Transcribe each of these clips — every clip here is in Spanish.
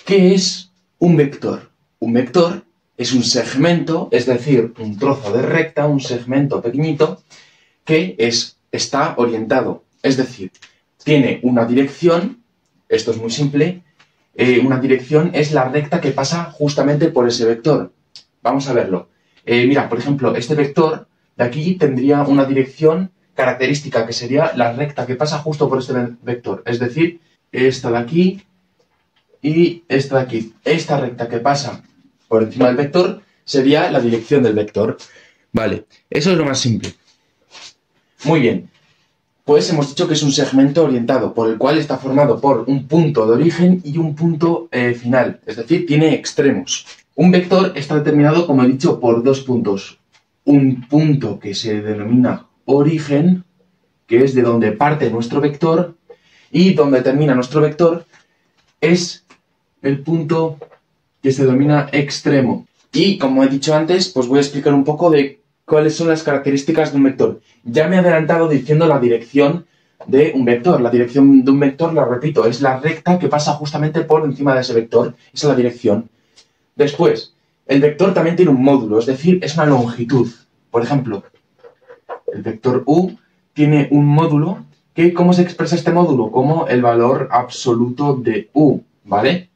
¿Qué es un vector? Un vector es un segmento, es decir, un trozo de recta, un segmento pequeñito, que está orientado. Es decir, tiene una dirección, esto es muy simple, una dirección es la recta que pasa justamente por ese vector. Vamos a verlo. Mira, por ejemplo, este vector de aquí tendría una dirección característica, que sería la recta que pasa justo por este vector. Es decir, esta de aquí y esta de aquí. Esta recta que pasa por encima del vector sería la dirección del vector. Vale, eso es lo más simple. Muy bien. Pues hemos dicho que es un segmento orientado, por el cual está formado por un punto de origen y un punto final. Es decir, tiene extremos. Un vector está determinado, como he dicho, por dos puntos. Un punto que se denomina origen, que es de donde parte nuestro vector, y donde termina nuestro vector es el punto que se denomina extremo. Y como he dicho antes, pues voy a explicar un poco de cuáles son las características de un vector. Ya me he adelantado diciendo la dirección de un vector. La dirección de un vector, lo repito, es la recta que pasa justamente por encima de ese vector. Esa es la dirección. Después, el vector también tiene un módulo, es decir, es una longitud. Por ejemplo, el vector u tiene un módulo que, ¿cómo se expresa este módulo? Como el valor absoluto de u, ¿vale?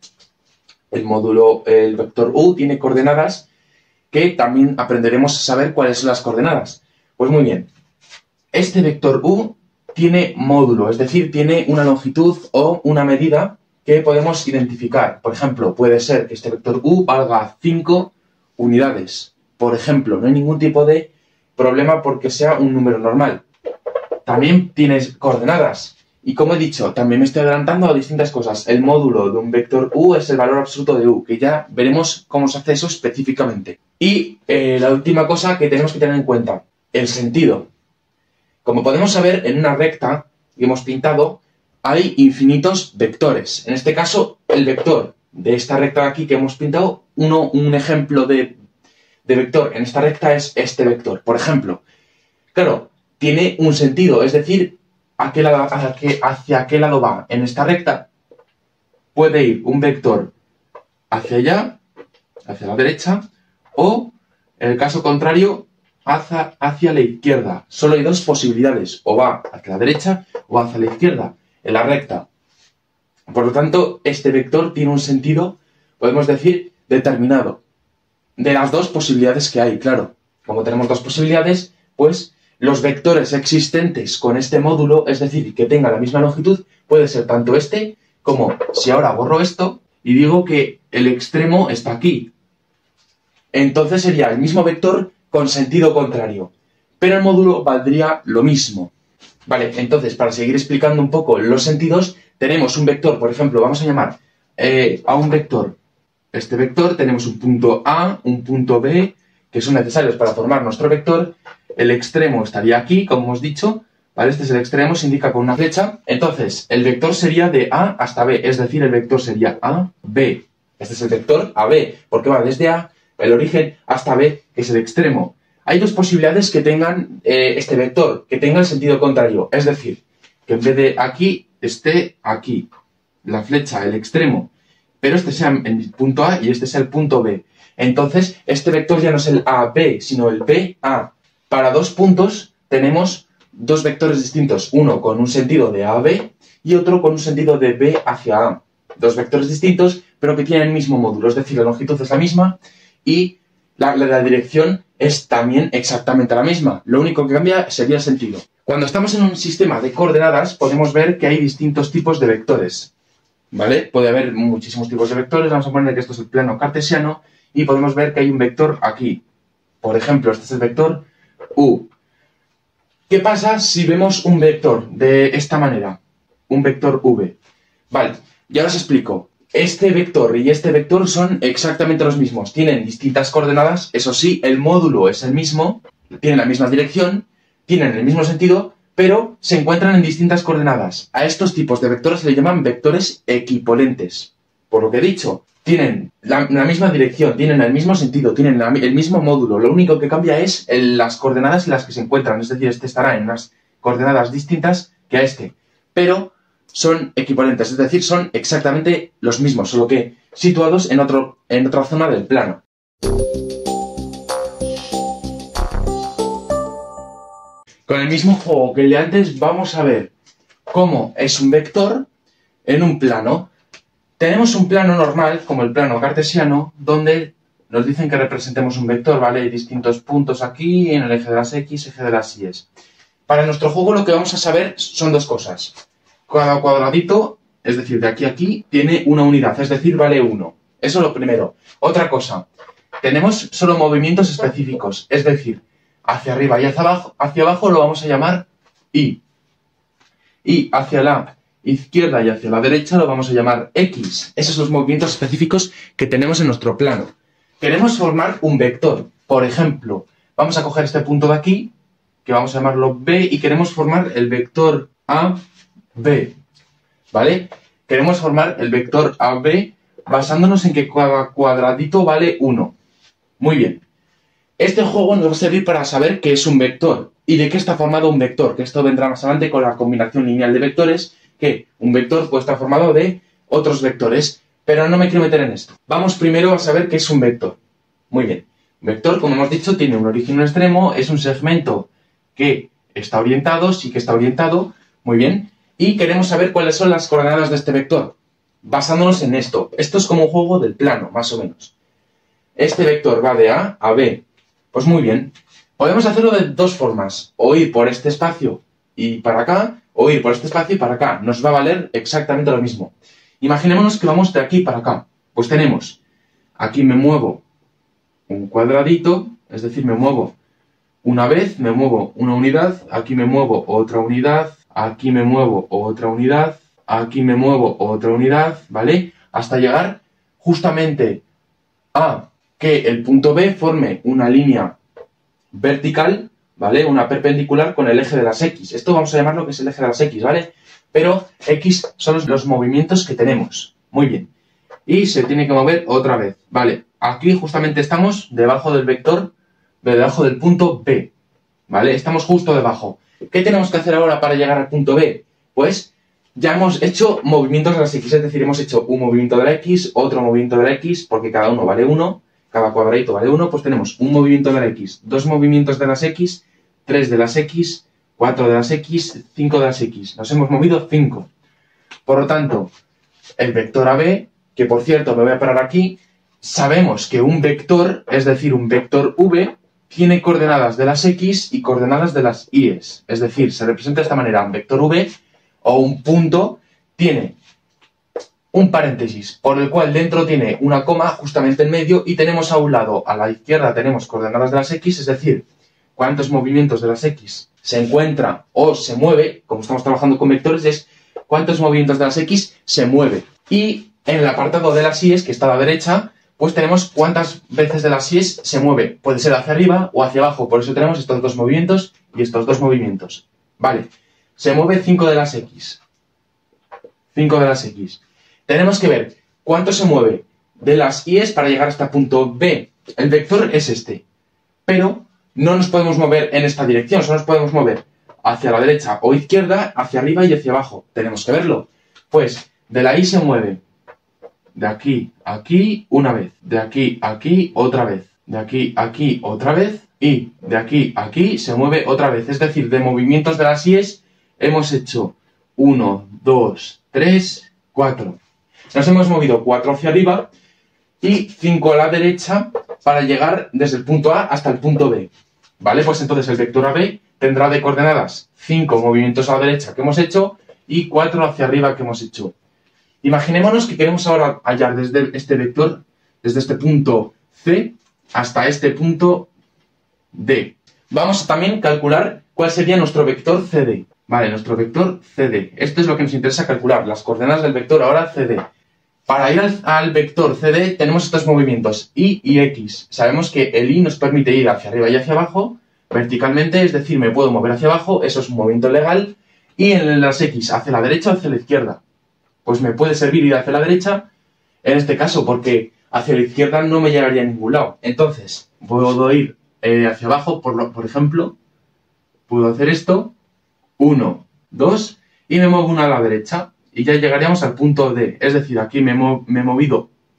El vector u tiene coordenadas que también aprenderemos a saber cuáles son las coordenadas. Pues muy bien, este vector u tiene módulo, es decir, tiene una longitud o una medida que podemos identificar. Por ejemplo, puede ser que este vector u valga 5 unidades. Por ejemplo, no hay ningún tipo de problema porque sea un número normal. También tienes coordenadas. Y como he dicho, también me estoy adelantando a distintas cosas. El módulo de un vector u es el valor absoluto de u, que ya veremos cómo se hace eso específicamente. Y la última cosa que tenemos que tener en cuenta, el sentido. Como podemos saber, en una recta que hemos pintado, hay infinitos vectores. En este caso, el vector de esta recta de aquí que hemos pintado, un ejemplo de vector en esta recta es este vector. Por ejemplo, claro, tiene un sentido, es decir, hacia qué lado va. En esta recta puede ir un vector hacia allá, hacia la derecha, o, en el caso contrario, hacia la izquierda. Solo hay dos posibilidades, o va hacia la derecha o hacia la izquierda, en la recta. Por lo tanto, este vector tiene un sentido, podemos decir, determinado. De las dos posibilidades que hay, claro. Como tenemos dos posibilidades, pues los vectores existentes con este módulo, es decir, que tenga la misma longitud, puede ser tanto este como si ahora borro esto y digo que el extremo está aquí. Entonces sería el mismo vector con sentido contrario. Pero el módulo valdría lo mismo. Vale, entonces, para seguir explicando un poco los sentidos, tenemos un vector, por ejemplo, vamos a llamar a un vector. Este vector tenemos un punto A, un punto B, que son necesarios para formar nuestro vector. El extremo estaría aquí, como hemos dicho, ¿vale? Este es el extremo, se indica con una flecha. Entonces, el vector sería de A hasta B, es decir, el vector sería A, B. Este es el vector AB, porque va desde A, el origen, hasta B, que es el extremo. Hay dos posibilidades que tengan este vector, que tenga el sentido contrario, es decir, que en vez de aquí, esté aquí, la flecha, el extremo, pero este sea el punto A y este sea el punto B. Entonces, este vector ya no es el AB, sino el BA. Para dos puntos tenemos dos vectores distintos, uno con un sentido de A a B y otro con un sentido de B hacia A. Dos vectores distintos, pero que tienen el mismo módulo, es decir, la longitud es la misma y la dirección es también exactamente la misma. Lo único que cambia sería el sentido. Cuando estamos en un sistema de coordenadas, podemos ver que hay distintos tipos de vectores, ¿vale? Puede haber muchísimos tipos de vectores. Vamos a poner que esto es el plano cartesiano y podemos ver que hay un vector aquí. Por ejemplo, este es el vector U. ¿Qué pasa si vemos un vector de esta manera? Un vector V. Vale, ya os explico. Este vector y este vector son exactamente los mismos. Tienen distintas coordenadas, eso sí, el módulo es el mismo, tienen la misma dirección, tienen el mismo sentido, pero se encuentran en distintas coordenadas. A estos tipos de vectores se les llaman vectores equipolentes. Por lo que he dicho, tienen la misma dirección, tienen el mismo sentido, tienen el mismo módulo. Lo único que cambia es las coordenadas en las que se encuentran. Es decir, este estará en unas coordenadas distintas que a este. Pero son equivalentes, es decir, son exactamente los mismos, solo que situados en otra zona del plano. Con el mismo juego que el de antes, vamos a ver cómo es un vector en un plano. Tenemos un plano normal, como el plano cartesiano, donde nos dicen que representemos un vector, ¿vale? Hay distintos puntos aquí, en el eje de las X, eje de las Y. Para nuestro juego lo que vamos a saber son dos cosas. Cada cuadradito, es decir, de aquí a aquí, tiene una unidad, es decir, vale 1. Eso es lo primero. Otra cosa, tenemos solo movimientos específicos, es decir, hacia arriba y hacia abajo lo vamos a llamar Y. Y hacia la izquierda y hacia la derecha lo vamos a llamar X. Esos son los movimientos específicos que tenemos en nuestro plano. Queremos formar un vector. Por ejemplo, vamos a coger este punto de aquí, que vamos a llamarlo B, y queremos formar el vector AB. ¿Vale? Queremos formar el vector AB basándonos en que cada cuadradito vale 1. Muy bien. Este juego nos va a servir para saber qué es un vector y de qué está formado un vector, que esto vendrá más adelante con la combinación lineal de vectores, que un vector puede estar formado de otros vectores, pero no me quiero meter en esto. Vamos primero a saber qué es un vector. Muy bien. Un vector, como hemos dicho, tiene un origen y un extremo, es un segmento que está orientado, sí que está orientado, muy bien, y queremos saber cuáles son las coordenadas de este vector, basándonos en esto. Esto es como un juego del plano, más o menos. Este vector va de A a B. Pues muy bien, podemos hacerlo de dos formas, o ir por este espacio y para acá, o ir por este espacio y para acá. Nos va a valer exactamente lo mismo. Imaginémonos que vamos de aquí para acá. Pues tenemos, aquí me muevo un cuadradito, es decir, me muevo una vez, me muevo una unidad, aquí me muevo otra unidad, aquí me muevo otra unidad, aquí me muevo otra unidad, ¿vale? Hasta llegar justamente a que el punto B forme una línea vertical, ¿vale? Una perpendicular con el eje de las X. Esto vamos a llamarlo que es el eje de las X, ¿vale? Pero X son los movimientos que tenemos. Muy bien. Y se tiene que mover otra vez, ¿vale? Aquí justamente estamos debajo del vector, debajo del punto B, ¿vale? Estamos justo debajo. ¿Qué tenemos que hacer ahora para llegar al punto B? Pues ya hemos hecho movimientos de las X, es decir, hemos hecho un movimiento de la X, otro movimiento de la X, porque cada uno vale 1, cada cuadradito vale 1, pues tenemos un movimiento de la X, dos movimientos de las X, 3 de las X, 4 de las X, 5 de las X. Nos hemos movido 5. Por lo tanto, el vector AB, que por cierto me voy a parar aquí, sabemos que un vector, es decir, un vector V, tiene coordenadas de las X y coordenadas de las Y. Es decir, se representa de esta manera, un vector V o un punto tiene un paréntesis, por el cual dentro tiene una coma justamente en medio y tenemos a un lado, a la izquierda tenemos coordenadas de las X, es decir, cuántos movimientos de las X se encuentra o se mueve, como estamos trabajando con vectores, es cuántos movimientos de las X se mueve. Y en el apartado de las Y, que está a la derecha, pues tenemos cuántas veces de las Y se mueve. Puede ser hacia arriba o hacia abajo, por eso tenemos estos dos movimientos y estos dos movimientos. Vale, se mueve 5 de las X. 5 de las X. Tenemos que ver cuánto se mueve de las Y para llegar hasta el punto B. El vector es este, pero no nos podemos mover en esta dirección, solo nos podemos mover hacia la derecha o izquierda, hacia arriba y hacia abajo. Tenemos que verlo. Pues de la Y se mueve de aquí a aquí una vez, de aquí a aquí otra vez, de aquí a aquí otra vez y de aquí a aquí se mueve otra vez. Es decir, de movimientos de las Y hemos hecho 1, 2, 3, 4. Nos hemos movido 4 hacia arriba y 5 a la derecha para llegar desde el punto A hasta el punto B. ¿Vale? Pues entonces el vector AB tendrá de coordenadas 5 movimientos a la derecha que hemos hecho y 4 hacia arriba que hemos hecho. Imaginémonos que queremos ahora hallar desde este vector, desde este punto C hasta este punto D. Vamos a también calcular cuál sería nuestro vector CD. Vale, nuestro vector CD. Esto es lo que nos interesa calcular, las coordenadas del vector ahora CD. Para ir al vector CD tenemos estos movimientos Y y X. Sabemos que el Y nos permite ir hacia arriba y hacia abajo, verticalmente, es decir, me puedo mover hacia abajo, eso es un movimiento legal, y en las X, hacia la derecha o hacia la izquierda. Pues me puede servir ir hacia la derecha, en este caso, porque hacia la izquierda no me llegaría a ningún lado. Entonces, puedo ir hacia abajo, por ejemplo, puedo hacer esto, 1, 2, y me muevo una a la derecha. Y ya llegaríamos al punto D. Es decir, aquí me he movido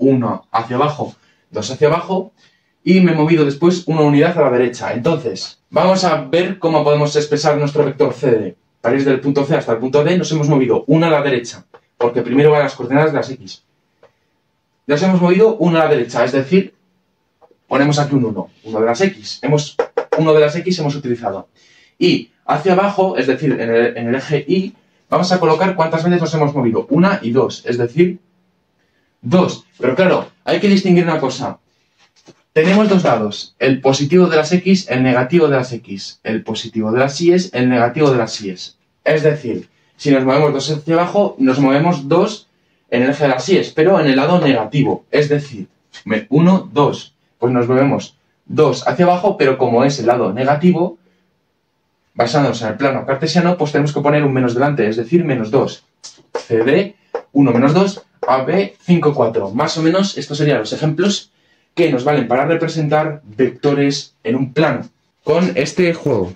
1 hacia abajo, 2 hacia abajo, y me he movido después una unidad a la derecha. Entonces, vamos a ver cómo podemos expresar nuestro vector CD. Para ir del punto C hasta el punto D nos hemos movido una a la derecha, porque primero van las coordenadas de las X. Nos hemos movido una a la derecha, es decir, ponemos aquí un 1 de las X. Uno de las X hemos utilizado. Y hacia abajo, es decir, en el eje Y, vamos a colocar cuántas veces nos hemos movido. 1 y 2, es decir, 2. Pero claro, hay que distinguir una cosa. Tenemos dos lados, el positivo de las X, el negativo de las X. El positivo de las Y's, el negativo de las Y's. Es decir, si nos movemos 2 hacia abajo, nos movemos 2 en el eje de las Y's, pero en el lado negativo. Es decir, 1, 2. Pues nos movemos 2 hacia abajo, pero como es el lado negativo, basándonos en el plano cartesiano, pues tenemos que poner un menos delante, es decir, menos 2. CD, 1 menos 2, AB, 5, 4. Más o menos estos serían los ejemplos que nos valen para representar vectores en un plano con este juego.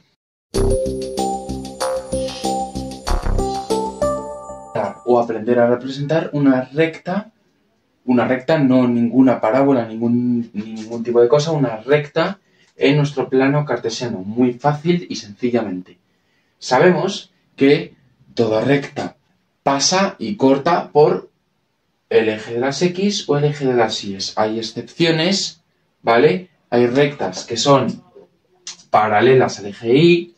O aprender a representar una recta, no ninguna parábola, ningún tipo de cosa, una recta en nuestro plano cartesiano, muy fácil y sencillamente. Sabemos que toda recta pasa y corta por el eje de las X o el eje de las Y. Hay excepciones, ¿vale? Hay rectas que son paralelas al eje Y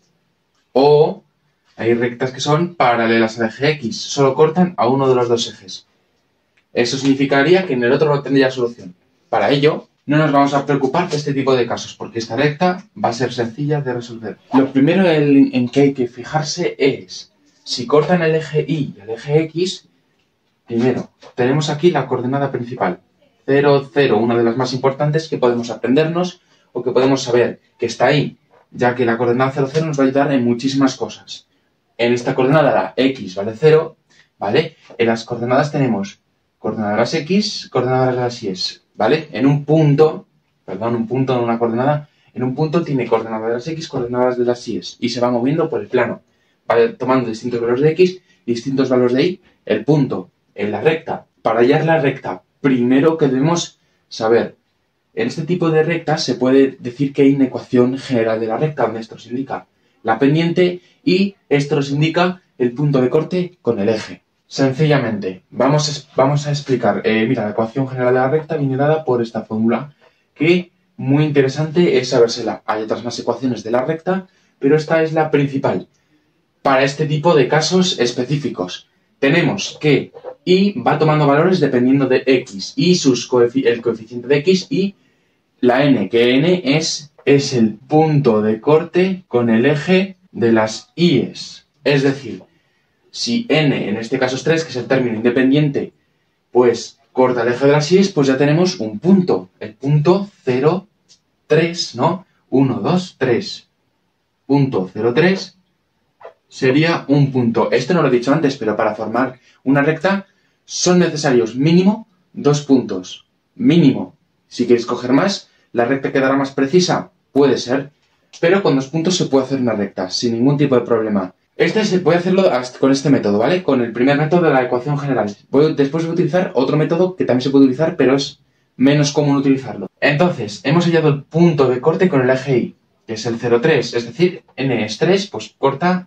o hay rectas que son paralelas al eje X. Solo cortan a uno de los dos ejes. Eso significaría que en el otro no tendría solución. Para ello, no nos vamos a preocupar de este tipo de casos, porque esta recta va a ser sencilla de resolver. Lo primero en que hay que fijarse es, si cortan el eje Y y el eje X, primero, tenemos aquí la coordenada principal, 0, 0, una de las más importantes que podemos aprendernos o que podemos saber que está ahí, ya que la coordenada 0, 0 nos va a ayudar en muchísimas cosas. En esta coordenada la X vale 0, ¿vale? En las coordenadas tenemos coordenada de las X, coordenada de las Y, ¿vale? En un punto, en una coordenada, en un punto tiene coordenadas de las X, coordenadas de las Y, y se va moviendo por el plano. Va tomando distintos valores de X y distintos valores de Y, el punto, en la recta. Para hallar la recta, primero que debemos saber, en este tipo de rectas se puede decir que hay una ecuación general de la recta, donde esto nos indica la pendiente y esto nos indica el punto de corte con el eje. Sencillamente, vamos a explicar. Mira, la ecuación general de la recta viene dada por esta fórmula, que muy interesante es sabérsela. Hay otras más ecuaciones de la recta, pero esta es la principal. Para este tipo de casos específicos, tenemos que Y va tomando valores dependiendo de X y el coeficiente de X y la N, que N es el punto de corte con el eje de las Y's. Es decir, si N, en este caso es 3, que es el término independiente, pues corta el eje de las Y's, pues ya tenemos un punto. El punto 0, 3, ¿no? 1, 2, 3. Punto 0, 3 sería un punto. Esto no lo he dicho antes, pero para formar una recta son necesarios mínimo 2 puntos. Mínimo. Si quieres coger más, la recta quedará más precisa. Puede ser. Pero con 2 puntos se puede hacer una recta, sin ningún tipo de problema. Este se puede hacerlo con este método, ¿vale? Con el primer método de la ecuación general. Después voy a utilizar otro método que también se puede utilizar, pero es menos común utilizarlo. Entonces, hemos hallado el punto de corte con el eje Y, que es el 0,3. Es decir, N es 3, pues corta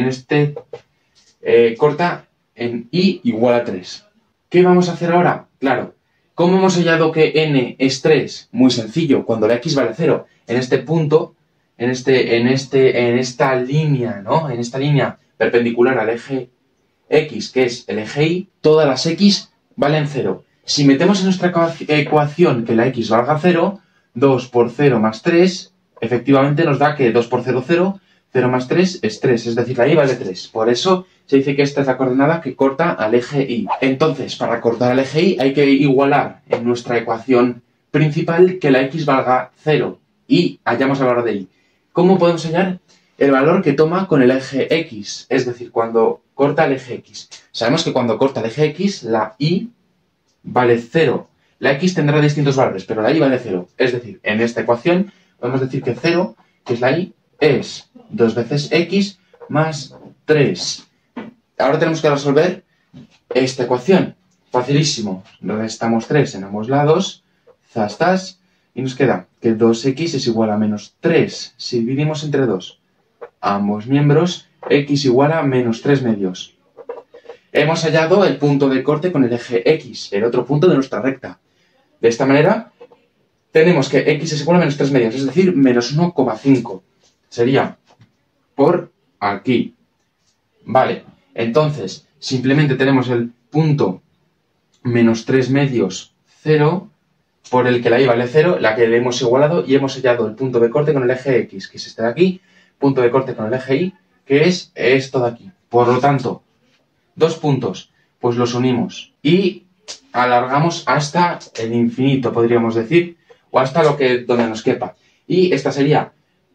en Y igual a 3. ¿Qué vamos a hacer ahora? Claro, ¿cómo hemos hallado que N es 3? Muy sencillo, cuando la X vale 0. En este punto, en esta línea, ¿no? En esta línea perpendicular al eje X, que es el eje Y, todas las X valen 0. Si metemos en nuestra ecuación que la X valga 0, 2 por 0 más 3, efectivamente nos da que 2 por 0, 0, 0 más 3 es 3, es decir, la Y vale 3. Por eso se dice que esta es la coordenada que corta al eje Y. Entonces, para cortar al eje Y hay que igualar en nuestra ecuación principal que la X valga 0 y hallamos el valor de Y. ¿Cómo podemos hallar el valor que toma con el eje X? Es decir, cuando corta el eje X. Sabemos que cuando corta el eje X, la Y vale 0. La X tendrá distintos valores, pero la Y vale 0. Es decir, en esta ecuación podemos decir que 0, que es la Y, es 2 veces X más 3. Ahora tenemos que resolver esta ecuación. Facilísimo. Restamos 3 en ambos lados. Zastas. Y nos queda que 2x es igual a menos 3. Si dividimos entre 2 ambos miembros, x igual a menos 3 medios. Hemos hallado el punto de corte con el eje x, el otro punto de nuestra recta. De esta manera, tenemos que x es igual a menos 3 medios, es decir, menos 1,5. Sería por aquí. Vale, entonces, simplemente tenemos el punto menos 3 medios 0, por el que la y vale 0, la que le hemos igualado, y hemos hallado el punto de corte con el eje x, que es este de aquí, punto de corte con el eje y, que es esto de aquí. Por lo tanto, dos puntos, pues los unimos y alargamos hasta el infinito, podríamos decir, o hasta donde nos quepa. Y esta sería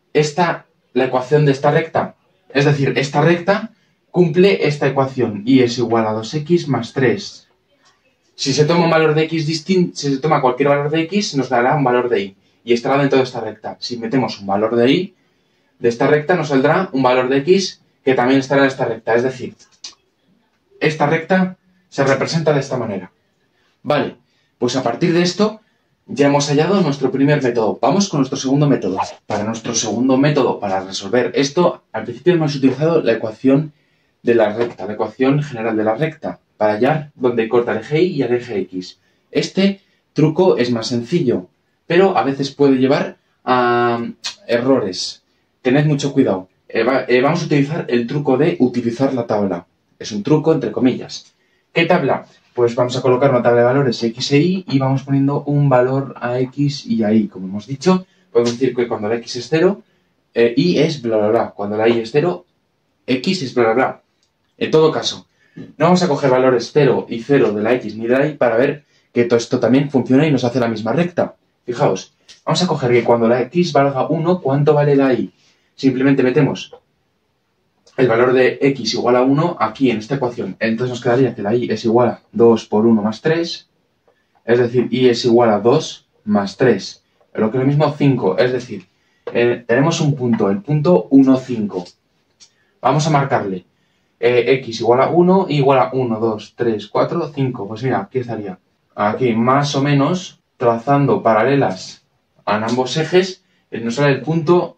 la ecuación de esta recta. Es decir, esta recta cumple esta ecuación, y es igual a 2x más 3. Si se toma un valor de x distinto, si se toma cualquier valor de x, nos dará un valor de y. Y estará dentro de esta recta. Si metemos un valor de y, de esta recta nos saldrá un valor de x que también estará en esta recta. Es decir, esta recta se representa de esta manera. Vale, pues a partir de esto ya hemos hallado nuestro primer método. Vamos con nuestro segundo método. Para nuestro segundo método, para resolver esto, al principio hemos utilizado la ecuación de la recta, la ecuación general de la recta, para hallar dónde corta el eje y y el eje x. Este truco es más sencillo, pero a veces puede llevar a errores. Tened mucho cuidado. Vamos a utilizar el truco de utilizar la tabla. Es un truco entre comillas. ¿Qué tabla? Pues vamos a colocar una tabla de valores x e y vamos poniendo un valor a x y a y. Como hemos dicho, podemos decir que cuando la x es 0, y es bla bla bla. Cuando la y es 0, x es bla bla bla. En todo caso, no vamos a coger valores 0 y 0 de la x ni de la y para ver que todo esto también funciona y nos hace la misma recta. Fijaos, vamos a coger que cuando la x valga 1, ¿cuánto vale la y? Simplemente metemos el valor de x igual a 1 aquí en esta ecuación. Entonces nos quedaría que la y es igual a 2 por 1 más 3, es decir, y es igual a 2 más 3, lo que es lo mismo 5, es decir, tenemos un punto, el punto 1, 5. Vamos a marcarle x igual a 1 igual a 1, 2, 3, 4, 5. Pues mira, aquí estaría. Aquí más o menos, trazando paralelas a ambos ejes, nos sale el punto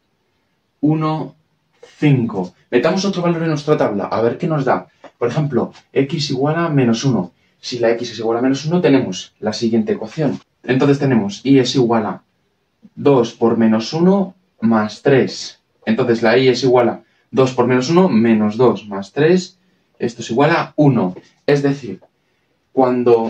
1, 5. Metamos otro valor en nuestra tabla, a ver qué nos da. Por ejemplo, x igual a menos 1. Si la x es igual a menos 1, tenemos la siguiente ecuación. Entonces tenemos y es igual a 2 por menos 1 más 3. Entonces la y es igual a 2 por menos 1 menos 2 más 3. Esto es igual a 1. Es decir, cuando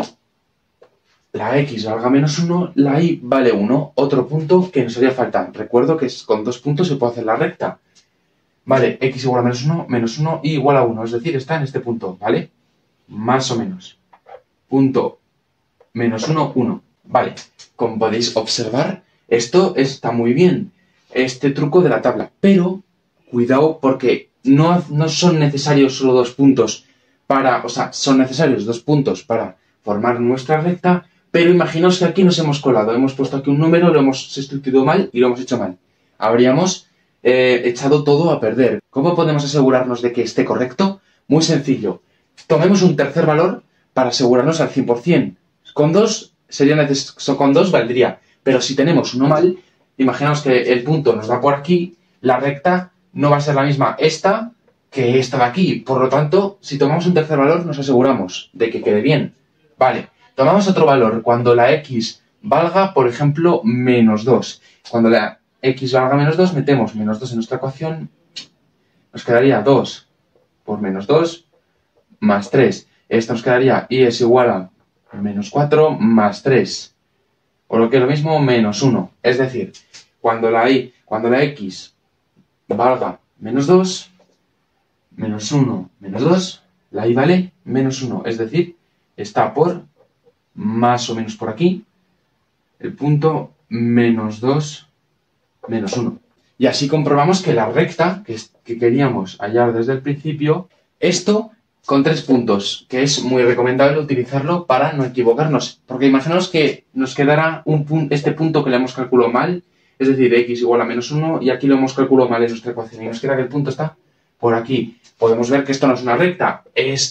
la x valga menos 1, la y vale 1. Otro punto que nos haría falta. Recuerdo que con dos puntos se puede hacer la recta. Vale, x igual a menos 1 y igual a 1. Es decir, está en este punto, ¿vale? Más o menos. Punto menos 1, 1. Vale, como podéis observar, esto está muy bien. Este truco de la tabla. Pero, cuidado porque no son necesarios solo dos puntos para... O sea, son necesarios dos puntos para formar nuestra recta, pero imaginaos que aquí nos hemos colado. Hemos puesto aquí un número, lo hemos sustituido mal y lo hemos hecho mal. Habríamos echado todo a perder. ¿Cómo podemos asegurarnos de que esté correcto? Muy sencillo. Tomemos un tercer valor para asegurarnos al 100%. Con dos con dos valdría, pero si tenemos uno mal, imaginaos que el punto nos da por aquí, la recta no va a ser la misma esta que esta de aquí. Por lo tanto, si tomamos un tercer valor, nos aseguramos de que quede bien. Vale, tomamos otro valor cuando la x valga, por ejemplo, menos 2. Cuando la x valga menos 2, metemos menos 2 en nuestra ecuación, nos quedaría 2 por menos 2 más 3. Esto nos quedaría y es igual a menos 4 más 3. O lo que es lo mismo, menos 1. Es decir, cuando la x valga menos 2, menos 1, menos 2, la y vale menos 1. Es decir, está por, más o menos por aquí, el punto menos 2, menos 1. Y así comprobamos que la recta que queríamos hallar desde el principio, esto con 3 puntos, que es muy recomendable utilizarlo para no equivocarnos. Porque imaginaos que nos quedará este punto que le hemos calculado mal, es decir, x igual a menos 1, y aquí lo hemos calculado mal en nuestra ecuación, y nos queda que el punto está por aquí. Podemos ver que esto no es una recta, es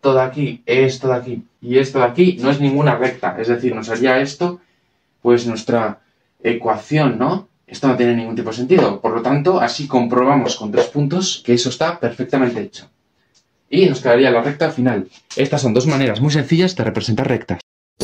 esto de aquí, esto de aquí y esto de aquí no es ninguna recta. Es decir, nos haría esto, pues nuestra ecuación, ¿no? Esto no tiene ningún tipo de sentido. Por lo tanto, así comprobamos con 3 puntos que eso está perfectamente hecho. Y nos quedaría la recta final. Estas son dos maneras muy sencillas de representar rectas.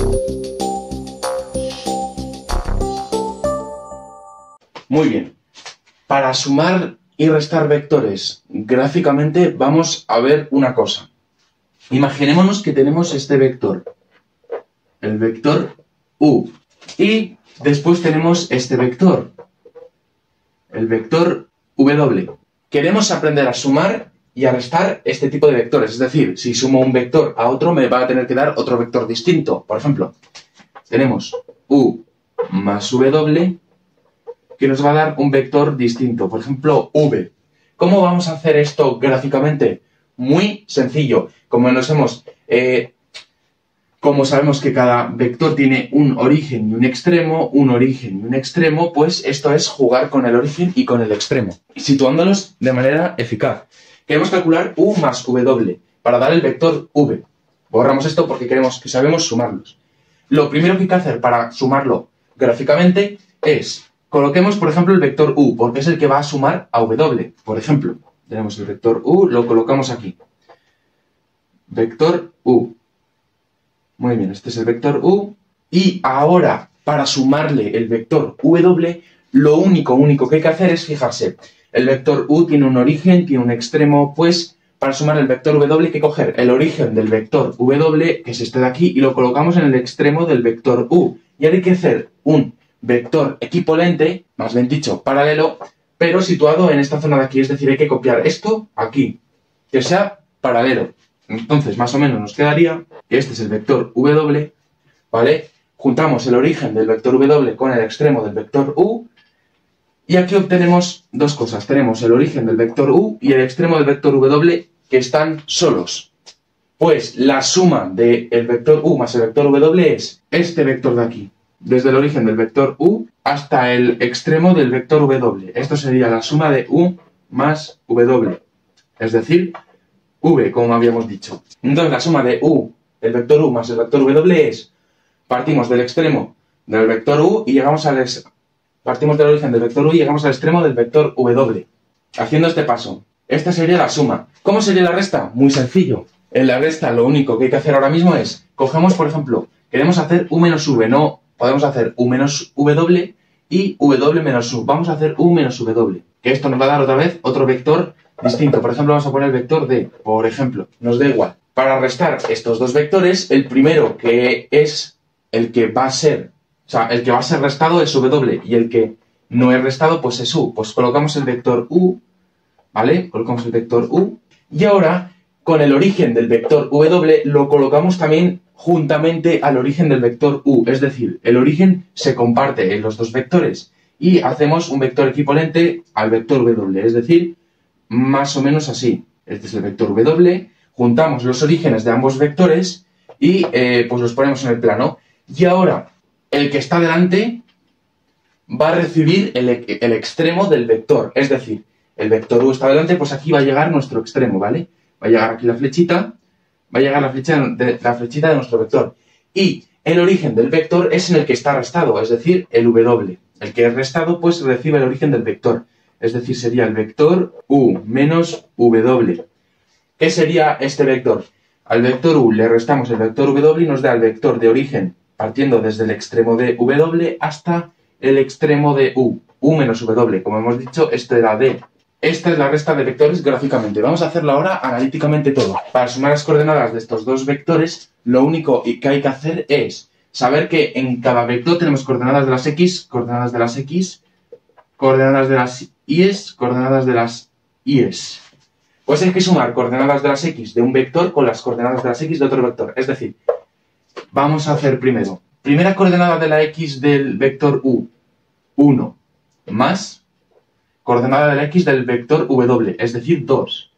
Muy bien. Para sumar y restar vectores gráficamente vamos a ver una cosa. Imaginémonos que tenemos este vector, el vector u, y después tenemos este vector, el vector w. Queremos aprender a sumar y a restar este tipo de vectores, es decir, si sumo un vector a otro me va a tener que dar otro vector distinto. Por ejemplo, tenemos u más w, que nos va a dar un vector distinto, por ejemplo, v. ¿Cómo vamos a hacer esto gráficamente? Muy sencillo. Como sabemos que cada vector tiene un origen y un extremo, pues esto es jugar con el origen y con el extremo, situándolos de manera eficaz. Queremos calcular u más w para dar el vector v. Borramos esto porque sabemos sumarlos. Lo primero que hay que hacer para sumarlo gráficamente es coloquemos, por ejemplo, el vector u, porque es el que va a sumar a w. Por ejemplo, tenemos el vector u, lo colocamos aquí. Vector u. Muy bien, este es el vector u. Y ahora, para sumarle el vector w, lo único que hay que hacer es fijarse. El vector u tiene un origen, tiene un extremo, pues para sumar el vector w hay que coger el origen del vector w, que es este de aquí, y lo colocamos en el extremo del vector u. Y ahora hay que hacer un vector equivalente, más bien dicho, paralelo, pero situado en esta zona de aquí. Es decir, hay que copiar esto aquí, que sea paralelo. Entonces, más o menos nos quedaría que este es el vector w, ¿vale? Juntamos el origen del vector w con el extremo del vector u, y aquí obtenemos dos cosas. Tenemos el origen del vector u y el extremo del vector w que están solos. Pues la suma del vector u más el vector w es este vector de aquí, desde el origen del vector u hasta el extremo del vector w. Esto sería la suma de u más w, es decir, v, como habíamos dicho. Entonces la suma de u, el vector u más el vector w es, partimos del extremo del vector u y partimos del origen del vector u y llegamos al extremo del vector w. Haciendo este paso, esta sería la suma. ¿Cómo sería la resta? Muy sencillo. En la resta lo único que hay que hacer ahora mismo es, cogemos, por ejemplo, queremos hacer u menos v, no podemos hacer u menos w y w menos u. Vamos a hacer u menos w, que esto nos va a dar otra vez otro vector distinto. Por ejemplo, vamos a poner el vector d, por ejemplo, nos da igual. Para restar estos dos vectores, el primero, que es el que va a ser, el que va a ser restado es w, y el que no es restado pues es u. Pues colocamos el vector u, ¿vale? Colocamos el vector u, y ahora con el origen del vector w lo colocamos también juntamente al origen del vector u, es decir, el origen se comparte en los dos vectores y hacemos un vector equivalente al vector w, es decir, más o menos así. Este es el vector w, juntamos los orígenes de ambos vectores y pues los ponemos en el plano. Y ahora, el que está delante va a recibir el extremo del vector, es decir, el vector u está delante, pues aquí va a llegar nuestro extremo, ¿vale? Va a llegar aquí la flechita, va a llegar la flechita de nuestro vector. Y el origen del vector es en el que está restado, es decir, el w. El que es restado, pues recibe el origen del vector. Es decir, sería el vector u menos w. ¿Qué sería este vector? Al vector u le restamos el vector w y nos da el vector de origen partiendo desde el extremo de w hasta el extremo de u menos w. Como hemos dicho, esto era d. Esta es la resta de vectores gráficamente. Vamos a hacerlo ahora analíticamente todo. Para sumar las coordenadas de estos dos vectores, lo único que hay que hacer es saber que en cada vector tenemos coordenadas de las x, coordenadas de las x, coordenadas de las y, coordenadas de las y. Pues hay que sumar coordenadas de las x de un vector con las coordenadas de las x de otro vector. Es decir, vamos a hacer primero, primera coordenada de la x del vector u, 1, más coordenada de la x del vector w, es decir, 2,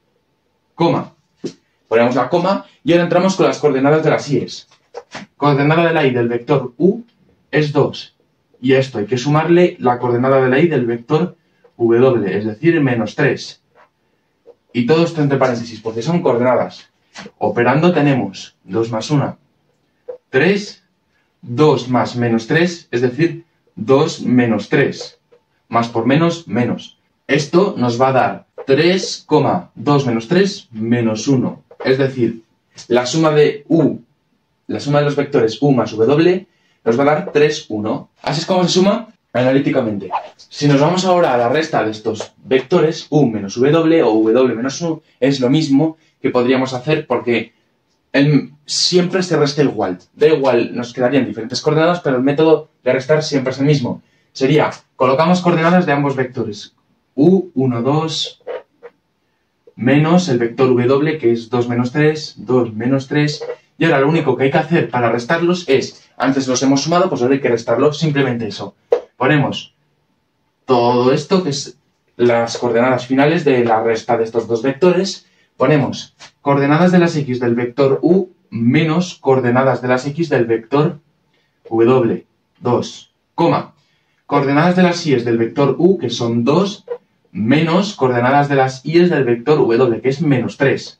coma. Ponemos la coma y ahora entramos con las coordenadas de las y. Coordenada de la y del vector u es 2. Y a esto hay que sumarle la coordenada de la y del vector w, es decir, menos 3. Y todo esto entre paréntesis, porque son coordenadas. Operando tenemos 2 más 1, 3, 2 más menos 3, es decir, 2 menos 3. Más por menos, menos. Esto nos va a dar 3,2 menos 3 menos 1. Es decir, la suma de los vectores u más w nos va a dar 3, 1. Así es como se suma analíticamente. Si nos vamos ahora a la resta de estos vectores, u menos w o w menos 1, es lo mismo que podríamos hacer porque siempre se resta igual. Da igual, nos quedarían diferentes coordenadas, pero el método de restar siempre es el mismo. Sería, colocamos coordenadas de ambos vectores. U, 1, 2, menos el vector w, que es 2 menos 3, 2 menos 3. Y ahora lo único que hay que hacer para restarlos es, antes los hemos sumado, pues ahora hay que restarlo, simplemente eso. Ponemos todo esto, que es las coordenadas finales de la resta de estos dos vectores. Ponemos coordenadas de las x del vector u menos coordenadas de las x del vector w, 2, coma. Coordenadas de las y del vector u, que son 2, menos coordenadas de las y del vector w, que es menos 3.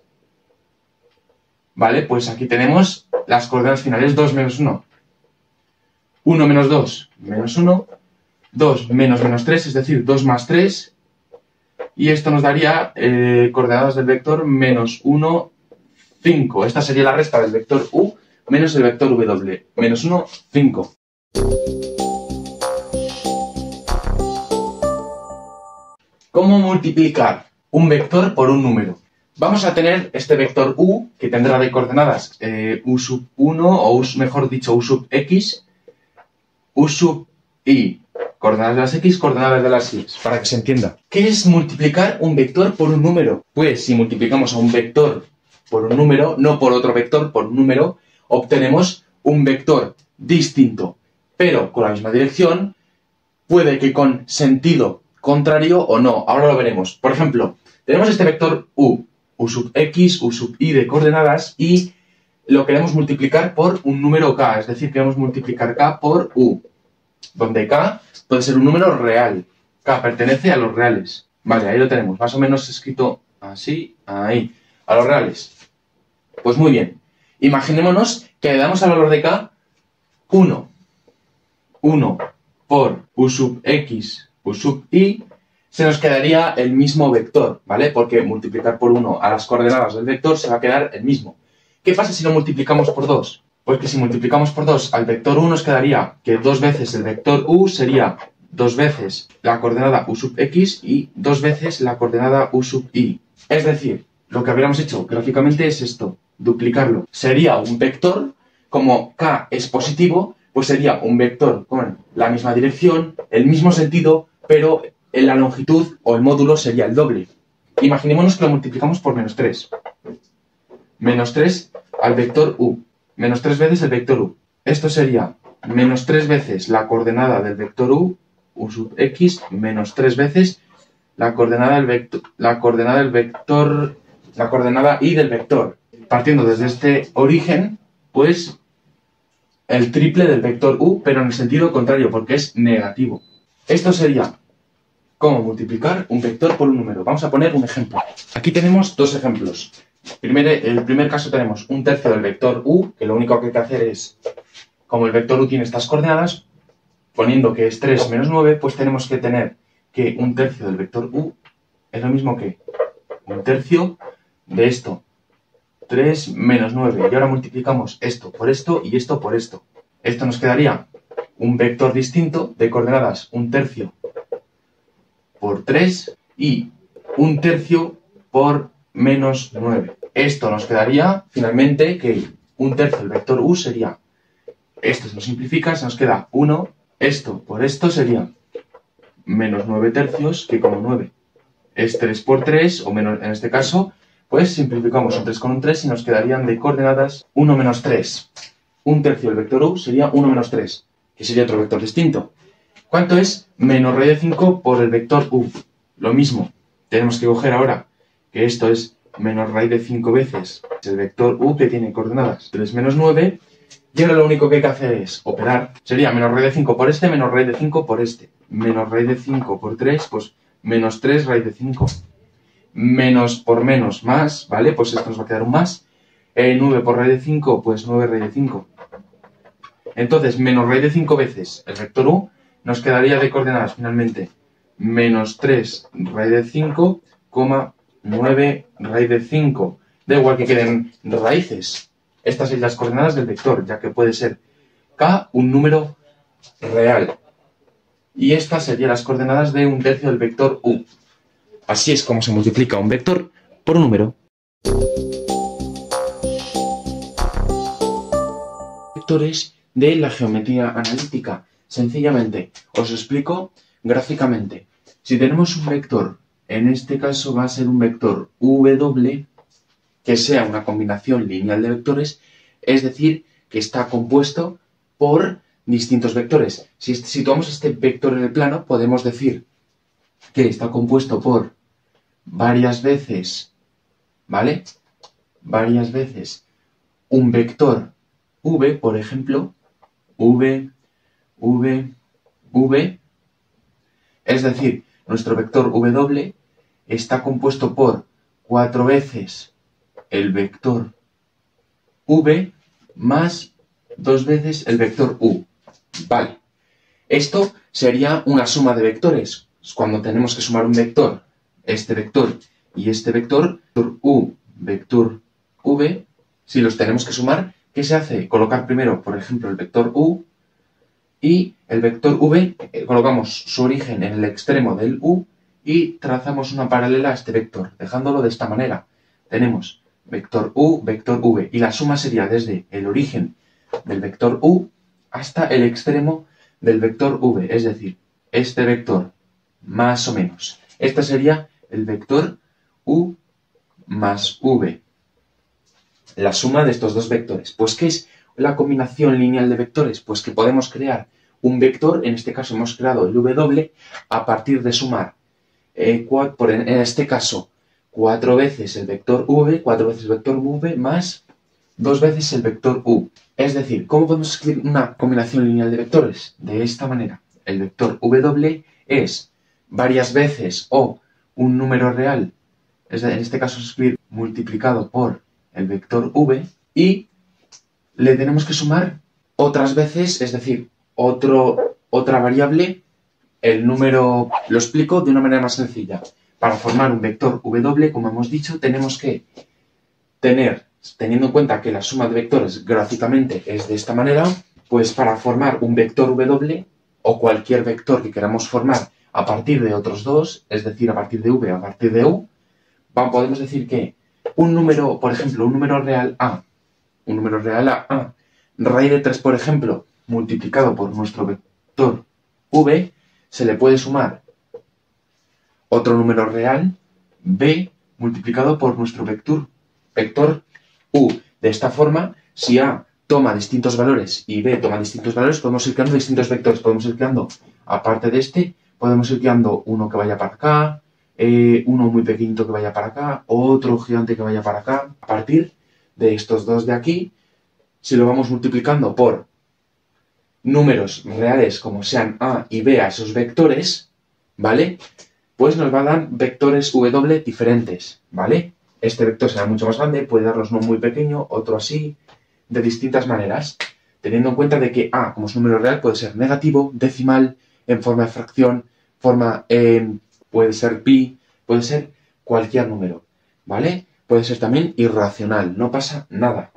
Vale, pues aquí tenemos las coordenadas finales 2 menos 1. 1 menos 2, menos 1. 2 menos menos 3, es decir, 2 más 3. Y esto nos daría coordenadas del vector menos 1, 5. Esta sería la resta del vector u menos el vector w. Menos 1, 5. ¿Cómo multiplicar un vector por un número? Vamos a tener este vector u, que tendrá de coordenadas u sub 1, o mejor dicho, u sub x, u sub y. Coordenadas de las x, coordenadas de las y, para que se entienda. ¿Qué es multiplicar un vector por un número? Pues si multiplicamos a un vector por un número, no por otro vector, por un número, obtenemos un vector distinto, pero con la misma dirección, puede que con sentido contrario o no. Ahora lo veremos. Por ejemplo, tenemos este vector u sub x, u sub y de coordenadas, y lo queremos multiplicar por un número k, es decir, queremos multiplicar k por u, donde k puede ser un número real. K pertenece a los reales. Vale, ahí lo tenemos, más o menos escrito así, ahí, a los reales. Pues muy bien. Imaginémonos que le damos al valor de k 1. 1 por u sub x, u sub y, se nos quedaría el mismo vector, ¿vale? Porque multiplicar por 1 a las coordenadas del vector se va a quedar el mismo. ¿Qué pasa si lo multiplicamos por 2? Pues que si multiplicamos por 2 al vector u nos quedaría que 2 veces el vector u sería 2 veces la coordenada u sub x y 2 veces la coordenada u sub y. Es decir, lo que habríamos hecho gráficamente es esto, duplicarlo. Sería un vector, como k es positivo, pues sería un vector con la misma dirección, el mismo sentido, pero en la longitud o el módulo sería el doble. Imaginémonos que lo multiplicamos por menos 3. Menos 3 al vector u. Menos 3 veces el vector u. Esto sería menos 3 veces la coordenada del vector u sub x, menos 3 veces la coordenada y del vector. Partiendo desde este origen, pues el triple del vector u, pero en el sentido contrario, porque es negativo. Esto sería cómo multiplicar un vector por un número. Vamos a poner un ejemplo. Aquí tenemos dos ejemplos. El primer caso tenemos un tercio del vector u, que lo único que hay que hacer es, como el vector u tiene estas coordenadas, poniendo que es 3 menos 9, pues tenemos que tener que un tercio del vector u es lo mismo que un tercio de esto, 3 menos 9. Y ahora multiplicamos esto por esto y esto por esto. Esto nos quedaría un vector distinto de coordenadas un tercio por 3 y un tercio por menos 9. Esto nos quedaría, finalmente, que un tercio del vector u sería, esto se nos simplifica, se nos queda 1, esto por esto sería menos 9 tercios, que como 9 es 3 por 3, o menos en este caso, pues simplificamos un 3 con un 3 y nos quedarían de coordenadas 1 menos 3. Un tercio del vector u sería 1 menos 3, que sería otro vector distinto. ¿Cuánto es menos raíz de 5 por el vector u? Lo mismo, tenemos que coger ahora que esto es menos raíz de 5 veces el vector u, que tiene coordenadas 3 menos 9, y ahora lo único que hay que hacer es operar. Sería menos raíz de 5 por este, menos raíz de 5 por este. Menos raíz de 5 por 3, pues menos 3 raíz de 5. Menos por menos más, ¿vale? Pues esto nos va a quedar un más. 9 por raíz de 5, pues 9 raíz de 5. Entonces, menos raíz de 5 veces el vector u, nos quedaría de coordenadas finalmente menos 3 raíz de 5, 9 raíz de 5. Da igual que queden raíces. Estas son las coordenadas del vector, ya que puede ser k un número real. Y estas serían las coordenadas de 1/3 del vector u. Así es como se multiplica un vector por un número. Vectores de la geometría analítica. Sencillamente, os explico gráficamente. Si tenemos un vector, en este caso va a ser un vector w, que sea una combinación lineal de vectores, es decir, que está compuesto por distintos vectores. Si situamos este vector en el plano, podemos decir que está compuesto por varias veces, ¿vale? Varias veces un vector v, por ejemplo, v, es decir, nuestro vector w está compuesto por 4 veces el vector v más 2 veces el vector u. Vale. Esto sería una suma de vectores. Cuando tenemos que sumar un vector, este vector y este vector, vector u, vector v, si los tenemos que sumar, ¿qué se hace? Colocar primero, por ejemplo, el vector u y el vector v, colocamos su origen en el extremo del u y trazamos una paralela a este vector, dejándolo de esta manera. Tenemos vector u, vector v, y la suma sería desde el origen del vector u hasta el extremo del vector v, es decir, este vector, más o menos. Este sería el vector u más v. La suma de estos dos vectores. Pues, ¿qué es la combinación lineal de vectores? Pues que podemos crear un vector, en este caso hemos creado el w, a partir de sumar, en este caso, 4 veces el vector v, 4 veces el vector v, más 2 veces el vector u. Es decir, ¿cómo podemos escribir una combinación lineal de vectores? De esta manera. El vector w es varias veces o un número real, en este caso escribir multiplicado por el vector v, y le tenemos que sumar otras veces, es decir, otra variable, el número. Lo explico de una manera más sencilla. Para formar un vector w, como hemos dicho, tenemos que teniendo en cuenta que la suma de vectores gráficamente es de esta manera, pues para formar un vector w o cualquier vector que queramos formar a partir de otros dos, es decir, a partir de v, a partir de u, podemos decir que un número, por ejemplo, un número real a, raíz de 3, por ejemplo, multiplicado por nuestro vector v, se le puede sumar otro número real, b, multiplicado por nuestro vector u. De esta forma, si a toma distintos valores y b toma distintos valores, podemos ir creando distintos vectores. Podemos ir creando, aparte de este, podemos ir creando uno que vaya para acá, uno muy pequeñito que vaya para acá, otro gigante que vaya para acá. A partir de estos dos de aquí, si lo vamos multiplicando por números reales como sean a y b a esos vectores, ¿vale? Pues nos va a dar vectores w diferentes, ¿vale? Este vector será mucho más grande, puede darnos uno muy pequeño, otro así, de distintas maneras, teniendo en cuenta de que a, como es un número real, puede ser negativo, decimal, en forma de fracción, puede ser pi, puede ser cualquier número, ¿vale? Puede ser también irracional, no pasa nada.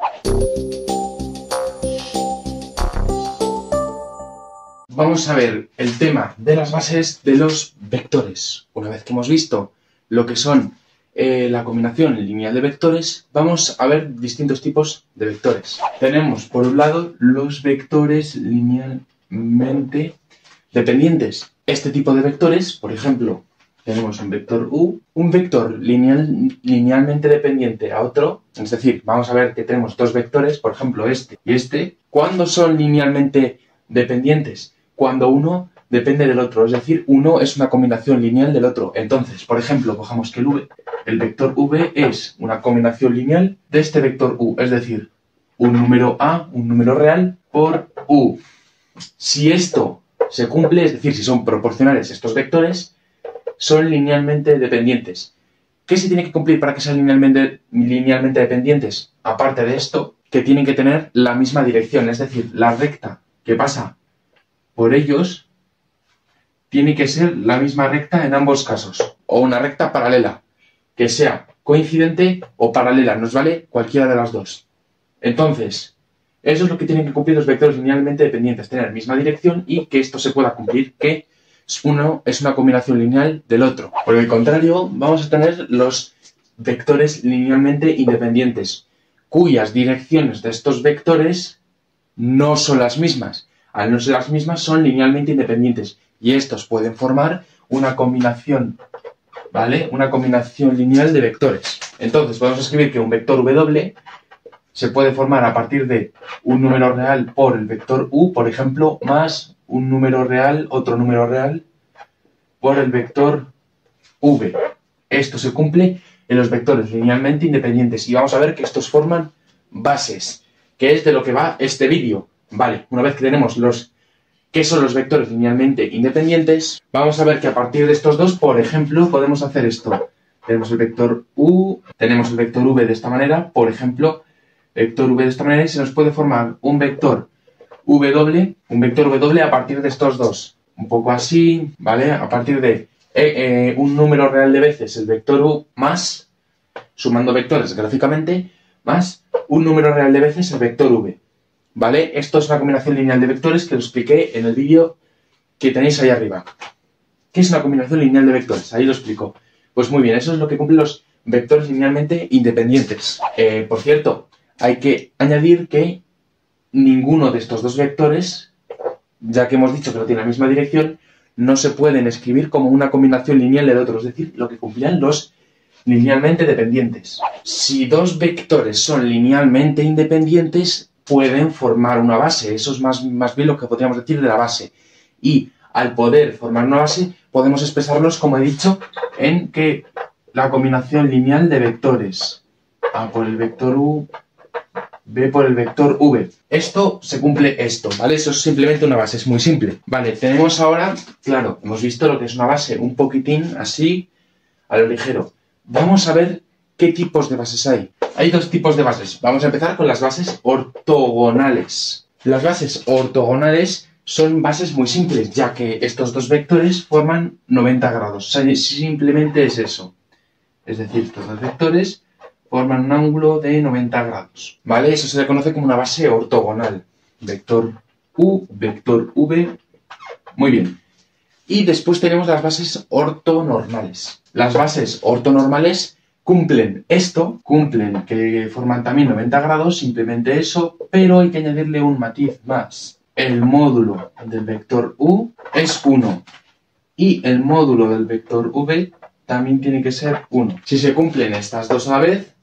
Vamos a ver el tema de las bases de los vectores. Una vez que hemos visto lo que son la combinación lineal de vectores, vamos a ver distintos tipos de vectores. Tenemos, por un lado, los vectores linealmente dependientes. Este tipo de vectores, por ejemplo, tenemos un vector u, un vector linealmente dependiente a otro, es decir, vamos a ver que tenemos dos vectores, por ejemplo, este y este. ¿Cuándo son linealmente dependientes? Cuando uno depende del otro, es decir, uno es una combinación lineal del otro. Entonces, por ejemplo, cojamos que el vector v es una combinación lineal de este vector u, es decir, un número a, un número real, por u. Si esto se cumple, es decir, si son proporcionales estos vectores, son linealmente dependientes. ¿Qué se tiene que cumplir para que sean linealmente dependientes? aparte de esto, que tienen que tener la misma dirección, es decir, la recta que pasa por ellos tiene que ser la misma recta en ambos casos, o una recta paralela, que sea coincidente o paralela, nos vale cualquiera de las dos. Entonces, eso es lo que tienen que cumplir los vectores linealmente dependientes, tener la misma dirección y que esto se pueda cumplir, que uno es una combinación lineal del otro. Por el contrario, vamos a tener los vectores linealmente independientes, cuyas direcciones de estos vectores no son las mismas. Al no ser las mismas, son linealmente independientes. Y estos pueden formar una combinación, ¿vale? Una combinación lineal de vectores. Entonces, podemos escribir que un vector W se puede formar a partir de un número real por el vector U, por ejemplo, más un número real, otro número real, por el vector V. Esto se cumple en los vectores linealmente independientes. Y vamos a ver que estos forman bases, que es de lo que va este vídeo. Vale, una vez que tenemos ¿qué son los vectores linealmente independientes? Vamos a ver que a partir de estos dos, por ejemplo, podemos hacer esto. Tenemos el vector U, tenemos el vector V de esta manera, por ejemplo, vector V de esta manera, y se nos puede formar un vector W a partir de estos dos. Un poco así, ¿vale? A partir de un número real de veces el vector U más, sumando vectores gráficamente, más un número real de veces el vector V. ¿Vale? Esto es una combinación lineal de vectores que lo expliqué en el vídeo que tenéis ahí arriba. ¿Qué es una combinación lineal de vectores? Ahí lo explico. Pues muy bien, eso es lo que cumplen los vectores linealmente independientes. Por cierto, hay que añadir que ninguno de estos dos vectores, ya que hemos dicho que no tienen la misma dirección, no se pueden escribir como una combinación lineal de otros, es decir, lo que cumplían los linealmente dependientes. Si dos vectores son linealmente independientes, pueden formar una base. Eso es más bien lo que podríamos decir de la base. Y al poder formar una base, podemos expresarlos, como he dicho, en que la combinación lineal de vectores. A por el vector U, B por el vector V. Esto se cumple esto, ¿vale? Eso es simplemente una base, es muy simple. Vale, tenemos ahora, claro, hemos visto lo que es una base un poquitín así, a lo ligero. Vamos a ver qué tipos de bases hay. Hay dos tipos de bases. Vamos a empezar con las bases ortogonales. Las bases ortogonales son bases muy simples, ya que estos dos vectores forman 90 grados. O sea, simplemente es eso. Es decir, estos dos vectores forman un ángulo de 90 grados. ¿Vale? Eso se le conoce como una base ortogonal. Vector U, vector V. Muy bien. Y después tenemos las bases ortonormales. Las bases ortonormales cumplen que forman también 90 grados, simplemente eso, pero hay que añadirle un matiz más. El módulo del vector U es 1 y el módulo del vector V también tiene que ser 1. Si se cumplen estas dos a la vez,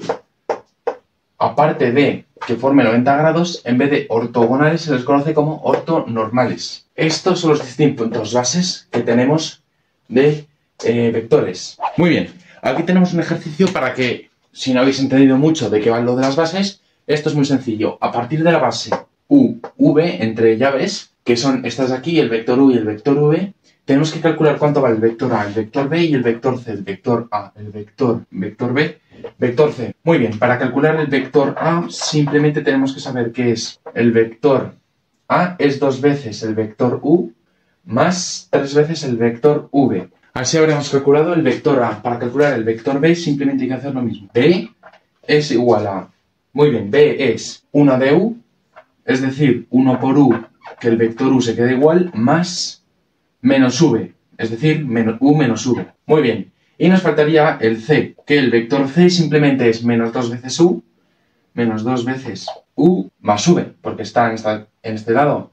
aparte de que formen 90 grados, en vez de ortogonales se les conoce como ortonormales. Estos son los distintos bases que tenemos de vectores. Muy bien. Aquí tenemos un ejercicio para que, si no habéis entendido mucho de qué va lo de las bases, esto es muy sencillo. A partir de la base U, V, entre llaves, que son estas de aquí, el vector U y el vector V, tenemos que calcular cuánto vale el vector A, el vector B y el vector C. El vector A, el vector B, vector C. Muy bien, para calcular el vector A simplemente tenemos que saber que es el vector A es 2 veces el vector U más 3 veces el vector V. Así habremos calculado el vector A. Para calcular el vector B simplemente hay que hacer lo mismo. B es igual a... Muy bien, B es 1 de U, es decir, 1 por U, que el vector U se quede igual, más menos V, es decir, U menos V. Muy bien. Y nos faltaría el C, que el vector C simplemente es menos 2 veces U, menos 2 veces U más V, porque está en este lado,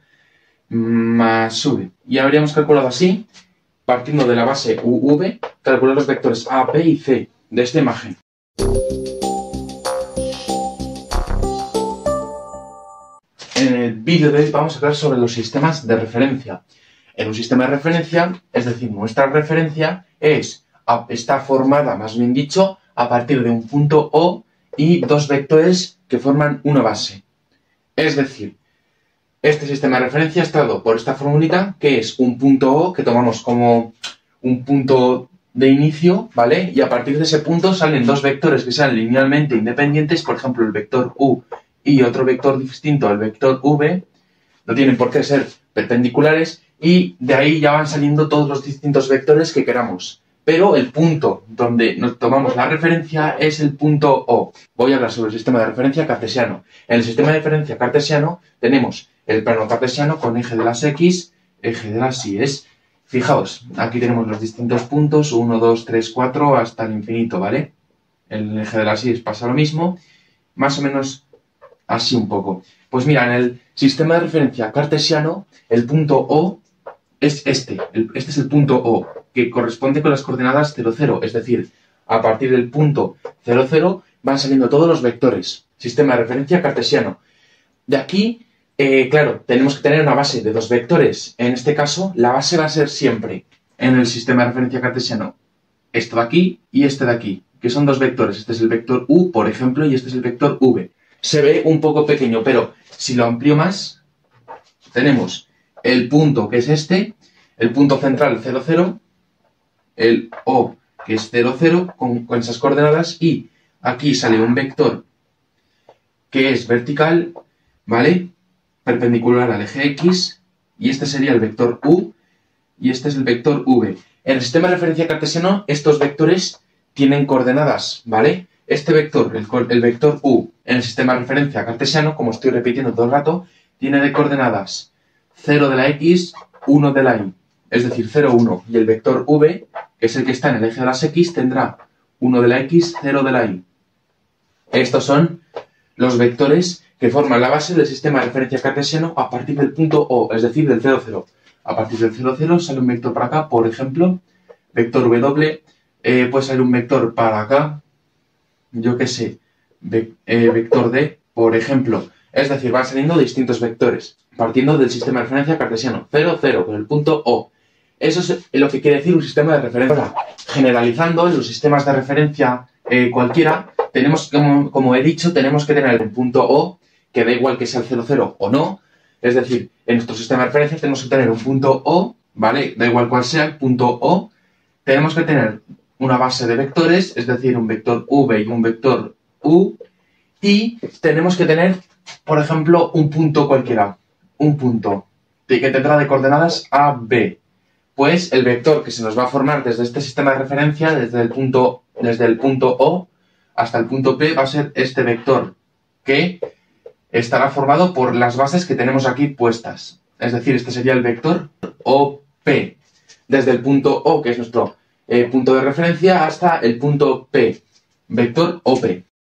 más V. Y habríamos calculado así, partiendo de la base UV, calcular los vectores A, B y C de esta imagen. En el vídeo de hoy vamos a hablar sobre los sistemas de referencia. En un sistema de referencia, es decir, nuestra referencia está formada, más bien dicho, a partir de un punto O y dos vectores que forman una base. Es decir, este sistema de referencia está dado por esta formulita, que es un punto O, que tomamos como un punto de inicio, ¿vale? Y a partir de ese punto salen dos vectores que sean linealmente independientes, por ejemplo, el vector u y otro vector distinto, el vector v, no tienen por qué ser perpendiculares, y de ahí ya van saliendo todos los distintos vectores que queramos. Pero el punto donde nos tomamos la referencia es el punto O. Voy a hablar sobre el sistema de referencia cartesiano. En el sistema de referencia cartesiano tenemos el plano cartesiano con eje de las X, eje de las Y. Fijaos, aquí tenemos los distintos puntos, 1, 2, 3, 4, hasta el infinito, ¿vale? El eje de las Y pasa lo mismo, más o menos así un poco. Pues mira, en el sistema de referencia cartesiano, el punto O es este es el punto O, que corresponde con las coordenadas 0, 0, es decir, a partir del punto 0, 0 van saliendo todos los vectores. Sistema de referencia cartesiano. De aquí, claro, tenemos que tener una base de dos vectores. En este caso, la base va a ser siempre, en el sistema de referencia cartesiano, esto de aquí y este de aquí, que son dos vectores. Este es el vector U, por ejemplo, y este es el vector V. Se ve un poco pequeño, pero si lo amplío más, tenemos el punto, que es este, el punto central 0, 0, el O, que es 0, 0, con esas coordenadas, y aquí sale un vector que es vertical, ¿vale? Perpendicular al eje X, y este sería el vector U, y este es el vector V. En el sistema de referencia cartesiano, estos vectores tienen coordenadas, ¿vale? Este vector, el vector U, en el sistema de referencia cartesiano, como estoy repitiendo todo el rato, tiene de coordenadas 0 de la X, 1 de la Y. Es decir, 0, 1. Y el vector V, que es el que está en el eje de las X, tendrá 1 de la X, 0 de la Y. Estos son los vectores que forman la base del sistema de referencia cartesiano a partir del punto O, es decir, del 0, 0. A partir del 0, 0 sale un vector para acá, por ejemplo, vector W, puede salir un vector para acá, yo qué sé, vector D, por ejemplo. Es decir, van saliendo distintos vectores, partiendo del sistema de referencia cartesiano, 0, 0, con el punto O. Eso es lo que quiere decir un sistema de referencia. Ahora, generalizando, en los sistemas de referencia cualquiera, tenemos, como he dicho, tenemos que tener el punto O, que da igual que sea el 0, 0 o no. Es decir, en nuestro sistema de referencia tenemos que tener un punto O, ¿vale? Da igual cuál sea el punto O. Tenemos que tener una base de vectores, es decir, un vector V y un vector U. Y tenemos que tener, por ejemplo, un punto cualquiera. Un punto que tendrá de coordenadas A, B. Pues el vector que se nos va a formar desde este sistema de referencia, desde el punto O hasta el punto P, va a ser este vector, que estará formado por las bases que tenemos aquí puestas. Es decir, este sería el vector OP, desde el punto O, que es nuestro punto de referencia, hasta el punto P, vector OP.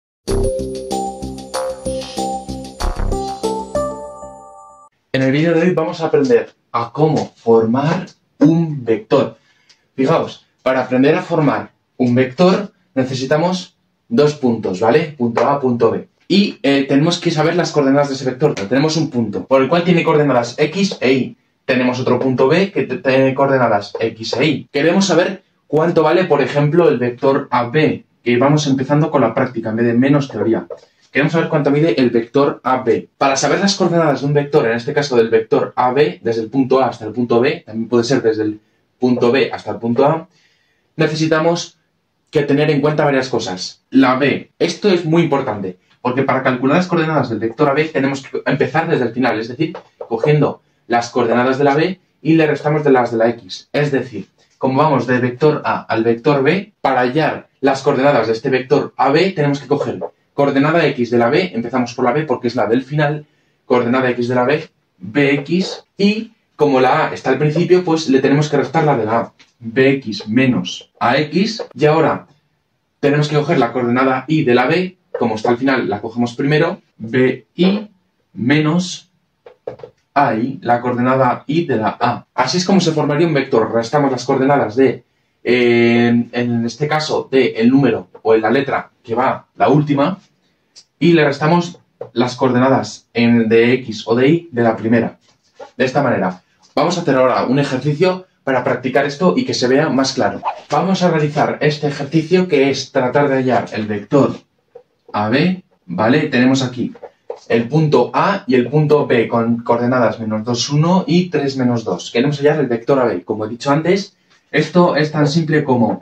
En el vídeo de hoy vamos a aprender a cómo formar un vector. Fijaos, para aprender a formar un vector necesitamos dos puntos, ¿vale? Punto A, punto B. Y tenemos que saber las coordenadas de ese vector. Tenemos un punto por el cual tiene coordenadas X e Y. Tenemos otro punto B que tiene coordenadas X e Y. Queremos saber cuánto vale, por ejemplo, el vector AB, que vamos empezando con la práctica en vez de menos teoría. Queremos saber cuánto mide el vector AB. Para saber las coordenadas de un vector, en este caso del vector AB, desde el punto A hasta el punto B, también puede ser desde el punto B hasta el punto A, necesitamos que tener en cuenta varias cosas. La B. Esto es muy importante, porque para calcular las coordenadas del vector AB tenemos que empezar desde el final, es decir, cogiendo las coordenadas de la B y le restamos de las de la X. Es decir, como vamos del vector A al vector B, para hallar las coordenadas de este vector AB tenemos que coger coordenada X de la B, empezamos por la B porque es la del final, coordenada X de la B, BX, y como la A está al principio, pues le tenemos que restar la de la A, BX menos AX, y ahora tenemos que coger la coordenada Y de la B, como está al final, la cogemos primero, BI menos AI, la coordenada Y de la A. Así es como se formaría un vector, restamos las coordenadas de, en este caso, de el número o en la letra que va la última, y le restamos las coordenadas de X o de Y de la primera. De esta manera. Vamos a hacer ahora un ejercicio para practicar esto y que se vea más claro. Vamos a realizar este ejercicio, que es tratar de hallar el vector AB, ¿vale? Tenemos aquí el punto A y el punto B con coordenadas menos 2, 1 y 3, menos 2. Queremos hallar el vector AB. Como he dicho antes, esto es tan simple como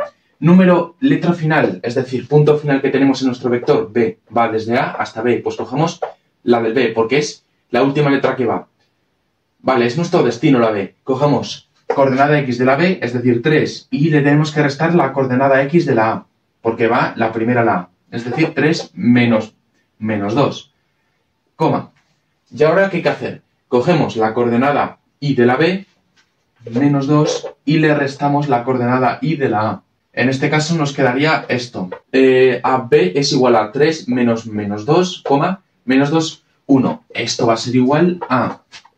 número, letra final, es decir, punto final que tenemos en nuestro vector b, va desde A hasta B, pues cogemos la del B, porque es la última letra que va. Vale, es nuestro destino la B. Cogemos coordenada X de la B, es decir, 3, y le tenemos que restar la coordenada X de la A, porque va la primera a la A, es decir, 3 menos 2, coma. Y ahora, ¿qué hay que hacer? Cogemos la coordenada Y de la B, menos 2, y le restamos la coordenada Y de la A. En este caso nos quedaría esto. AB es igual a 3 menos 2, coma, menos 2, 1. Esto va a ser igual a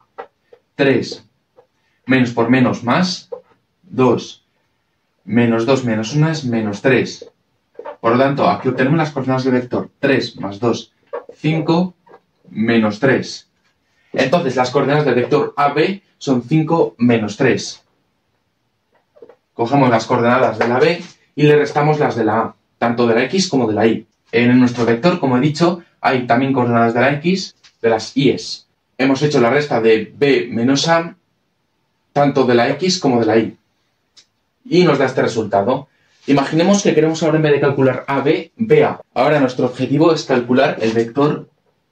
3 menos por menos más 2. Menos 2 menos 1 es menos 3. Por lo tanto, aquí obtenemos las coordenadas del vector. 3 más 2, 5, menos 3. Entonces, las coordenadas del vector AB son 5 menos 3. Cogemos las coordenadas de la B y le restamos las de la A, tanto de la X como de la Y. En nuestro vector, como he dicho, hay también coordenadas de la X, de las Y's. Hemos hecho la resta de B menos A, tanto de la X como de la Y. Y nos da este resultado. Imaginemos que queremos ahora, en vez de calcular AB, BA. Ahora nuestro objetivo es calcular el vector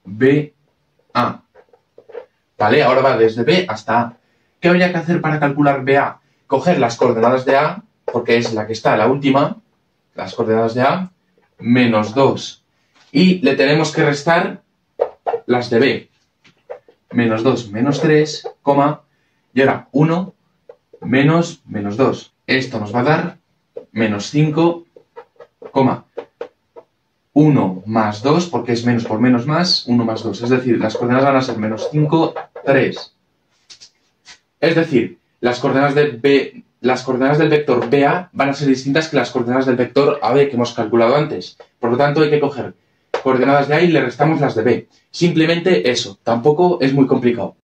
BA. ¿Vale? Ahora va desde B hasta A. ¿Qué habría que hacer para calcular BA? Coger las coordenadas de A, porque es la que está la última, las coordenadas de A, menos 2. Y le tenemos que restar las de B. Menos 2, menos 3, coma, y ahora 1, menos 2. Esto nos va a dar menos 5, coma, 1 más 2, porque es menos por menos más, 1 más 2. Es decir, las coordenadas van a ser menos 5, 3. Es decir, las coordenadas del vector BA van a ser distintas que las coordenadas del vector AB que hemos calculado antes. Por lo tanto, hay que coger coordenadas de A y le restamos las de B. Simplemente eso, tampoco es muy complicado.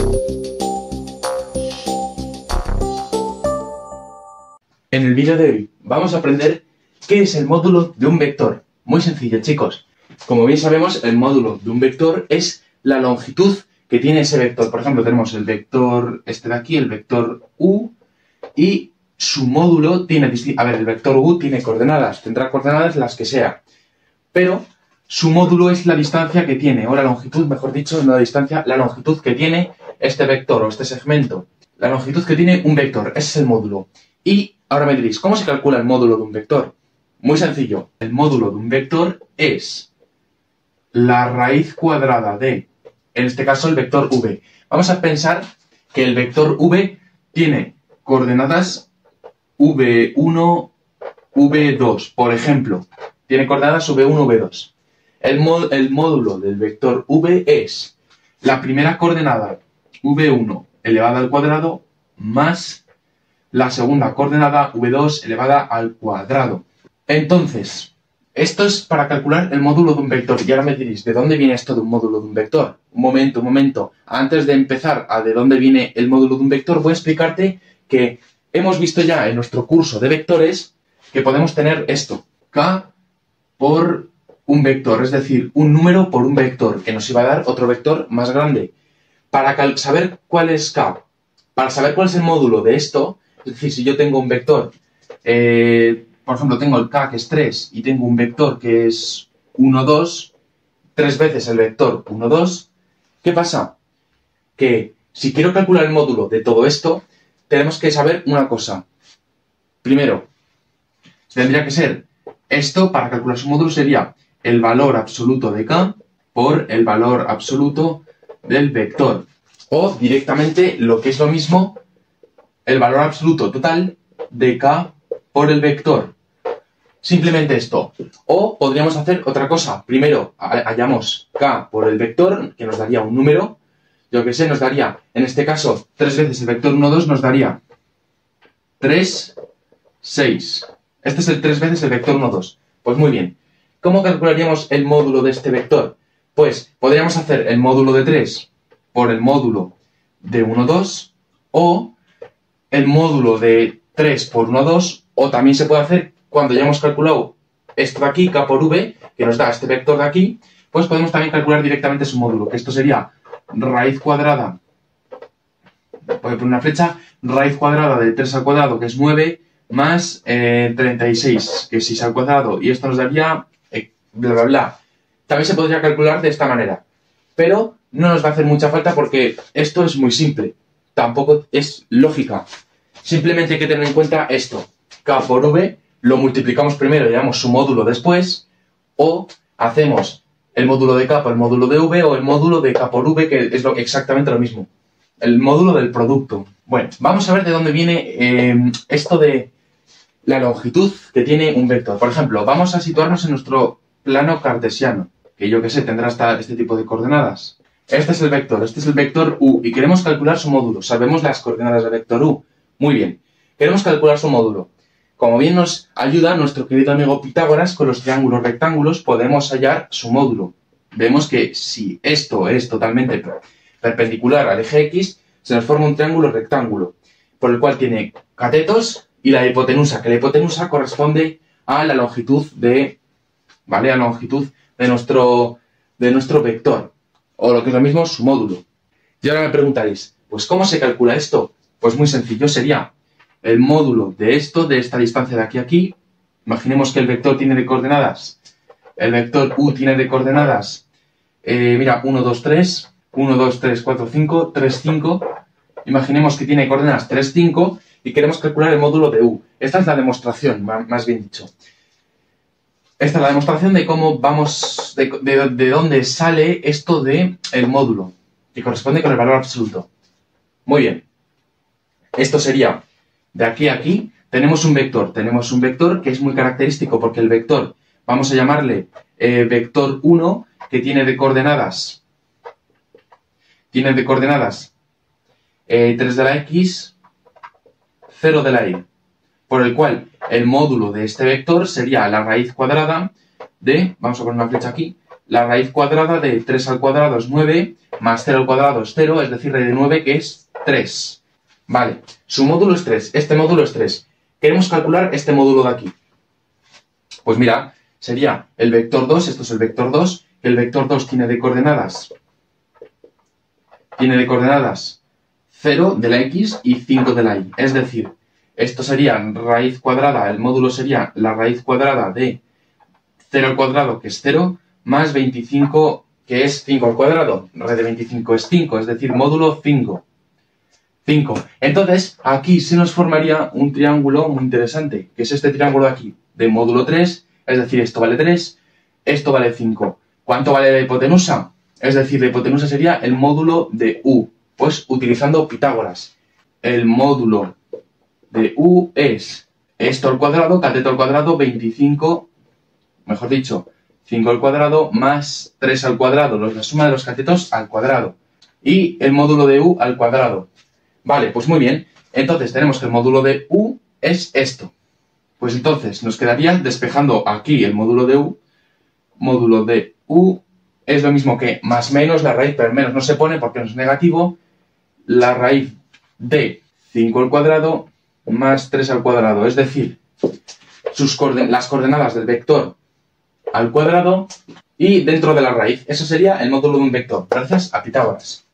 En el vídeo de hoy vamos a aprender qué es el módulo de un vector. Muy sencillo, chicos. Como bien sabemos, el módulo de un vector es la longitud que tiene ese vector. Por ejemplo, tenemos el vector este de aquí, el vector U, y su módulo tiene... A ver, el vector U tiene coordenadas, tendrá coordenadas las que sea, pero su módulo es la distancia que tiene, o la longitud, mejor dicho, no la distancia, la longitud que tiene este vector o este segmento. La longitud que tiene un vector, ese es el módulo. Y ahora me diréis, ¿cómo se calcula el módulo de un vector? Muy sencillo. El módulo de un vector es la raíz cuadrada de, en este caso, el vector v. Vamos a pensar que el vector v tiene coordenadas v1, v2, por ejemplo. Tiene coordenadas v1, v2. El módulo del vector v es la primera coordenada v1 elevada al cuadrado más la segunda coordenada v2 elevada al cuadrado. Entonces, esto es para calcular el módulo de un vector. Y ahora me diréis, ¿de dónde viene esto de un módulo de un vector? Un momento. Antes de empezar a de dónde viene el módulo de un vector, voy a explicarte que hemos visto ya en nuestro curso de vectores que podemos tener esto, k por un vector, es decir, un número por un vector, que nos iba a dar otro vector más grande. Para saber cuál es k, para saber cuál es el módulo de esto, es decir, si yo tengo un vector, por ejemplo, tengo el k que es 3 y tengo un vector que es 1, 2, 3 veces el vector 1, 2, ¿qué pasa? Que si quiero calcular el módulo de todo esto, tenemos que saber una cosa. Primero, tendría que ser esto, para calcular su módulo sería el valor absoluto de k por el valor absoluto del vector. O directamente, lo que es lo mismo, el valor absoluto total de k por el vector. Simplemente esto. O podríamos hacer otra cosa. Primero hallamos k por el vector, que nos daría un número. Yo que sé, nos daría, en este caso, 3 veces el vector 1, 2, nos daría 3, 6. Este es el 3 veces el vector 1, 2. Pues muy bien. ¿Cómo calcularíamos el módulo de este vector? Pues podríamos hacer el módulo de 3 por el módulo de 1, 2, o el módulo de 3 por 1, 2, o también se puede hacer cuando ya hemos calculado esto de aquí, k por v, que nos da este vector de aquí, pues podemos también calcular directamente su módulo, que esto sería raíz cuadrada, voy a poner una flecha, raíz cuadrada de 3 al cuadrado, que es 9, más 36, que si es al cuadrado, y esto nos daría bla, bla, bla. También se podría calcular de esta manera, pero no nos va a hacer mucha falta porque esto es muy simple, tampoco es lógica. Simplemente hay que tener en cuenta esto, k por v, lo multiplicamos primero y le damos su módulo después, o hacemos el módulo de k por el módulo de v, o el módulo de k por v, que es exactamente lo mismo. El módulo del producto. Bueno, vamos a ver de dónde viene esto de la longitud que tiene un vector. Por ejemplo, vamos a situarnos en nuestro plano cartesiano, que yo que sé, tendrá este tipo de coordenadas. Este es el vector u, y queremos calcular su módulo. Sabemos las coordenadas del vector u. Muy bien. Queremos calcular su módulo. Como bien nos ayuda nuestro querido amigo Pitágoras con los triángulos rectángulos, podemos hallar su módulo. Vemos que si esto es totalmente perpendicular al eje X, se nos forma un triángulo rectángulo, por el cual tiene catetos y la hipotenusa, que la hipotenusa corresponde a la longitud de, ¿vale? A la longitud de nuestro vector, o lo que es lo mismo, su módulo. Y ahora me preguntaréis, pues ¿cómo se calcula esto? Pues muy sencillo, sería el módulo de esto, de esta distancia de aquí a aquí. Imaginemos que el vector tiene de coordenadas, el vector u tiene de coordenadas, mira, 1, 2, 3, 1, 2, 3, 4, 5, 3, 5. Imaginemos que tiene coordenadas 3, 5 y queremos calcular el módulo de u. Esta es la demostración, más bien dicho. Esta es la demostración de cómo vamos, de dónde sale esto de el módulo, que corresponde con el valor absoluto. Muy bien. Esto sería de aquí a aquí. Tenemos un vector que es muy característico porque el vector, vamos a llamarle vector 1, que tiene de coordenadas 3 de la x, 0 de la y, por el cual el módulo de este vector sería la raíz cuadrada de, vamos a poner una flecha aquí, la raíz cuadrada de 3 al cuadrado es 9, más 0 al cuadrado es 0, es decir, raíz de 9 que es 3. Vale, su módulo es 3, este módulo es 3. Queremos calcular este módulo de aquí. Pues mira, sería el vector 2, esto es el vector 2, el vector 2 tiene de coordenadas 0 de la x y 5 de la y. Es decir, esto sería raíz cuadrada, el módulo sería la raíz cuadrada de 0 al cuadrado, que es 0, más 25, que es 5 al cuadrado. Raíz de 25 es 5, es decir, módulo 5. Entonces, aquí se nos formaría un triángulo muy interesante, que es este triángulo de aquí, de módulo 3, es decir, esto vale 3, esto vale 5. ¿Cuánto vale la hipotenusa? Es decir, la hipotenusa sería el módulo de u, pues utilizando Pitágoras. El módulo de u es esto al cuadrado, cateto al cuadrado, 25, mejor dicho, 5 al cuadrado más 3 al cuadrado, la suma de los catetos al cuadrado. Y el módulo de u al cuadrado. Vale, pues muy bien. Entonces tenemos que el módulo de u es esto. Pues entonces nos quedaría despejando aquí el módulo de u. Módulo de u es lo mismo que más menos la raíz, pero el menos no se pone porque no es negativo. La raíz de 5 al cuadrado más 3 al cuadrado. Es decir, las coordenadas del vector al cuadrado y dentro de la raíz. Eso sería el módulo de un vector, gracias a Pitágoras.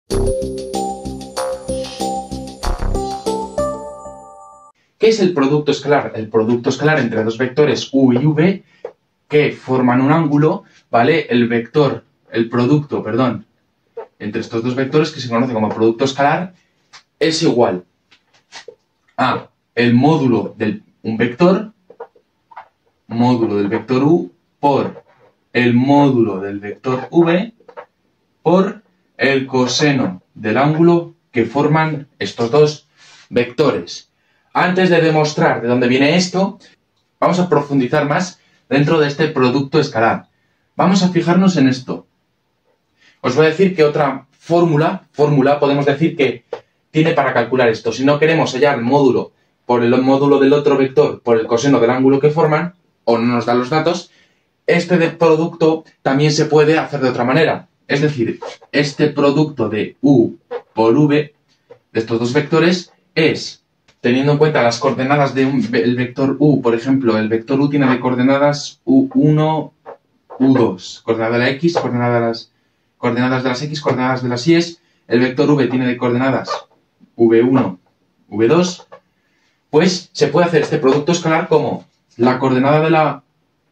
¿Qué es el producto escalar? El producto escalar entre dos vectores u y v que forman un ángulo, ¿vale? El producto entre estos dos vectores, que se conoce como producto escalar, es igual a el módulo de un vector, módulo del vector u, por el módulo del vector v, por el coseno del ángulo que forman estos dos vectores. Antes de demostrar de dónde viene esto, vamos a profundizar más dentro de este producto escalar. Vamos a fijarnos en esto. Os voy a decir que otra fórmula podemos decir que tiene para calcular esto. Si no queremos hallar el módulo por el módulo del otro vector por el coseno del ángulo que forman, o no nos dan los datos, este producto también se puede hacer de otra manera. Es decir, este producto de u por v, de estos dos vectores, es, teniendo en cuenta las coordenadas del vector u, por ejemplo, el vector u tiene de coordenadas u1, u2, coordenada de la x, coordenadas de las x, coordenadas de las y, el vector v tiene de coordenadas v1, v2, pues se puede hacer este producto escalar como la coordenada de la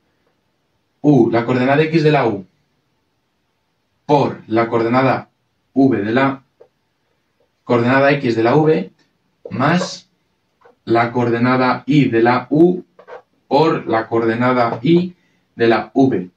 U, la coordenada X de la U, por la coordenada V de la coordenada X de la V, más la coordenada Y de la U por la coordenada Y de la V.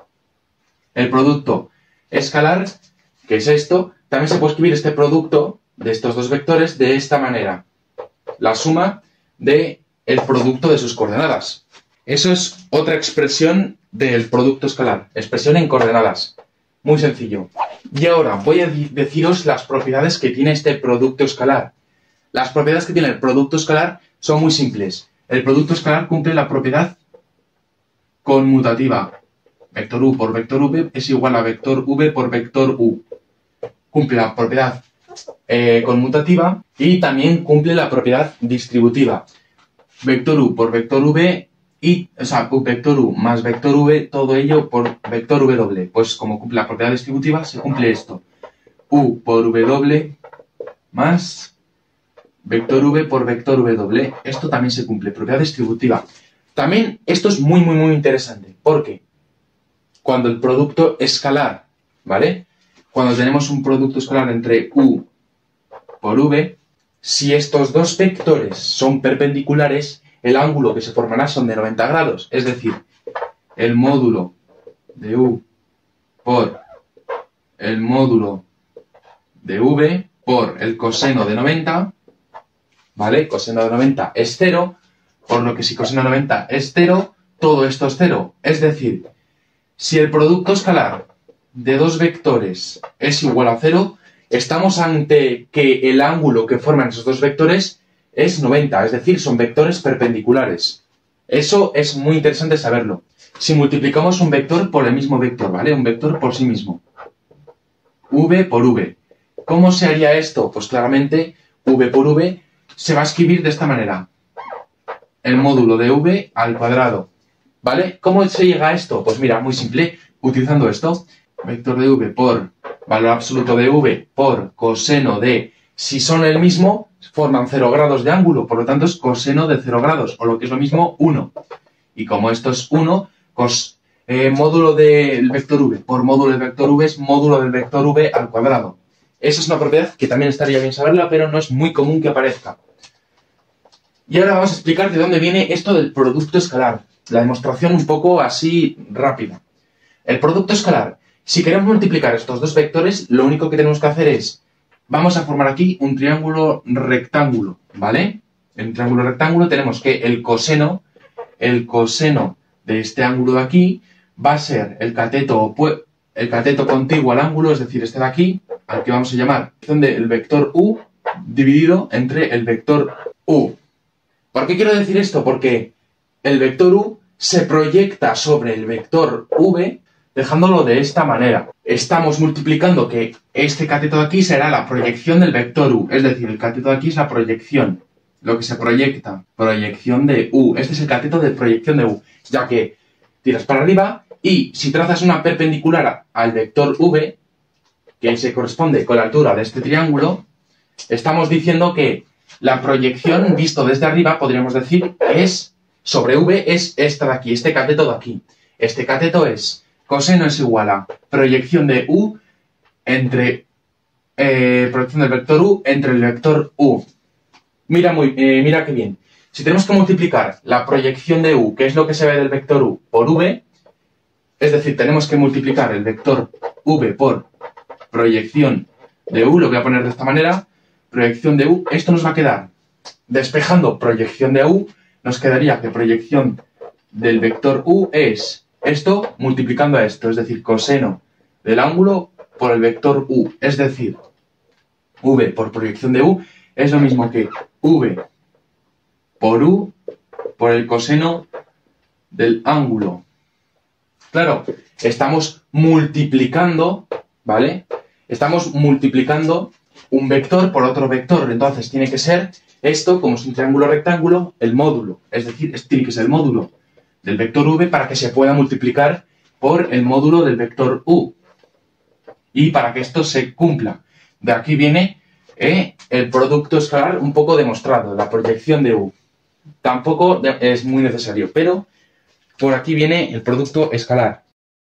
El producto escalar, que es esto, también se puede escribir este producto de estos dos vectores de esta manera. La suma del producto de sus coordenadas. Eso es otra expresión del producto escalar. Expresión en coordenadas. Muy sencillo. Y ahora voy a deciros las propiedades que tiene este producto escalar. Las propiedades que tiene el producto escalar son muy simples. El producto escalar cumple la propiedad conmutativa. Vector u por vector v es igual a vector v por vector u. Cumple la propiedad conmutativa y también cumple la propiedad distributiva. Vector u por vector v vector u más vector v, todo ello por vector v doble. Pues como cumple la propiedad distributiva, se cumple esto. U por v doble más vector v por vector v doble. Esto también se cumple, propiedad distributiva. También esto es muy interesante, porque cuando el producto escalar, ¿vale? Cuando tenemos un producto escalar entre u por v, si estos dos vectores son perpendiculares, el ángulo que se formará son de 90 grados. Es decir, el módulo de u por el módulo de v por el coseno de 90, ¿vale? Coseno de 90 es 0, por lo que si coseno de 90 es 0, todo esto es 0. Es decir, si el producto escalar de dos vectores es igual a 0, estamos ante que el ángulo que forman esos dos vectores es 90, es decir, son vectores perpendiculares. Eso es muy interesante saberlo. Si multiplicamos un vector por el mismo vector, ¿vale? Un vector por sí mismo. V por V. ¿Cómo se haría esto? Pues claramente, V por V se va a escribir de esta manera. El módulo de V al cuadrado. ¿Vale? ¿Cómo se llega a esto? Pues mira, muy simple, utilizando esto. Vector de V por valor absoluto de V por coseno de... Si son el mismo, forman 0 grados de ángulo, por lo tanto es coseno de 0 grados, o lo que es lo mismo, 1. Y como esto es 1, módulo del vector V por módulo del vector V es módulo del vector V al cuadrado. Esa es una propiedad que también estaría bien saberla, pero no es muy común que aparezca. Y ahora vamos a explicar de dónde viene esto del producto escalar. La demostración un poco así rápida. El producto escalar. Si queremos multiplicar estos dos vectores, lo único que tenemos que hacer es, vamos a formar aquí un triángulo rectángulo, ¿vale? En un triángulo rectángulo tenemos que el coseno de este ángulo de aquí va a ser el cateto contiguo al ángulo, es decir, este de aquí, al que vamos a llamar el vector u dividido entre el vector u. ¿Por qué quiero decir esto? Porque el vector u se proyecta sobre el vector v dejándolo de esta manera. Estamos multiplicando que este cateto de aquí será la proyección del vector u, es decir, el cateto de aquí es la proyección, lo que se proyecta, proyección de u. Este es el cateto de proyección de u, ya que tiras para arriba y si trazas una perpendicular al vector v, que se corresponde con la altura de este triángulo, estamos diciendo que la proyección visto desde arriba, podríamos decir, es sobre v es esta de aquí, este cateto de aquí. Este cateto es coseno es igual a proyección de u entre proyección del vector u entre el vector u. Mira qué bien. Si tenemos que multiplicar la proyección de u, que es lo que se ve del vector u, por v, es decir, tenemos que multiplicar el vector v por proyección de u, lo voy a poner de esta manera, proyección de u, esto nos va a quedar, despejando proyección de u, nos quedaría que proyección del vector u es esto multiplicando a esto, es decir, coseno del ángulo por el vector u, es decir, v por proyección de u es lo mismo que v por u por el coseno del ángulo. Claro, estamos multiplicando, ¿vale? Estamos multiplicando un vector por otro vector, entonces tiene que ser esto, como es un triángulo rectángulo, el módulo, es decir, tiene que ser el módulo del vector v para que se pueda multiplicar por el módulo del vector u. Y para que esto se cumpla. De aquí viene el producto escalar un poco demostrado, la proyección de u. tampoco es muy necesario, pero por aquí viene el producto escalar.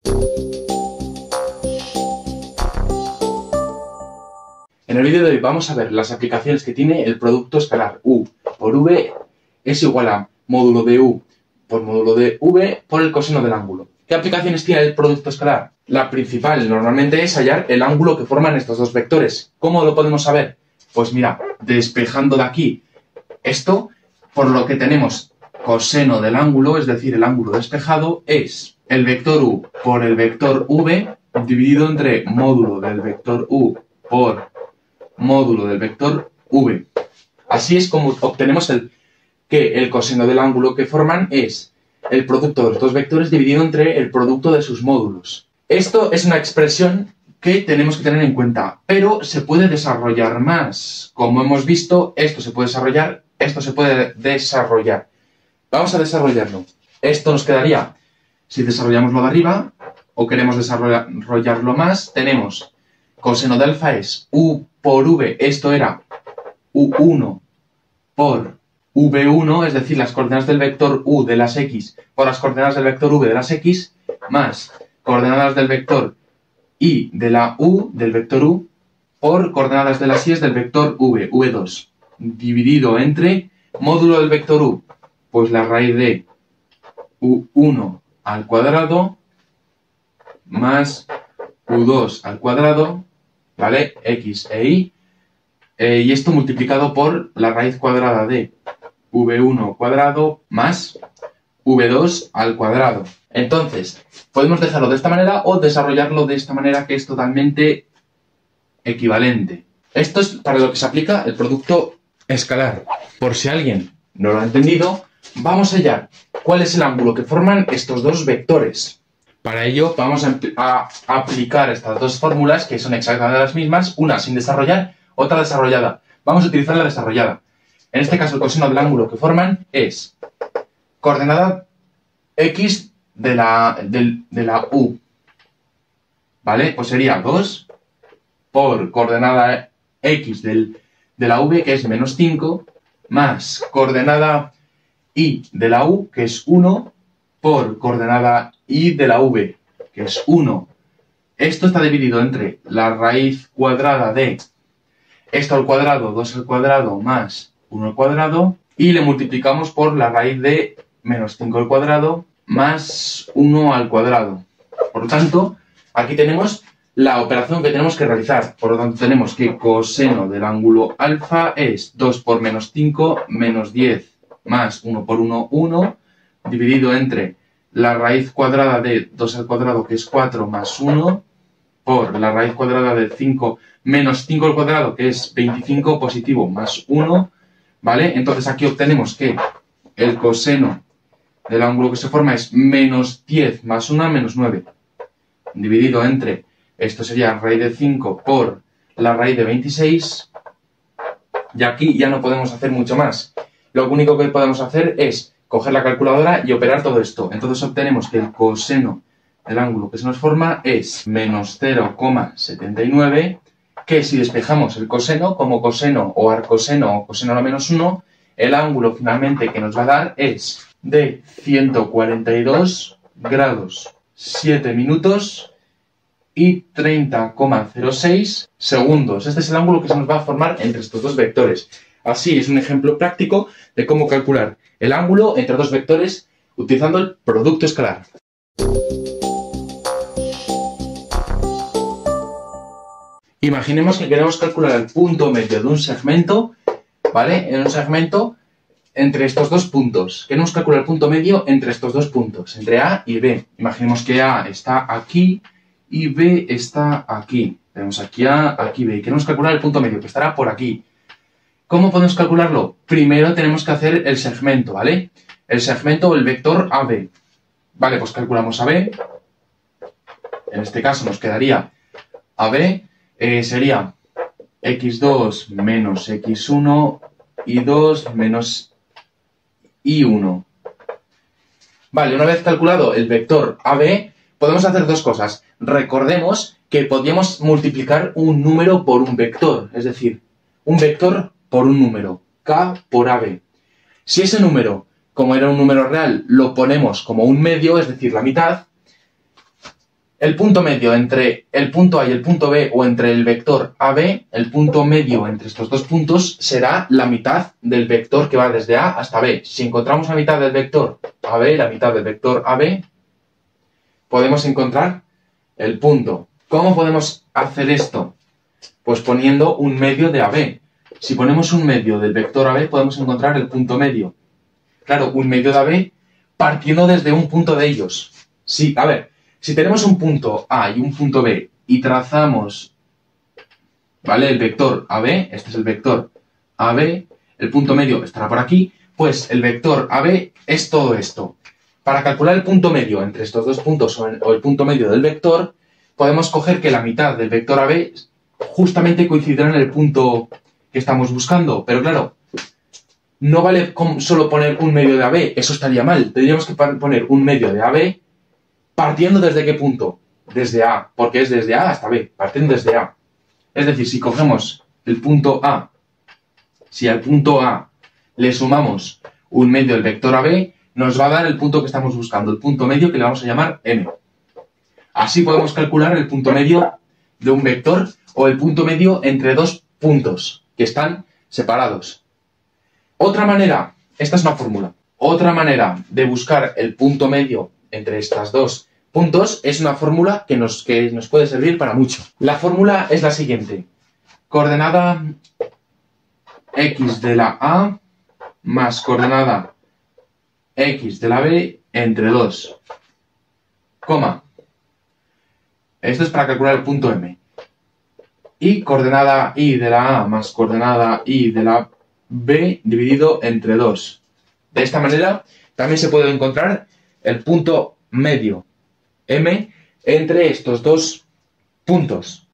En el vídeo de hoy vamos a ver las aplicaciones que tiene el producto escalar. U por V es igual a módulo de U por módulo de V por el coseno del ángulo. ¿Qué aplicaciones tiene el producto escalar? La principal normalmente es hallar el ángulo que forman estos dos vectores. ¿Cómo lo podemos saber? Pues mira, despejando de aquí esto, por lo que tenemos coseno del ángulo, es decir, el ángulo despejado, es el vector U por el vector V dividido entre módulo del vector U por módulo del vector V. Así es como obtenemos que el coseno del ángulo que forman es el producto de los dos vectores dividido entre el producto de sus módulos. Esto es una expresión que tenemos que tener en cuenta, pero se puede desarrollar más. Como hemos visto, esto se puede desarrollar, esto se puede desarrollar. Vamos a desarrollarlo. Esto nos quedaría, si desarrollamos lo de arriba, o queremos desarrollarlo más, tenemos coseno de alfa es U por V, esto era U1 por V1, es decir, las coordenadas del vector U de las X por las coordenadas del vector V de las X, más coordenadas del vector Y de la U, del vector U, por coordenadas de las Y del vector V, V2, dividido entre módulo del vector U, pues la raíz de U1 al cuadrado más U2 al cuadrado, ¿vale? X e Y, y esto multiplicado por la raíz cuadrada de V1 cuadrado más V2 al cuadrado. Entonces, podemos dejarlo de esta manera o desarrollarlo de esta manera, que es totalmente equivalente. Esto es para lo que se aplica el producto escalar. Por si alguien no lo ha entendido, vamos a hallar cuál es el ángulo que forman estos dos vectores. Para ello vamos a aplicar estas dos fórmulas, que son exactamente las mismas, una sin desarrollar, otra desarrollada. Vamos a utilizar la desarrollada. En este caso, el coseno del ángulo que forman es coordenada X de la U. ¿Vale? Pues sería 2 por coordenada X de la V, que es menos 5, más coordenada Y de la U, que es 1, por coordenada Y de la V, que es 1. Esto está dividido entre la raíz cuadrada de esto al cuadrado, 2 al cuadrado, más 1 al cuadrado, y le multiplicamos por la raíz de menos 5 al cuadrado, más 1 al cuadrado. Por lo tanto, aquí tenemos la operación que tenemos que realizar. Por lo tanto, tenemos que coseno del ángulo alfa es 2 por menos 5, menos 10, más 1 por 1, 1, dividido entre la raíz cuadrada de 2 al cuadrado, que es 4, más 1, por la raíz cuadrada de 5, menos 5 al cuadrado, que es 25 positivo, más 1, ¿vale? Entonces aquí obtenemos que el coseno del ángulo que se forma es menos 10 más 1, menos 9, dividido entre, esto sería raíz de 5 por la raíz de 26, y aquí ya no podemos hacer mucho más. Lo único que podemos hacer es coger la calculadora y operar todo esto. Entonces obtenemos que el coseno del ángulo que se nos forma es menos 0,79, que si despejamos el coseno como coseno o arcoseno o coseno a la menos 1, el ángulo finalmente que nos va a dar es de 142 grados 7 minutos y 30,06 segundos. Este es el ángulo que se nos va a formar entre estos dos vectores. Así es un ejemplo práctico de cómo calcular el ángulo entre dos vectores utilizando el producto escalar. Imaginemos que queremos calcular el punto medio de un segmento, ¿vale? En un segmento entre estos dos puntos. Queremos calcular el punto medio entre estos dos puntos, entre A y B. Imaginemos que A está aquí y B está aquí. Tenemos aquí A, aquí B. Y queremos calcular el punto medio, que estará por aquí. ¿Cómo podemos calcularlo? Primero tenemos que hacer el segmento, ¿vale? El segmento o el vector AB. Vale, pues calculamos AB. En este caso nos quedaría AB. Sería x2 menos x1 y 2 menos y1. Vale, una vez calculado el vector AB, podemos hacer dos cosas. Recordemos que podíamos multiplicar un número por un vector, es decir, un vector por un número, k por AB. Si ese número, como era un número real, lo ponemos como un medio, es decir, la mitad, el punto medio entre el punto A y el punto B, o entre el vector AB, el punto medio entre estos dos puntos será la mitad del vector que va desde A hasta B. Si encontramos la mitad del vector AB, la mitad del vector AB, podemos encontrar el punto. ¿Cómo podemos hacer esto? Pues poniendo un medio de AB. Si ponemos un medio del vector AB, podemos encontrar el punto medio. Claro, un medio de AB partiendo desde un punto de ellos. Sí, a ver, si tenemos un punto A y un punto B y trazamos, ¿vale?, el vector AB, este es el vector AB, el punto medio estará por aquí, pues el vector AB es todo esto. Para calcular el punto medio entre estos dos puntos o el punto medio del vector, podemos coger que la mitad del vector AB justamente coincidirá en el punto que estamos buscando. Pero claro, no vale solo poner un medio de AB, eso estaría mal. Tendríamos que poner un medio de AB partiendo desde qué punto? Desde A, porque es desde A hasta B, partiendo desde A. Es decir, si cogemos el punto A, si al punto A le sumamos un medio del vector AB, nos va a dar el punto que estamos buscando, el punto medio que le vamos a llamar M. Así podemos calcular el punto medio de un vector o el punto medio entre dos puntos que están separados. Otra manera, esta es una fórmula, otra manera de buscar el punto medio entre estos dos puntos es una fórmula que nos puede servir para mucho. La fórmula es la siguiente: coordenada x de la A más coordenada x de la B entre 2, coma. Esto es para calcular el punto M. Y coordenada y de la A más coordenada y de la B dividido entre 2. De esta manera también se puede encontrar el punto medio M entre estos dos puntos.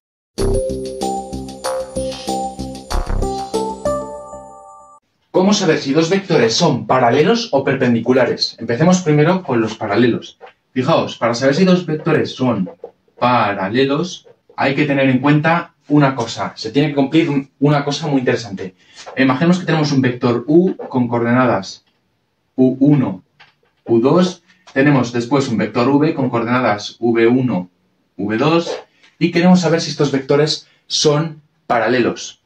¿Cómo saber si dos vectores son paralelos o perpendiculares? Empecemos primero con los paralelos. Fijaos, para saber si dos vectores son paralelos, hay que tener en cuenta una cosa. Se tiene que cumplir una cosa muy interesante. Imaginemos que tenemos un vector U con coordenadas U1, U2. Tenemos después un vector V con coordenadas V1, V2. Y queremos saber si estos vectores son paralelos.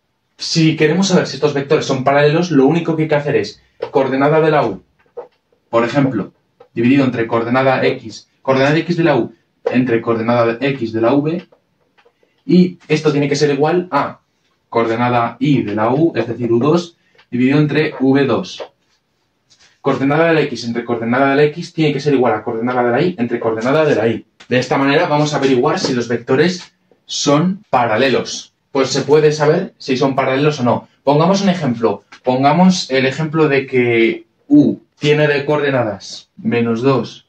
Si queremos saber si estos vectores son paralelos, lo único que hay que hacer es coordenada de la U, por ejemplo, dividido entre coordenada X de la U entre coordenada X de la V, y esto tiene que ser igual a coordenada Y de la U, es decir, U2, dividido entre V2. Coordenada de la X entre coordenada de la X tiene que ser igual a coordenada de la Y entre coordenada de la Y. De esta manera vamos a averiguar si los vectores son paralelos. Pues se puede saber si son paralelos o no. Pongamos un ejemplo. Pongamos el ejemplo de que U tiene de coordenadas -2,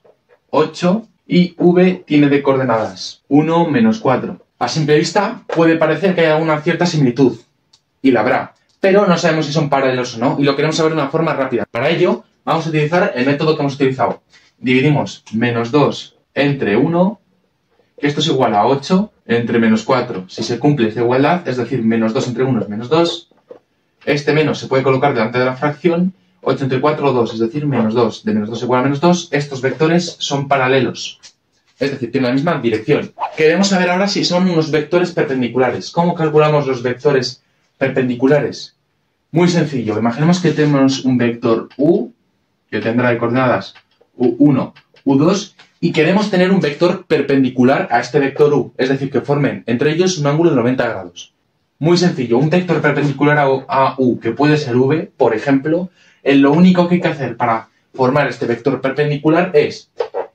8 y V tiene de coordenadas 1, -4. A simple vista puede parecer que hay alguna cierta similitud, y la habrá, pero no sabemos si son paralelos o no, y lo queremos saber de una forma rápida. Para ello, vamos a utilizar el método que hemos utilizado. Dividimos -2 entre 1, que esto es igual a 8 entre -4. Si se cumple esta igualdad, es decir, -2 entre 1 es -2, este menos se puede colocar delante de la fracción, 8 entre 4, 2, es decir, -2. De -2 igual a -2, estos vectores son paralelos. Es decir, tienen la misma dirección. Queremos saber ahora si son unos vectores perpendiculares. ¿Cómo calculamos los vectores perpendiculares? Muy sencillo. Imaginemos que tenemos un vector U, que tendrá de coordenadas U1, U2, y queremos tener un vector perpendicular a este vector U. Es decir, que formen entre ellos un ángulo de 90 grados. Muy sencillo. Un vector perpendicular a U, que puede ser V, por ejemplo, lo único que hay que hacer para formar este vector perpendicular es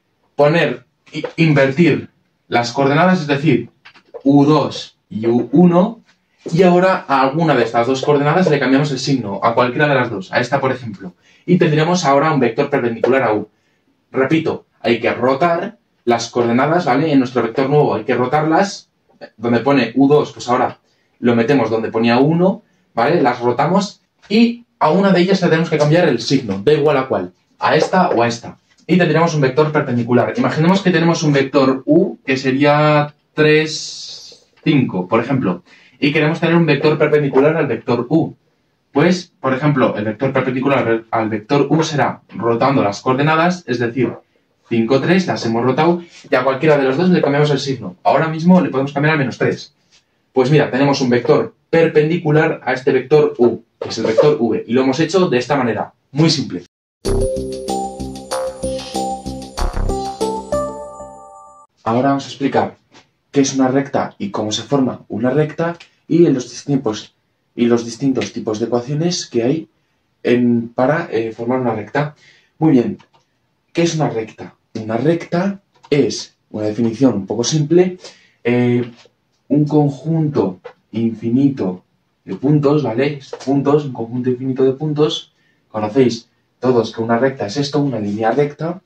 invertir las coordenadas, es decir, U2 y U1, y ahora a alguna de estas dos coordenadas le cambiamos el signo, a cualquiera de las dos, a esta por ejemplo, y tendríamos ahora un vector perpendicular a U. Repito, hay que rotar las coordenadas, ¿vale? En nuestro vector nuevo hay que rotarlas, donde pone U2, pues ahora lo metemos donde ponía U1, ¿vale? Las rotamos y a una de ellas le tenemos que cambiar el signo, da igual a cuál, a esta o a esta. Y tendríamos un vector perpendicular. Imaginemos que tenemos un vector U que sería 3, 5, por ejemplo, y queremos tener un vector perpendicular al vector U. Pues, por ejemplo, el vector perpendicular al vector u será rotando las coordenadas, es decir, 5, 3, las hemos rotado, y a cualquiera de los dos le cambiamos el signo. Ahora mismo le podemos cambiar al -3. Pues mira, tenemos un vector perpendicular a este vector u, que es el vector v, y lo hemos hecho de esta manera, muy simple. Ahora vamos a explicar qué es una recta y cómo se forma una recta y los distintos tipos de ecuaciones que hay para formar una recta. Muy bien, ¿qué es una recta? Una recta es, una definición un poco simple, un conjunto infinito de puntos, ¿vale? Puntos, un conjunto infinito de puntos. Conocéis todos que una recta es esto, una línea recta,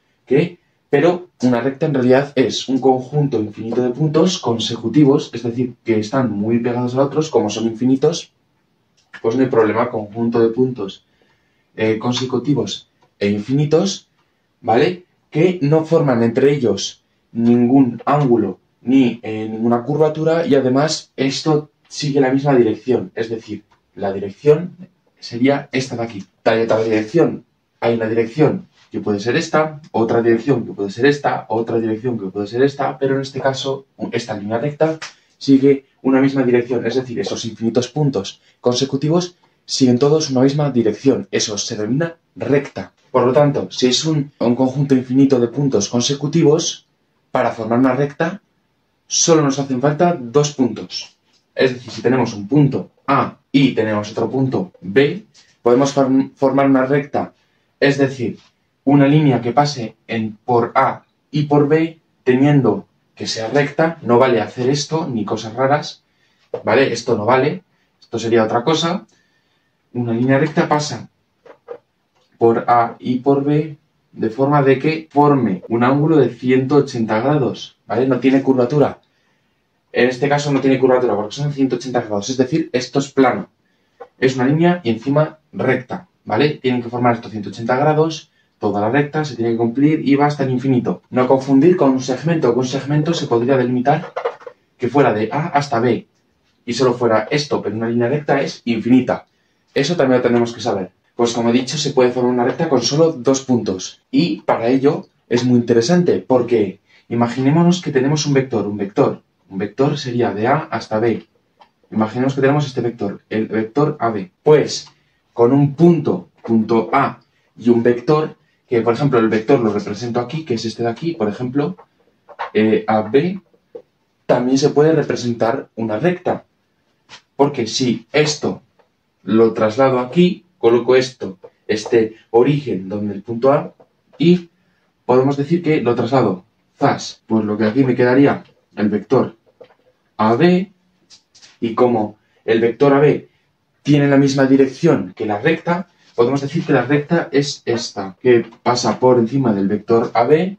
pero una recta en realidad es un conjunto infinito de puntos consecutivos, es decir, que están muy pegados a otros, como son infinitos, pues no hay problema, conjunto de puntos consecutivos e infinitos, ¿vale? Que no forman entre ellos ningún ángulo ni ninguna curvatura y además esto sigue la misma dirección, es decir, la dirección sería esta de aquí. Otra dirección, hay una dirección que puede ser esta, otra dirección que puede ser esta, otra dirección que puede ser esta, pero en este caso, esta línea recta sigue una misma dirección, es decir, esos infinitos puntos consecutivos siguen todos una misma dirección, eso se denomina recta. Por lo tanto, si es un conjunto infinito de puntos consecutivos, para formar una recta, solo nos hacen falta dos puntos. Es decir, si tenemos un punto A y tenemos otro punto B, podemos formar una recta, es decir, una línea que pase por A y por B, teniendo que sea recta. No vale hacer esto, ni cosas raras, ¿vale? Esto no vale, esto sería otra cosa. Una línea recta pasa por A y por B de forma de que forme un ángulo de 180 grados, ¿vale? No tiene curvatura. En este caso no tiene curvatura porque son 180 grados, es decir, esto es plano. Es una línea y encima recta, ¿vale? Tienen que formar estos 180 grados, toda la recta se tiene que cumplir y va hasta el infinito. No confundir con un segmento, que un segmento se podría delimitar que fuera de A hasta B y solo fuera esto, pero una línea recta es infinita. Eso también lo tenemos que saber. Pues como he dicho, se puede formar una recta con solo dos puntos. Y para ello es muy interesante porque imaginémonos que tenemos un vector. Un vector sería de A hasta B. Imaginemos que tenemos este vector, el vector AB. Pues con un punto A y un vector, que por ejemplo el vector lo represento aquí, que es este de aquí, por ejemplo, AB, también se puede representar una recta. Porque si esto lo traslado aquí, coloco este origen donde el punto A, y podemos decir que lo traslado zas. Pues lo que aquí me quedaría el vector AB, y como el vector AB tiene la misma dirección que la recta, podemos decir que la recta es esta, que pasa por encima del vector AB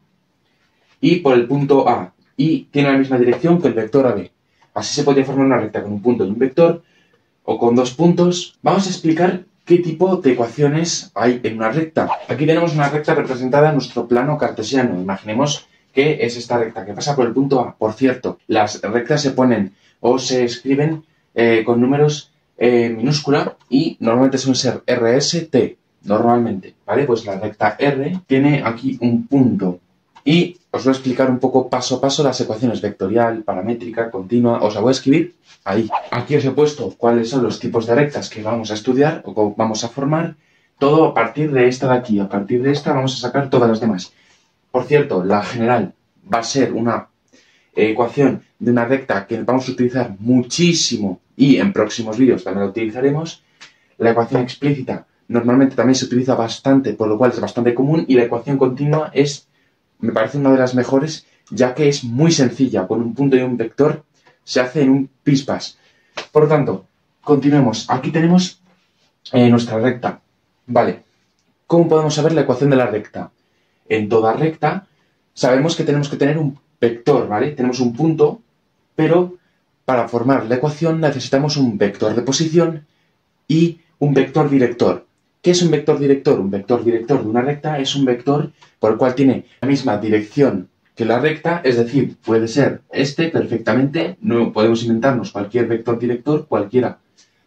y por el punto A, y tiene la misma dirección que el vector AB. Así se podría formar una recta con un punto y un vector, o con dos puntos. Vamos a explicar qué tipo de ecuaciones hay en una recta. Aquí tenemos una recta representada en nuestro plano cartesiano. Imaginemos que es esta recta que pasa por el punto A. Por cierto, las rectas se ponen o se escriben con números minúscula y normalmente suelen ser RST, normalmente, ¿vale? Pues la recta R tiene aquí un punto. Y os voy a explicar un poco paso a paso las ecuaciones vectorial, paramétrica, continua. Os la voy a escribir ahí. Aquí os he puesto cuáles son los tipos de rectas que vamos a estudiar o que vamos a formar. Todo a partir de esta de aquí. A partir de esta vamos a sacar todas las demás. Por cierto, la general va a ser una ecuación de una recta que vamos a utilizar muchísimo y en próximos vídeos también la utilizaremos. La ecuación explícita normalmente también se utiliza bastante, por lo cual es bastante común, y la ecuación continua me parece una de las mejores, ya que es muy sencilla, con un punto y un vector se hace en un pispás. Por lo tanto, continuemos. Aquí tenemos nuestra recta. Vale, ¿cómo podemos saber la ecuación de la recta? En toda recta sabemos que tenemos que tener un vector, ¿vale? Tenemos un punto, pero para formar la ecuación necesitamos un vector de posición y un vector director. ¿Qué es un vector director? Un vector director de una recta es un vector por el cual tiene la misma dirección que la recta, es decir, puede ser este perfectamente, no podemos inventarnos cualquier vector director, cualquiera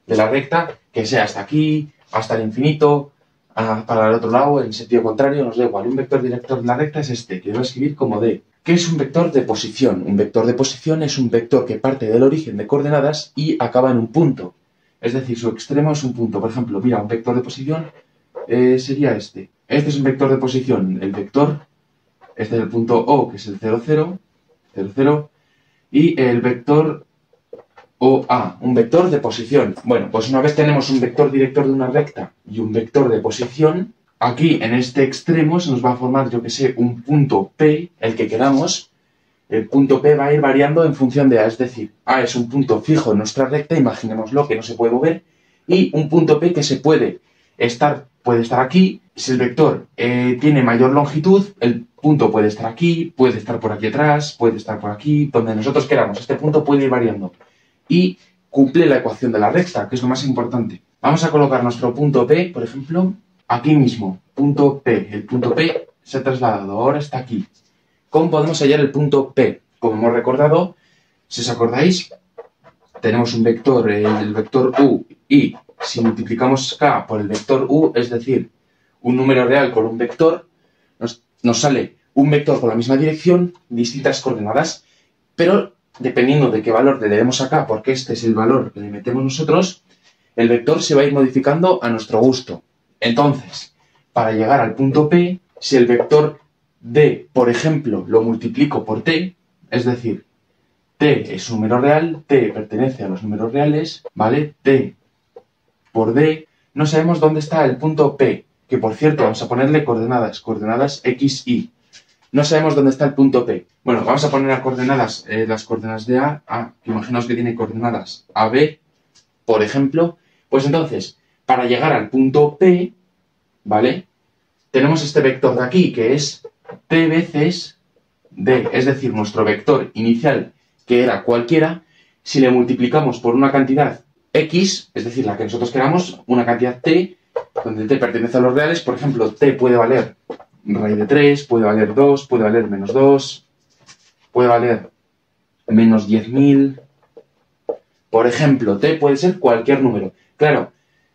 de la recta, que sea hasta aquí, hasta el infinito, para el otro lado, en sentido contrario, nos da igual. Un vector director de la recta es este, que voy a escribir como D. ¿Qué es un vector de posición? Un vector de posición es un vector que parte del origen de coordenadas y acaba en un punto. Es decir, su extremo es un punto. Por ejemplo, mira, un vector de posición sería este. Este es un vector de posición. El vector, este es el punto O, que es el 0, 0, 0, 0, y el vector OA, un vector de posición. Bueno, pues una vez tenemos un vector director de una recta y un vector de posición, aquí en este extremo se nos va a formar, yo que sé, un punto P, el que queramos. El punto P va a ir variando en función de A, es decir, A es un punto fijo en nuestra recta, imaginémoslo, que no se puede mover, y un punto P que puede estar aquí. Si el vector tiene mayor longitud, el punto puede estar aquí, puede estar por aquí atrás, puede estar por aquí, donde nosotros queramos. Este punto puede ir variando. Y cumple la ecuación de la recta, que es lo más importante. Vamos a colocar nuestro punto P, por ejemplo, aquí mismo. Punto P. El punto P se ha trasladado, ahora está aquí. ¿Cómo podemos hallar el punto P? Como hemos recordado, si os acordáis, tenemos un vector, el vector U, y si multiplicamos K por el vector U, es decir, un número real con un vector, nos sale un vector con la misma dirección, distintas coordenadas, pero dependiendo de qué valor le demos a K, porque este es el valor que le metemos nosotros, el vector se va a ir modificando a nuestro gusto. Entonces, para llegar al punto P, si el vector D, por ejemplo, lo multiplico por T, es decir, T es un número real, T pertenece a los números reales, ¿vale? T por D, no sabemos dónde está el punto P, que por cierto vamos a ponerle coordenadas X, Y. No sabemos dónde está el punto P. Bueno, vamos a poner las coordenadas de A, que imaginaos que tiene coordenadas AB, por ejemplo. Pues entonces, para llegar al punto P, ¿vale? Tenemos este vector de aquí, que es T veces D, es decir, nuestro vector inicial, que era cualquiera, si le multiplicamos por una cantidad X, es decir, la que nosotros queramos, una cantidad T, donde T pertenece a los reales, por ejemplo, T puede valer raíz de 3, puede valer 2, puede valer menos 2, puede valer menos 10.000. Por ejemplo, T puede ser cualquier número. Claro,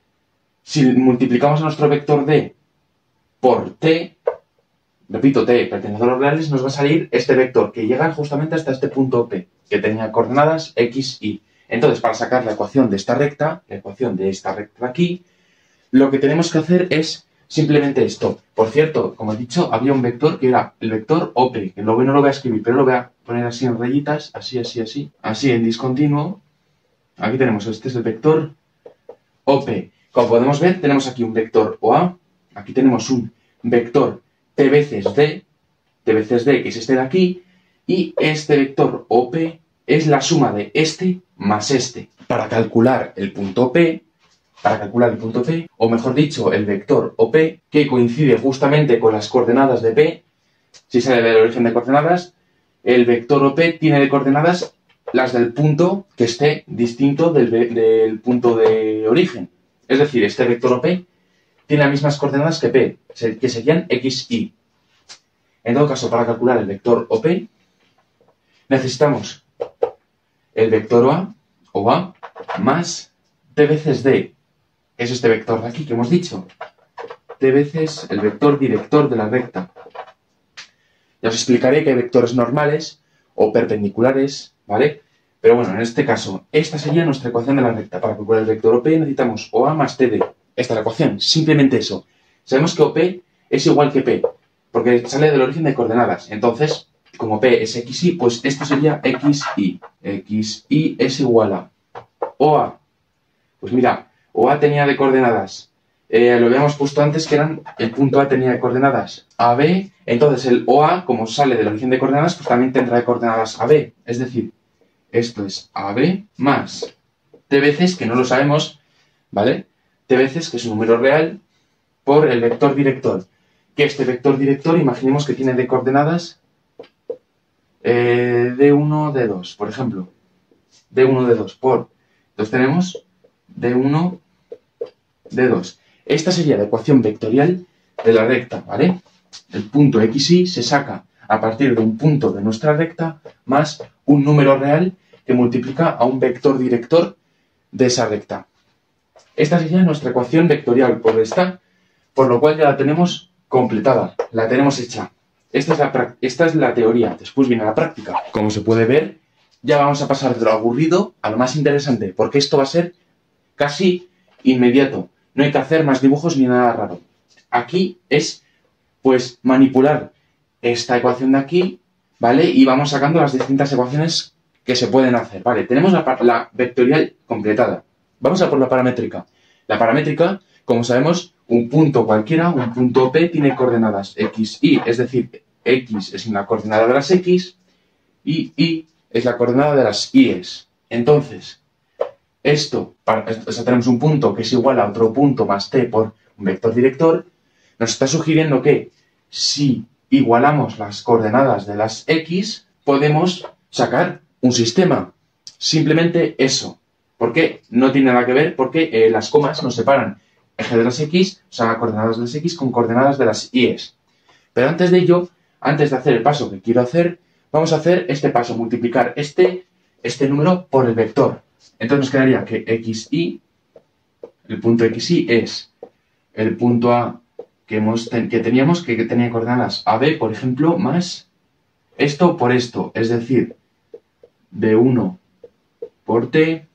si multiplicamos a nuestro vector D por T, repito, T pertenece a los reales, nos va a salir este vector que llega justamente hasta este punto P, que tenía coordenadas X, Y. Entonces, para sacar la ecuación de esta recta, la ecuación de esta recta de aquí, lo que tenemos que hacer es simplemente esto. Por cierto, como he dicho, había un vector que era el vector OP, que luego no lo voy a escribir, pero lo voy a poner así en rayitas, así en discontinuo. Aquí tenemos, este es el vector OP. Como podemos ver, tenemos aquí un vector OA, aquí tenemos un vector T veces D, que es este de aquí, y este vector OP es la suma de este más este. Para calcular el punto P, o mejor dicho, el vector OP, que coincide justamente con las coordenadas de P, si sale del origen de coordenadas, el vector OP tiene de coordenadas las del punto que esté distinto del punto de origen. Es decir, este vector OP tiene las mismas coordenadas que P, que serían X, Y. En todo caso, para calcular el vector OP, necesitamos el vector OA más T veces D. Es este vector de aquí que hemos dicho. T veces el vector director de la recta. Ya os explicaré que hay vectores normales o perpendiculares, ¿vale? Pero bueno, en este caso, esta sería nuestra ecuación de la recta. Para calcular el vector OP necesitamos OA más TD. Esta es la ecuación, simplemente eso. Sabemos que OP es igual que P, porque sale del origen de coordenadas. Entonces, como P es XY, pues esto sería XY. XY es igual a OA. Pues mira, OA tenía de coordenadas, lo habíamos puesto antes que el punto A tenía de coordenadas AB, entonces el OA, como sale del origen de coordenadas, pues también tendrá de coordenadas AB. Es decir, esto es AB más T veces, que no lo sabemos, ¿vale? T veces, que es un número real, por el vector director. Que este vector director, imaginemos que tiene de coordenadas D1, D2, por ejemplo. D1, D2, entonces tenemos D1, D2. Esta sería la ecuación vectorial de la recta, ¿vale? El punto XY se saca a partir de un punto de nuestra recta más un número real que multiplica a un vector director de esa recta. Esta sería nuestra ecuación vectorial por lo cual ya la tenemos completada, la tenemos hecha. Esta es la teoría, después viene la práctica. Como se puede ver, ya vamos a pasar de lo aburrido a lo más interesante, porque esto va a ser casi inmediato. No hay que hacer más dibujos ni nada raro. Aquí es, pues, manipular esta ecuación de aquí, ¿vale? Y vamos sacando las distintas ecuaciones que se pueden hacer, ¿vale? Tenemos la vectorial completada. Vamos a por la paramétrica. La paramétrica, como sabemos, un punto cualquiera, un punto P, tiene coordenadas x, y, es decir, x es la coordenada de las x y y es la coordenada de las y's. Entonces, tenemos un punto que es igual a otro punto más t por un vector director, nos está sugiriendo que si igualamos las coordenadas de las x, podemos sacar un sistema. Simplemente eso. ¿Por qué? No tiene nada que ver porque las comas nos separan eje de las x, o sea, coordenadas de las x con coordenadas de las y's. Pero antes de ello, antes de hacer el paso que quiero hacer, vamos a hacer este paso, multiplicar este número por el vector. Entonces nos quedaría que xy, el punto xy es el punto A que teníamos, que tenía coordenadas AB, por ejemplo, más esto por esto, es decir, d1 por t,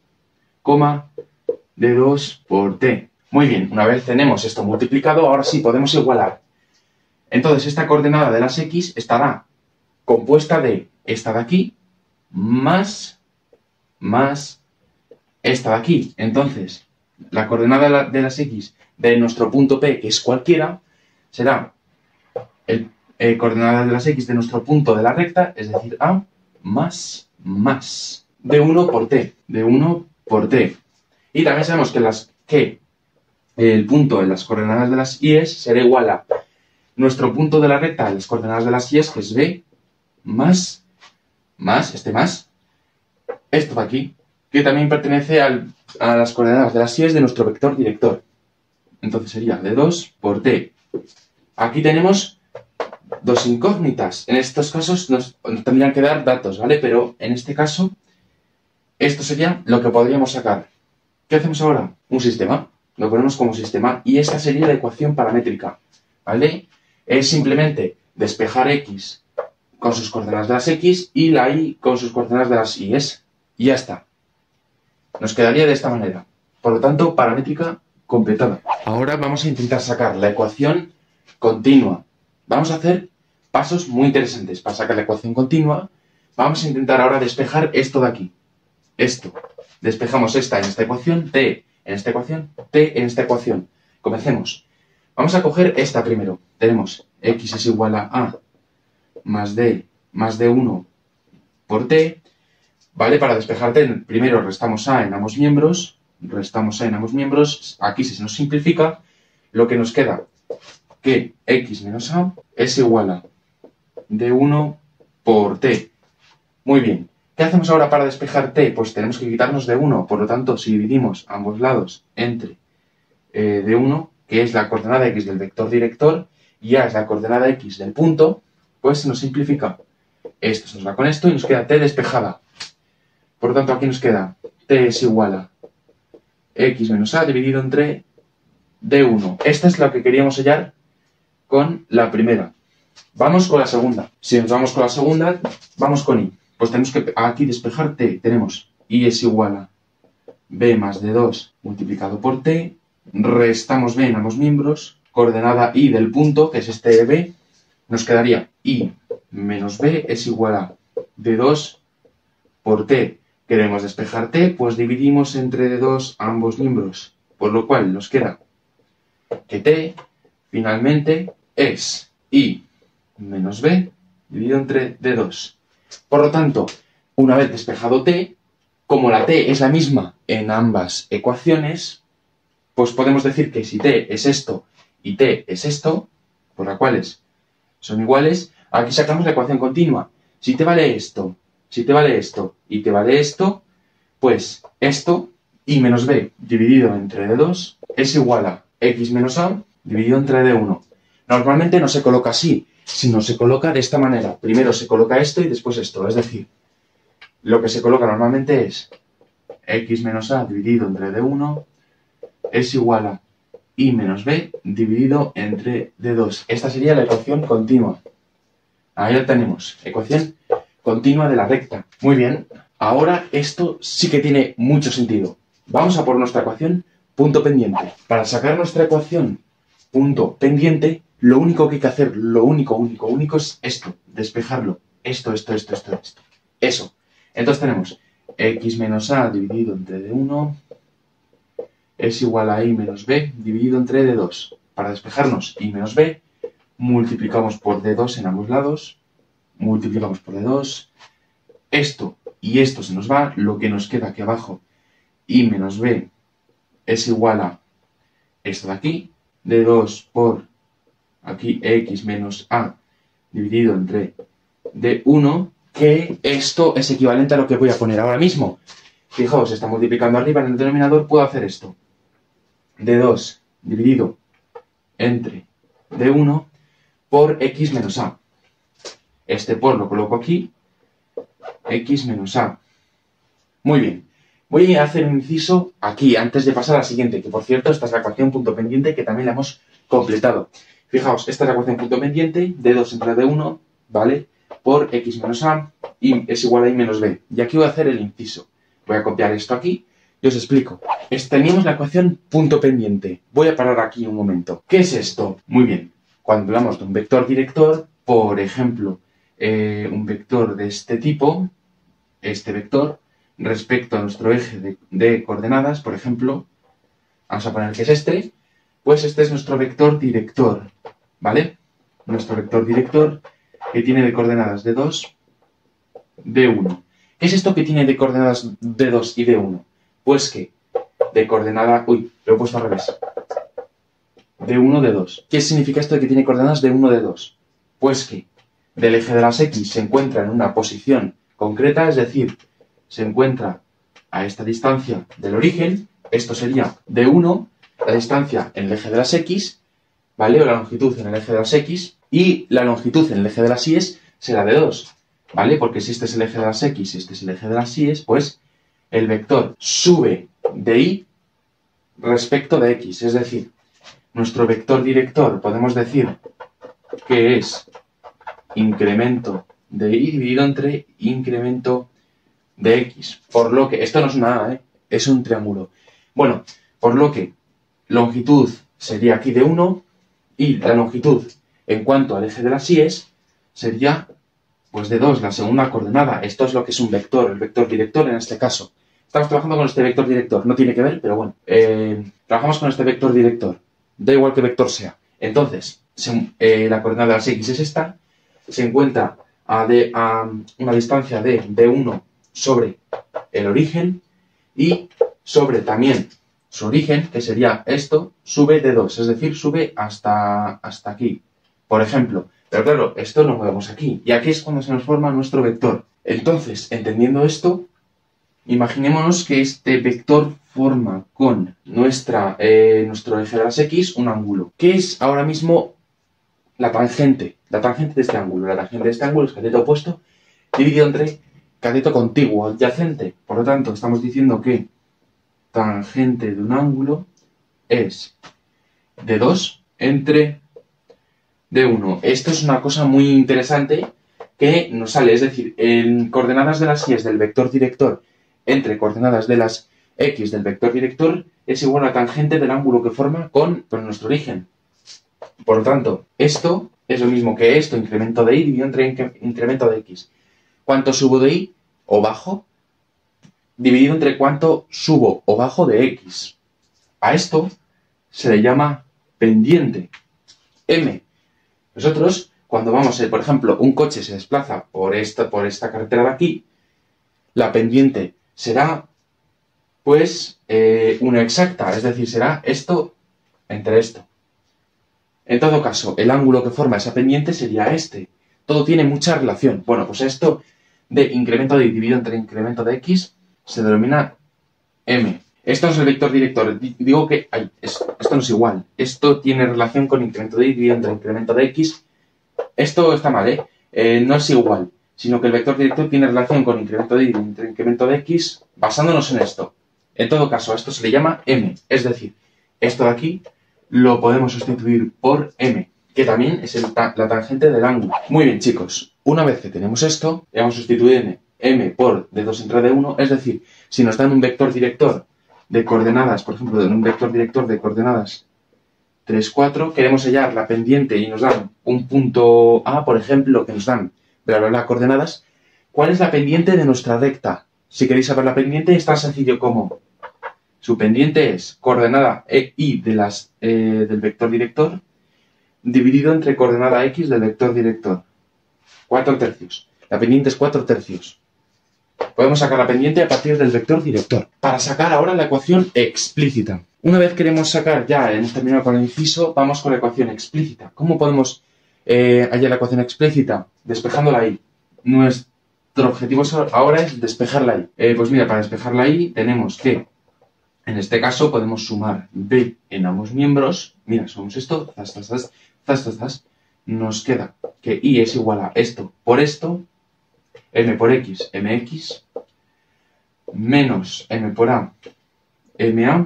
d2 por t. Muy bien, una vez tenemos esto multiplicado, ahora sí podemos igualar. Entonces esta coordenada de las x estará compuesta de esta de aquí más esta de aquí. Entonces, la coordenada de las x de nuestro punto P, que es cualquiera, será coordenada de las x de nuestro punto de la recta, es decir, A más d1 por t. d1 por t. Y también sabemos que el punto en las coordenadas de las y's será igual a nuestro punto de la recta en las coordenadas de las y's, que es b, más, esto de aquí, que también pertenece a las coordenadas de las y's de nuestro vector director. Entonces sería d2 por t. Aquí tenemos dos incógnitas. En estos casos nos tendrían que dar datos, ¿vale? Pero en este caso, esto sería lo que podríamos sacar. ¿Qué hacemos ahora? Un sistema. Lo ponemos como sistema y esta sería la ecuación paramétrica, ¿vale? Es simplemente despejar x con sus coordenadas de las x y la y con sus coordenadas de las y's. Y ya está. Nos quedaría de esta manera. Por lo tanto, paramétrica completada. Ahora vamos a intentar sacar la ecuación continua. Vamos a hacer pasos muy interesantes. Para sacar la ecuación continua, vamos a intentar ahora despejar esto de aquí. Esto. Despejamos esta en esta ecuación, t en esta ecuación, t en esta ecuación. Comencemos. Vamos a coger esta primero. Tenemos x es igual a más d1 por t. ¿Vale? Para despejar t, primero restamos a en ambos miembros. Aquí si se nos simplifica, lo que nos queda que x menos a es igual a d1 por t. Muy bien. ¿Qué hacemos ahora para despejar t? Pues tenemos que quitarnos de 1, por lo tanto, si dividimos ambos lados entre d1, que es la coordenada x del vector director, y a es la coordenada x del punto, pues se nos simplifica. Esto se nos va con esto y nos queda t despejada. Por lo tanto, aquí nos queda t es igual a x menos a dividido entre d1. Esta es la que queríamos hallar con la primera. Vamos con la segunda. Si nos vamos con la segunda, vamos con y. Pues tenemos que aquí despejar t. Tenemos y es igual a b más d2 multiplicado por t. Restamos b en ambos miembros. Coordenada y del punto, que es este b. Nos quedaría y menos b es igual a d2 por t. Queremos despejar t, pues dividimos entre d2 ambos miembros. Por lo cual nos queda que t finalmente es y menos b dividido entre d2. Por lo tanto, una vez despejado t, como la t es la misma en ambas ecuaciones, pues podemos decir que si t es esto y t es esto, por las cuales son iguales, aquí sacamos la ecuación continua. Si te vale esto, y te vale esto, pues esto, y menos b dividido entre d2, es igual a x menos a dividido entre d1. Normalmente no se coloca así, sino se coloca de esta manera. Primero se coloca esto y después esto. Es decir, lo que se coloca normalmente es x menos a dividido entre d1 es igual a I menos B dividido entre D2. Esta sería la ecuación continua. Ahí la tenemos, ecuación continua de la recta. Muy bien, ahora esto sí que tiene mucho sentido. Vamos a por nuestra ecuación punto pendiente. Para sacar nuestra ecuación punto pendiente, lo único que hay que hacer, lo único es esto, despejarlo. Esto. Eso. Entonces tenemos x menos a dividido entre D1 es igual a I menos B dividido entre D2. Para despejarnos I menos B, multiplicamos por D2 en ambos lados, multiplicamos por D2, esto y esto se nos va, lo que nos queda aquí abajo, I menos B es igual a esto de aquí, D2 por aquí x menos a dividido entre D1, que esto es equivalente a lo que voy a poner ahora mismo. Fijaos, está multiplicando arriba en el denominador, puedo hacer esto. D2 dividido entre D1 por x menos a. Este por lo coloco aquí, x menos a. Muy bien. Voy a hacer un inciso aquí, antes de pasar a la siguiente, que por cierto, esta es la ecuación punto pendiente, que también la hemos completado. Fijaos, esta es la ecuación punto pendiente, D2 entre D1, ¿vale? Por x menos a, y es igual a I menos B. Y aquí voy a hacer el inciso. Voy a copiar esto aquí y os explico. Teníamos la ecuación punto pendiente. Voy a parar aquí un momento. ¿Qué es esto? Muy bien. Cuando hablamos de un vector director, por ejemplo, un vector de este tipo, este vector, respecto a nuestro eje de coordenadas, por ejemplo, vamos a poner que es este, pues este es nuestro vector director, ¿vale? Nuestro vector director que tiene de coordenadas D2, D1. ¿Qué es esto que tiene de coordenadas D2 y D1? Pues que de coordenada... Uy, lo he puesto al revés. D1, D2. ¿Qué significa esto de que tiene coordenadas D1, D2? Pues que del eje de las X se encuentra en una posición concreta, es decir, se encuentra a esta distancia del origen, esto sería D1, la distancia en el eje de las X, ¿vale? O la longitud en el eje de las X, y la longitud en el eje de las Y será D2, ¿vale? Porque si este es el eje de las X y este es el eje de las Y, pues el vector sube de Y respecto de X, es decir, nuestro vector director podemos decir que es incremento de Y dividido entre incremento de X, por lo que, esto no es una A, es un triángulo. Bueno, por lo que longitud sería aquí de 1 y la longitud en cuanto al eje de las Y sería pues de 2, la segunda coordenada. Esto es lo que es un vector, el vector director en este caso. Estamos trabajando con este vector director, no tiene que ver, pero bueno, trabajamos con este vector director, da igual que vector sea. Entonces, la coordenada de las X es esta, se encuentra a una distancia de D1 sobre el origen y sobre también su origen, que sería esto, sube de 2, es decir, sube hasta aquí, por ejemplo. Pero claro, esto lo movemos aquí, y aquí es cuando se nos forma nuestro vector. Entonces, entendiendo esto, imaginémonos que este vector forma con nuestro eje de las X un ángulo. ¿Qué es ahora mismo la tangente? La tangente de este ángulo. La tangente de este ángulo es cateto opuesto dividido entre cateto contiguo adyacente. Por lo tanto, estamos diciendo que tangente de un ángulo es de 2 entre D1. Esto es una cosa muy interesante que nos sale, es decir, en coordenadas de las Y del vector director entre coordenadas de las X del vector director es igual a la tangente del ángulo que forma con nuestro origen. Por lo tanto, esto es lo mismo que esto, incremento de Y dividido entre incremento de X. ¿Cuánto subo de Y o bajo? Dividido entre cuánto subo o bajo de X. A esto se le llama pendiente. M. Nosotros, cuando vamos, por ejemplo, un coche se desplaza por esta carretera de aquí, la pendiente será, pues, una exacta, es decir, será esto entre esto. En todo caso, el ángulo que forma esa pendiente sería este. Todo tiene mucha relación. Bueno, pues esto de incremento de Y dividido entre incremento de X se denomina M. Esto es el vector director. Digo que esto no es igual. Esto tiene relación con incremento de Y dividido entre incremento de X. Esto está mal, no es igual, sino que el vector director tiene relación con incremento de Y entre incremento de X basándonos en esto. En todo caso, a esto se le llama M. Es decir, esto de aquí lo podemos sustituir por m, que también es la tangente del ángulo. Muy bien, chicos, una vez que tenemos esto, vamos a sustituir m por d2 entre d1, es decir, si nos dan un vector director de coordenadas, por ejemplo, un vector director de coordenadas 3, 4, queremos hallar la pendiente y nos dan un punto A, por ejemplo, que nos dan bla, bla, bla, coordenadas. ¿Cuál es la pendiente de nuestra recta? Si queréis saber la pendiente, es tan sencillo como su pendiente es coordenada y del vector director dividido entre coordenada x del vector director. 4 tercios. La pendiente es 4 tercios. Podemos sacar la pendiente a partir del vector director. Para sacar ahora la ecuación explícita. Una vez queremos sacar, ya hemos terminado con el inciso, vamos con la ecuación explícita. ¿Cómo podemos hallar la ecuación explícita? Despejando la y. Nuestro objetivo ahora es despejar la y. Pues mira, para despejar la y tenemos que, en este caso, podemos sumar b en ambos miembros. Mira, sumamos esto, nos queda que y es igual a esto por esto, m por x, mx, menos m por a, ma,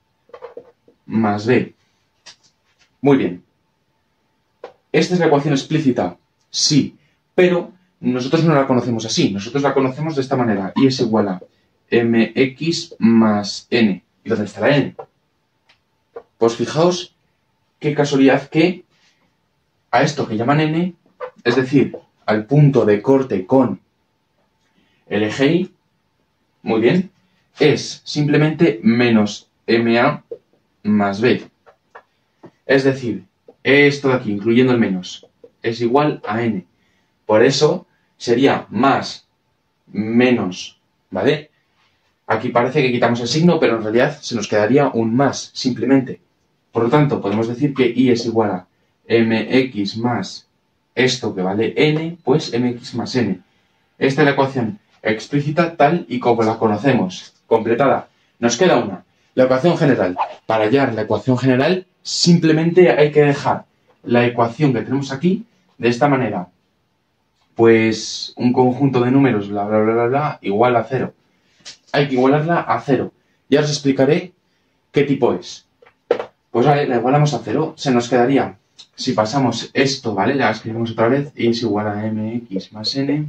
más b. Muy bien. ¿Esta es la ecuación explícita? Sí, pero nosotros no la conocemos así. Nosotros la conocemos de esta manera. Y es igual a mx más n. ¿Y dónde está la n? Pues fijaos qué casualidad que a esto que llaman n, es decir, al punto de corte con el eje y, muy bien, es simplemente menos ma más b. Es decir, esto de aquí, incluyendo el menos, es igual a n. Por eso sería más menos, ¿vale? Aquí parece que quitamos el signo, pero en realidad se nos quedaría un más, simplemente. Por lo tanto, podemos decir que y es igual a mx más esto que vale n, pues mx más n. Esta es la ecuación explícita tal y como la conocemos, completada. Nos queda una, la ecuación general. Para hallar la ecuación general, simplemente hay que dejar la ecuación que tenemos aquí de esta manera. Pues un conjunto de números, bla, bla, bla, bla, bla, igual a 0. Hay que igualarla a 0. Ya os explicaré qué tipo es. Pues vale, la igualamos a 0. Se nos quedaría, si pasamos esto, ¿vale? La escribimos otra vez, y es igual a mx más n.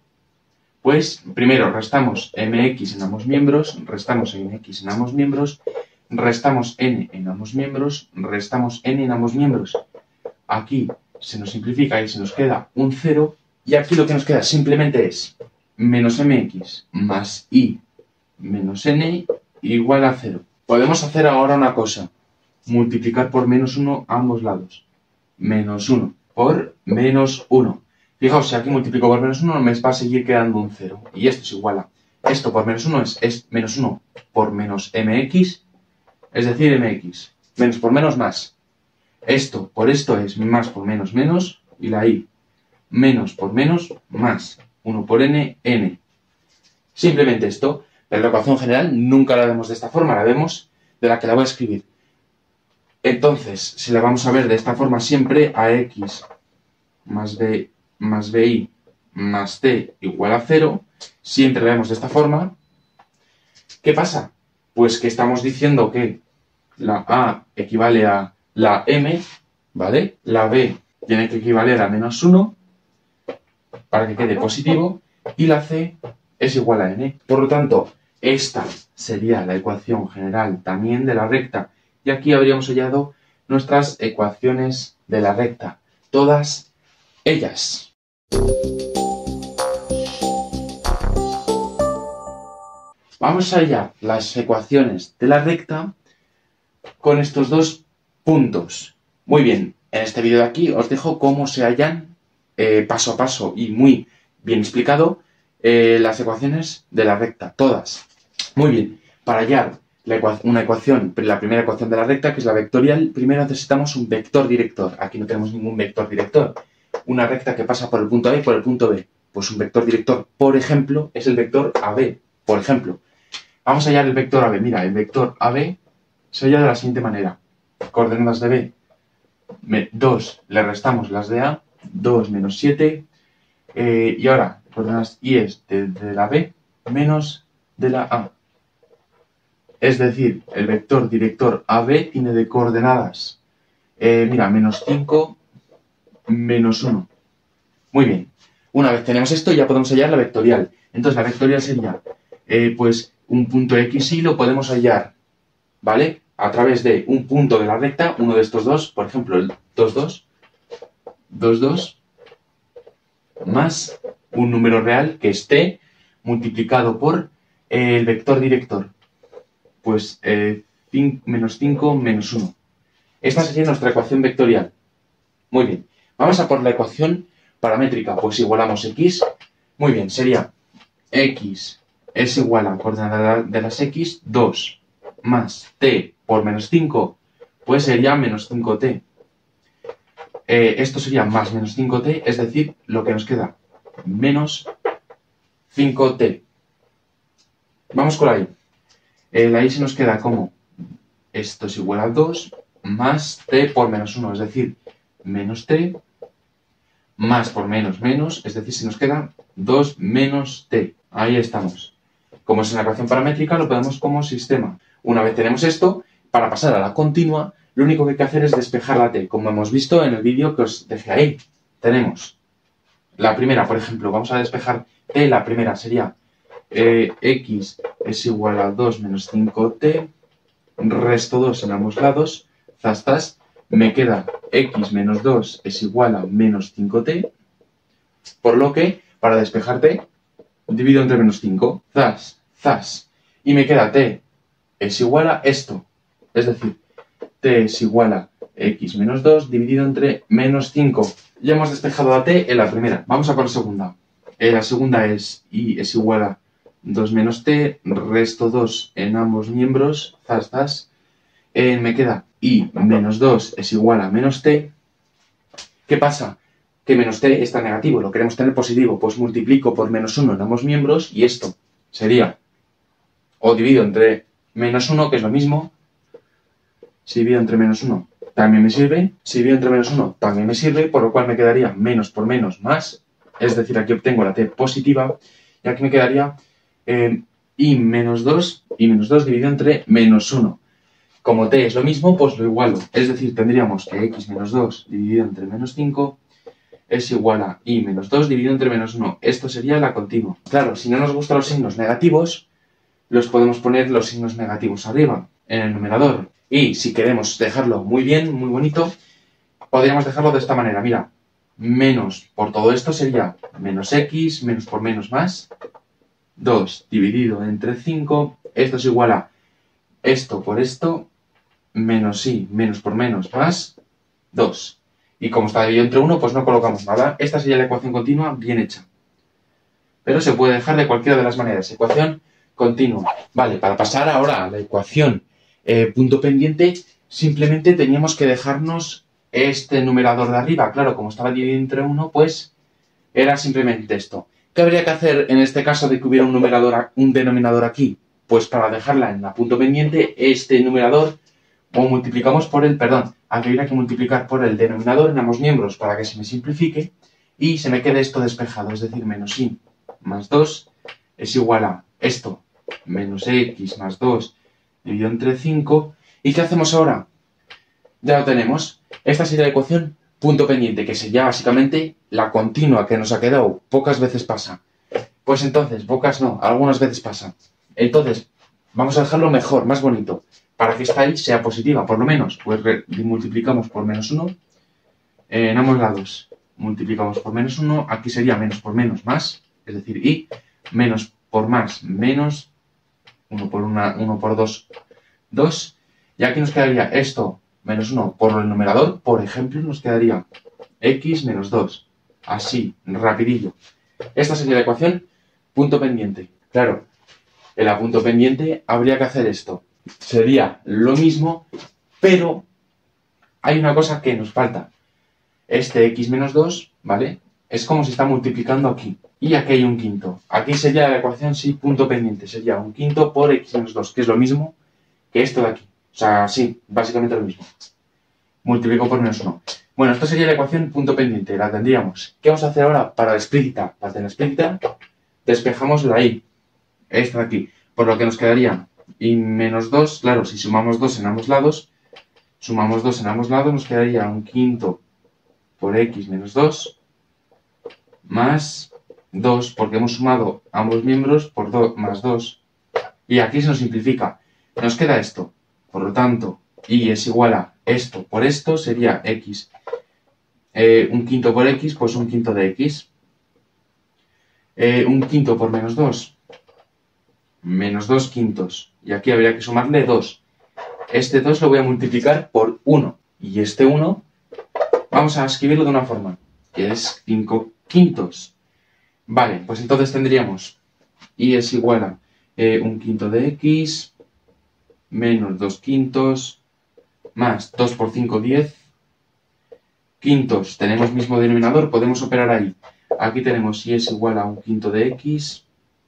Pues primero restamos mx en ambos miembros, restamos mx en ambos miembros, restamos n en ambos miembros, restamos n en ambos miembros. Aquí se nos simplifica y se nos queda un 0. Y aquí lo que nos queda simplemente es menos mx más y menos n igual a 0. Podemos hacer ahora una cosa. Multiplicar por menos 1 a ambos lados. Menos 1 por menos 1. Fijaos, si aquí multiplico por menos 1 me va a seguir quedando un 0. Y esto es igual a... Esto por menos 1 es menos 1 por menos mx, es decir, mx. Menos por menos más. Esto por esto es más por menos menos, y la y. Menos por menos más. 1 por n, n. Simplemente esto. Pero la ecuación general nunca la vemos de esta forma, la vemos de la que la voy a escribir. Entonces, si la vamos a ver de esta forma siempre, a x más b más bi más c igual a 0, siempre la vemos de esta forma. ¿Qué pasa? Pues que estamos diciendo que la a equivale a la m, ¿vale? La b tiene que equivaler a menos 1 para que quede positivo, y la c es igual a n. Por lo tanto, esta sería la ecuación general también de la recta. Y aquí habríamos hallado nuestras ecuaciones de la recta. Todas ellas. Vamos a hallar las ecuaciones de la recta con estos dos puntos. Muy bien, en este vídeo de aquí os dejo cómo se hallan paso a paso y muy bien explicado las ecuaciones de la recta. Todas. Muy bien, para hallar la primera ecuación de la recta, que es la vectorial, primero necesitamos un vector director. Aquí no tenemos ningún vector director. Una recta que pasa por el punto A y por el punto B. Pues un vector director, por ejemplo, es el vector AB. Por ejemplo, vamos a hallar el vector AB. Mira, el vector AB se halla de la siguiente manera. Coordenadas de B, 2, le restamos las de A, 2 menos 7. Y ahora, coordenadas Y es de la B menos de la A. Es decir, el vector director AB tiene de coordenadas, mira, menos 5, menos 1. Muy bien. Una vez tenemos esto, ya podemos hallar la vectorial. Entonces, la vectorial sería, pues, un punto X y lo podemos hallar, ¿vale? A través de un punto de la recta, uno de estos dos, por ejemplo, el 2, 2, 2, 2, más un número real, que es t, multiplicado por el vector director. Pues menos 5, menos 1. Esta sería nuestra ecuación vectorial. Muy bien. Vamos a por la ecuación paramétrica. Pues igualamos x. Muy bien, sería x es igual a coordenada de las x, 2 más t por menos 5, pues sería menos 5t. Esto sería más menos 5t, es decir, lo que nos queda, menos 5t. Vamos con la y. La y se nos queda como, esto es igual a 2 más t por menos 1, es decir, menos t, más por menos menos, es decir, se nos queda 2 menos t. Ahí estamos. Como es una ecuación paramétrica, lo podemos como sistema. Una vez tenemos esto, para pasar a la continua, lo único que hay que hacer es despejar la t, como hemos visto en el vídeo que os dejé ahí. Tenemos la primera, por ejemplo, vamos a despejar t, la primera sería x es igual a 2 menos 5t, resto 2 en ambos lados, zas, zas, me queda x menos 2 es igual a menos 5t, por lo que, para despejar t, divido entre menos 5, zas, zas, y me queda t es igual a esto, es decir, t es igual a x menos 2 dividido entre menos 5. Ya hemos despejado la t en la primera. Vamos a por la segunda. La segunda es y es igual a 2 menos t, resto 2 en ambos miembros, zas, zas. Me queda y menos 2 es igual a menos t. ¿Qué pasa? Que menos t está negativo, lo queremos tener positivo, pues multiplico por menos 1 en ambos miembros y esto sería, o divido entre menos 1, que es lo mismo. Si divido entre menos 1 también me sirve, si divido entre menos 1 también me sirve, por lo cual me quedaría menos por menos más, es decir, aquí obtengo la t positiva, y aquí me quedaría y menos 2 dividido entre menos 1. Como t es lo mismo, pues lo igualo, es decir, tendríamos que x menos 2 dividido entre menos 5 es igual a y menos 2 dividido entre menos 1. Esto sería la continua. Claro, si no nos gustan los signos negativos, los podemos poner los signos negativos arriba, en el numerador. Y si queremos dejarlo muy bien, muy bonito, podríamos dejarlo de esta manera. Mira, menos por todo esto sería menos x, menos por menos más, 2 dividido entre 5, esto es igual a esto por esto, menos y, menos por menos más, 2. Y como está dividido entre 1, pues no colocamos nada. Esta sería la ecuación continua bien hecha. Pero se puede dejar de cualquiera de las maneras. Ecuación continua. Vale, para pasar ahora a la ecuación punto pendiente, simplemente teníamos que dejarnos este numerador de arriba. Claro, como estaba dividido entre 1, pues era simplemente esto. ¿Qué habría que hacer en este caso de que hubiera un denominador aquí? Pues para dejarla en la punto pendiente, este numerador o multiplicamos por el, habría que multiplicar por el denominador en ambos miembros para que se me simplifique y se me quede esto despejado, es decir, menos y más 2 es igual a esto, menos x más 2 dividido entre 5. ¿Y qué hacemos ahora? Ya lo tenemos. Esta sería la ecuación punto pendiente, que sería básicamente la continua que nos ha quedado. Pocas veces pasa. Pues entonces, pocas no, algunas veces pasa. Entonces, vamos a dejarlo mejor, más bonito, para que esta y sea positiva, por lo menos. Pues multiplicamos por menos 1 en ambos lados. Multiplicamos por menos 1, aquí sería menos por menos más, es decir, y menos por más, menos 1 por 2, 2. Y aquí nos quedaría esto, menos 1 por el numerador, por ejemplo, nos quedaría x menos 2. Así, rapidillo. Esta sería la ecuación punto pendiente. Claro, en la punto pendiente habría que hacer esto. Sería lo mismo, pero hay una cosa que nos falta. Este x menos 2, ¿vale? Es como si está multiplicando aquí. Y aquí hay un quinto. Aquí sería la ecuación, sí, punto pendiente. Sería un quinto por x menos 2, que es lo mismo que esto de aquí. O sea, sí, básicamente lo mismo. Multiplico por menos 1. Bueno, esto sería la ecuación punto pendiente. La tendríamos. ¿Qué vamos a hacer ahora para la explícita? Para la explícita, despejamos la y. Esta de aquí. Por lo que nos quedaría y menos 2, claro, si sumamos 2 en ambos lados, nos quedaría un quinto por x menos 2 más 2, porque hemos sumado ambos miembros por 2 más 2. Y aquí se nos simplifica. Nos queda esto. Por lo tanto, y es igual a esto por esto, sería x. Un quinto por x, pues un quinto de x. Un quinto por menos 2. Menos 2 quintos. Y aquí habría que sumarle 2. Este 2 lo voy a multiplicar por 1. Y este 1, vamos a escribirlo de una forma, que es 5 quintos. Vale, pues entonces tendríamos y es igual a un quinto de x menos 2 quintos más 2 por 5, 10. Quintos, tenemos mismo denominador, podemos operar ahí. Aquí tenemos y es igual a un quinto de x,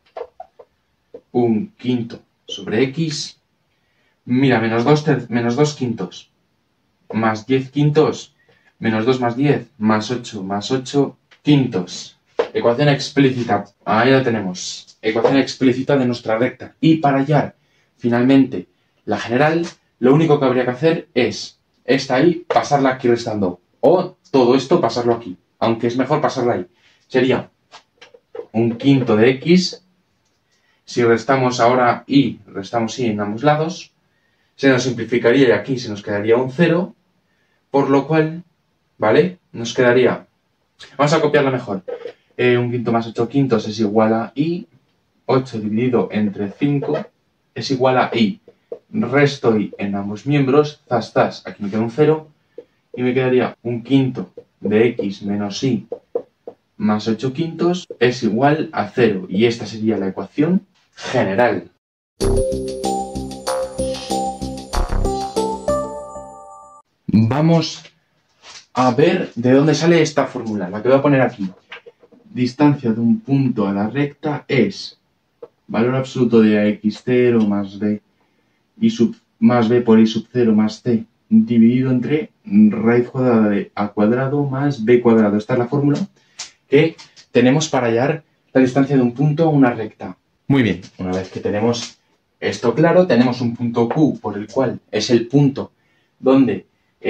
un quinto sobre x. Mira, menos 2 quintos, más 10 quintos, menos 2 más 10, más 8 quintos. Ecuación explícita, ahí la tenemos. Ecuación explícita de nuestra recta. Y para hallar finalmente la general, lo único que habría que hacer es esta ahí, pasarla aquí restando. O todo esto pasarlo aquí, aunque es mejor pasarla ahí. Sería un quinto de x. Si restamos ahora y, restamos y en ambos lados, se nos simplificaría y aquí se nos quedaría un 0, por lo cual, ¿vale? Nos quedaría, vamos a copiarla mejor, un quinto más 8 quintos es igual a y, 8 dividido entre 5 es igual a y. Resto y en ambos miembros, zas, aquí me queda un 0, y me quedaría un quinto de x menos y más 8 quintos es igual a 0, y esta sería la ecuación general. Vamos a ver de dónde sale esta fórmula, la que voy a poner aquí. Distancia de un punto a la recta es valor absoluto de ax0 más b y más b por y sub 0 más c dividido entre raíz cuadrada de a cuadrado más b cuadrado. Esta es la fórmula que tenemos para hallar la distancia de un punto a una recta. Muy bien, una vez que tenemos esto claro, tenemos un punto Q por el cual es el punto donde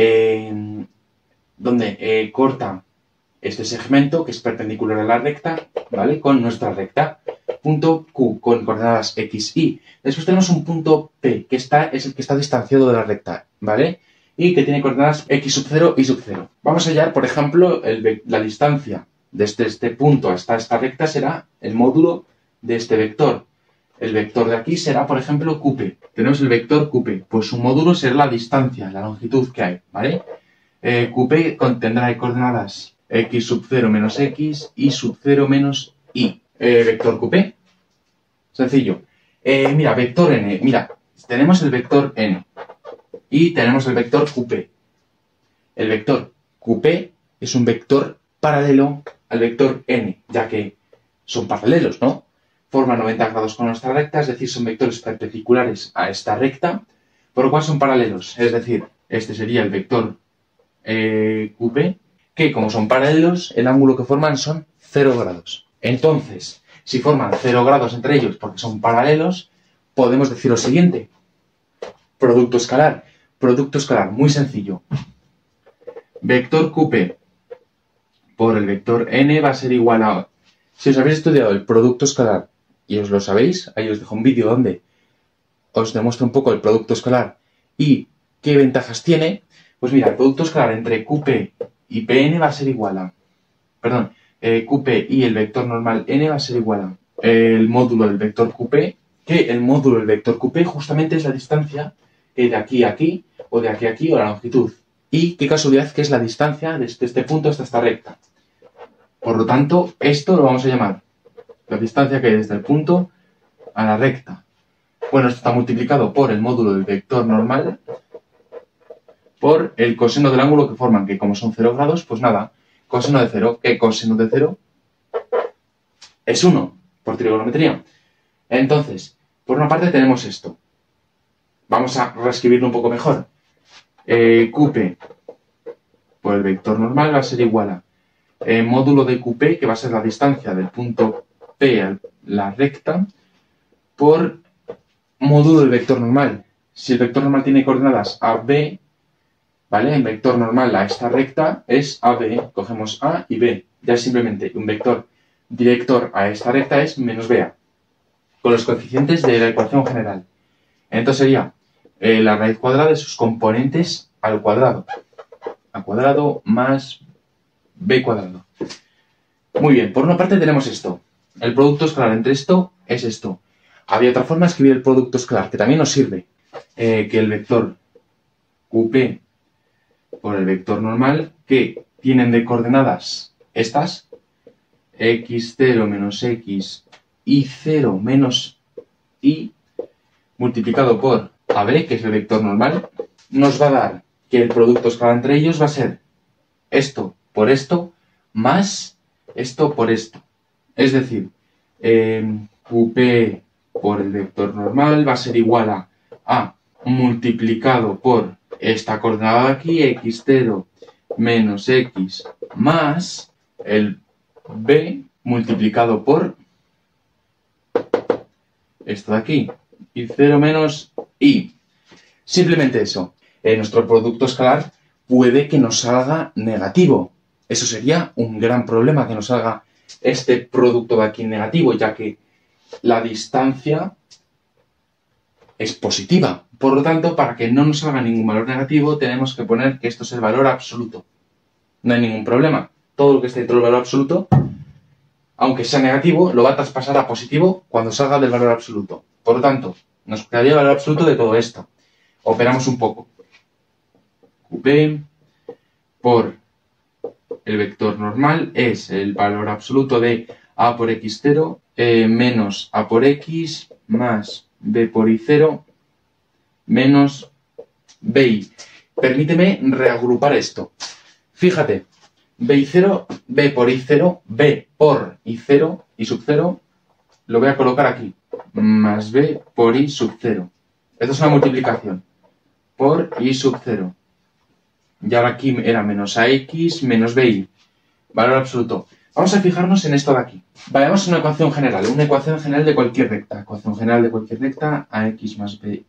corta este segmento que es perpendicular a la recta, ¿vale? Con nuestra recta. Punto Q con coordenadas x, y. Después tenemos un punto P, que es el que está distanciado de la recta, ¿vale? Y que tiene coordenadas x sub 0 y sub 0. Vamos a hallar, por ejemplo, la distancia desde este punto hasta esta recta será el módulo de este vector. El vector de aquí será, por ejemplo, QP. Tenemos el vector QP, pues su módulo será la distancia, la longitud que hay, ¿vale? QP contendrá coordenadas x sub 0 menos x, y sub 0 menos y. Vector QP. Sencillo. Mira, vector n. Mira, tenemos el vector n y tenemos el vector QP. El vector QP es un vector paralelo al vector n, ya que son paralelos, ¿no? Forman 90 grados con nuestra recta, es decir, son vectores perpendiculares a esta recta, por lo cual son paralelos. Es decir, este sería el vector QP, que como son paralelos, el ángulo que forman son 0 grados. Entonces, si forman 0 grados entre ellos porque son paralelos, podemos decir lo siguiente. Producto escalar. Producto escalar, muy sencillo. Vector QP por el vector n va a ser igual a... Si os habéis estudiado el producto escalar y os lo sabéis, ahí os dejo un vídeo donde os demuestro un poco el producto escalar y qué ventajas tiene. Pues mira, el producto escalar entre QP y PN va a ser igual a... Perdón. QP y el vector normal n va a ser igual a el módulo del vector QP, que el módulo del vector QP justamente es la distancia de aquí a aquí, o de aquí a aquí, o la longitud. Y qué casualidad que es la distancia desde este punto hasta esta recta. Por lo tanto, esto lo vamos a llamar la distancia que hay desde el punto a la recta. Bueno, esto está multiplicado por el módulo del vector normal por el coseno del ángulo que forman, que como son 0 grados, pues nada, coseno de 0, que coseno de 0 es 1, por trigonometría. Entonces, por una parte tenemos esto. Vamos a reescribirlo un poco mejor. QP por el vector normal va a ser igual a módulo de QP, que va a ser la distancia del punto P a la recta, por módulo del vector normal. Si el vector normal tiene coordenadas a, b, ¿vale? El vector normal a esta recta es AB. Cogemos A y B. Ya es simplemente un vector director a esta recta es menos BA. Con los coeficientes de la ecuación general. Entonces sería la raíz cuadrada de sus componentes al cuadrado. A cuadrado más B cuadrado. Muy bien, por una parte tenemos esto. El producto escalar entre esto es esto. Había otra forma de escribir el producto escalar que también nos sirve. Que el vector QP por el vector normal que tienen de coordenadas estas, x0 menos x, y0 menos y, multiplicado por AB, que es el vector normal, nos va a dar que el producto escalar entre ellos va a ser esto por esto, más esto por esto. Es decir, QP por el vector normal va a ser igual a multiplicado por esta coordenada de aquí, x0 menos x, más el b multiplicado por esto de aquí, y0 menos y. Simplemente eso. Nuestro producto escalar puede que nos salga negativo. Eso sería un gran problema, que nos salga este producto de aquí negativo, ya que la distancia es positiva. Por lo tanto, para que no nos salga ningún valor negativo, tenemos que poner que esto es el valor absoluto. No hay ningún problema. Todo lo que esté dentro del valor absoluto, aunque sea negativo, lo va a traspasar a positivo cuando salga del valor absoluto. Por lo tanto, nos quedaría el valor absoluto de todo esto. Operamos un poco. QP por el vector normal es el valor absoluto de a por x0 menos a por x más b por y0 menos bi. Permíteme reagrupar esto. Fíjate, b por y0, b por y0, y sub 0, lo voy a colocar aquí, más b por y sub 0. Esto es una multiplicación, por y sub 0. Y ahora aquí era menos ax menos bi, valor absoluto. Vamos a fijarnos en esto de aquí. Vayamos a una ecuación general de cualquier recta. Ecuación general de cualquier recta, ax más bi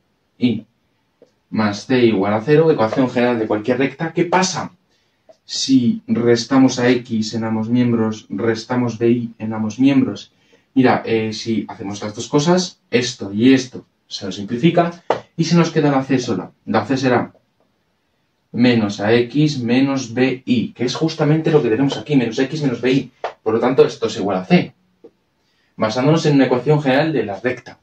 más c igual a 0. Ecuación general de cualquier recta. ¿Qué pasa si restamos a x en ambos miembros, restamos bi en ambos miembros? Mira, si hacemos las dos cosas, esto y esto se lo simplifica y se nos queda la c sola. La c será menos ax menos bi, que es justamente lo que tenemos aquí, menos x menos bi. Por lo tanto, esto es igual a c, basándonos en una ecuación general de la recta.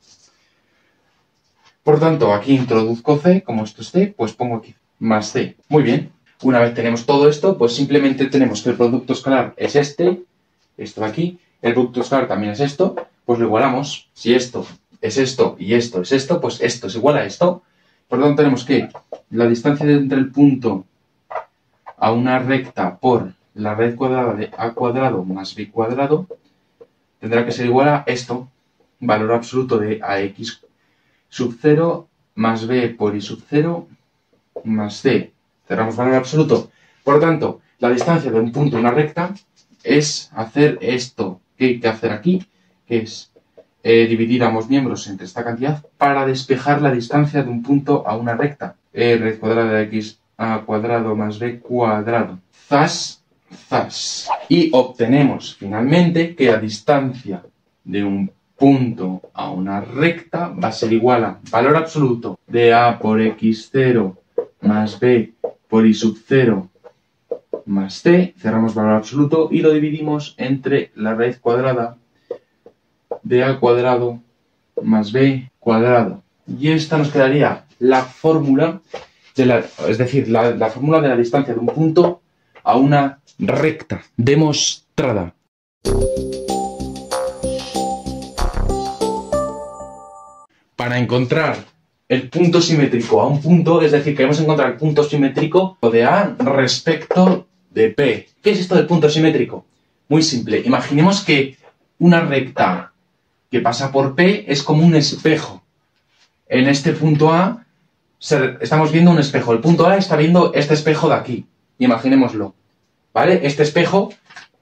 Por tanto, aquí introduzco c, como esto es c, pues pongo aquí más c. Muy bien, una vez tenemos todo esto, pues simplemente tenemos que el producto escalar es esto de aquí, el producto escalar también es esto, pues lo igualamos. Si esto es esto y esto es esto, pues esto es igual a esto. Por lo tanto, tenemos que la distancia entre el punto a una recta por la raíz cuadrada de a cuadrado más b cuadrado tendrá que ser igual a esto, valor absoluto de ax sub 0 más b por y sub 0 más c. Cerramos valor absoluto. Por lo tanto, la distancia de un punto a una recta es hacer esto que hay que hacer aquí, que es dividir ambos miembros entre esta cantidad para despejar la distancia de un punto a una recta. Raíz cuadrada de x a cuadrado más b cuadrado. Zas, zas. Y obtenemos finalmente que la distancia de un punto a una recta va a ser igual a valor absoluto de a por x0 más b por y sub 0 más c. Cerramos valor absoluto y lo dividimos entre la raíz cuadrada de a cuadrado más b cuadrado. Y esta nos quedaría la fórmula, es decir, la fórmula de la distancia de un punto a una recta demostrada. Para encontrar el punto simétrico a un punto, es decir, queremos encontrar el punto simétrico de A respecto de P. ¿Qué es esto del punto simétrico? Muy simple. Imaginemos que una recta que pasa por P es como un espejo. En este punto A estamos viendo un espejo. El punto A está viendo este espejo de aquí. Imaginémoslo. ¿Vale? Este espejo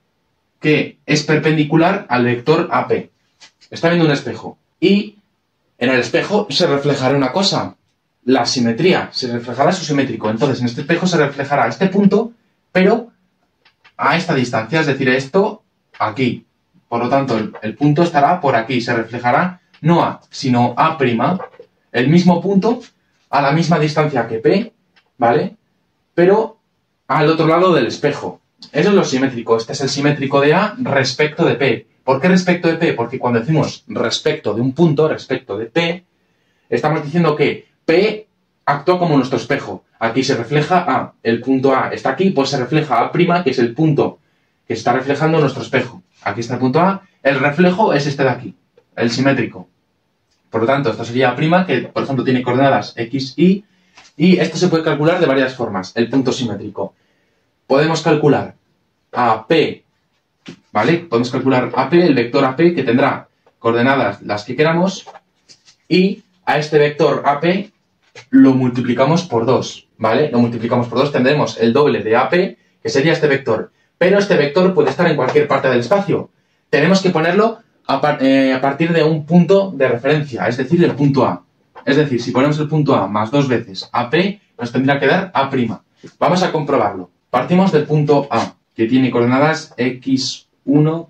que es perpendicular al vector AP. Está viendo un espejo. Y En el espejo se reflejará una cosa, la simetría, se reflejará su simétrico. Entonces, en este espejo se reflejará este punto, pero a esta distancia, es decir, esto aquí. Por lo tanto, el punto estará por aquí, se reflejará no A, sino A', el mismo punto a la misma distancia que P, ¿vale? Pero al otro lado del espejo. Eso es lo simétrico. Este es el simétrico de A respecto de P. ¿Por qué respecto de P? Porque cuando decimos respecto de un punto, respecto de P, estamos diciendo que P actúa como nuestro espejo. Aquí se refleja A. El punto A está aquí, pues se refleja A', que es el punto que está reflejando nuestro espejo. Aquí está el punto A. El reflejo es este de aquí, el simétrico. Por lo tanto, esto sería A', que por ejemplo tiene coordenadas X, Y, y esto se puede calcular de varias formas, el punto simétrico. Podemos calcular AP, ¿vale? Podemos calcular AP, el vector AP, que tendrá coordenadas las que queramos, y a este vector AP lo multiplicamos por 2, ¿vale? Lo multiplicamos por 2, tendremos el doble de AP, que sería este vector. Pero este vector puede estar en cualquier parte del espacio. Tenemos que ponerlo a partir de un punto de referencia, es decir, el punto A. Es decir, si ponemos el punto A más 2 veces AP, nos tendrá que dar A'. Vamos a comprobarlo. Partimos del punto A, que tiene coordenadas X1,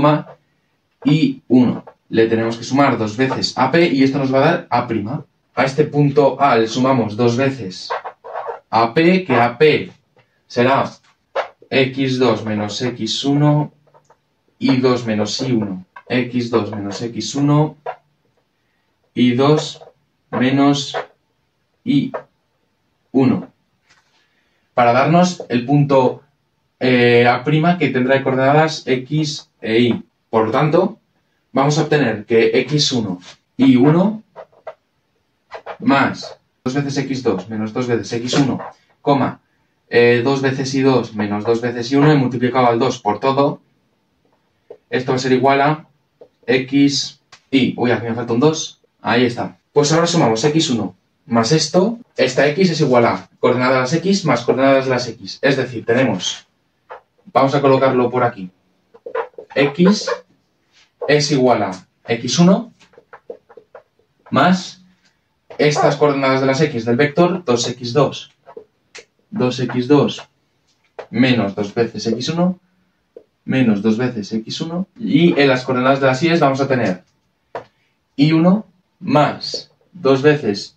Y1. Le tenemos que sumar 2 veces AP y esto nos va a dar A'. A este punto A le sumamos 2 veces AP, que AP será X2 menos X1, Y2 menos Y1. X2 menos X1, Y2 menos Y1. Para darnos el punto A' que tendrá coordenadas X e Y. Por lo tanto, vamos a obtener que X1, Y1 más 2 veces X2 menos 2 veces X1, 2 veces Y2 menos 2 veces Y1 he multiplicado al 2 por todo. Esto va a ser igual a X, Y. Uy, aquí me falta un 2. Ahí está. Pues ahora sumamos X1 más esto. Esta X es igual a coordenadas de las X más coordenadas de las X. Es decir, tenemos, vamos a colocarlo por aquí. X es igual a X1 más estas coordenadas de las X del vector 2X2. 2X2 menos 2 veces X1 menos 2 veces X1, y en las coordenadas de las Y vamos a tener Y1 más 2 veces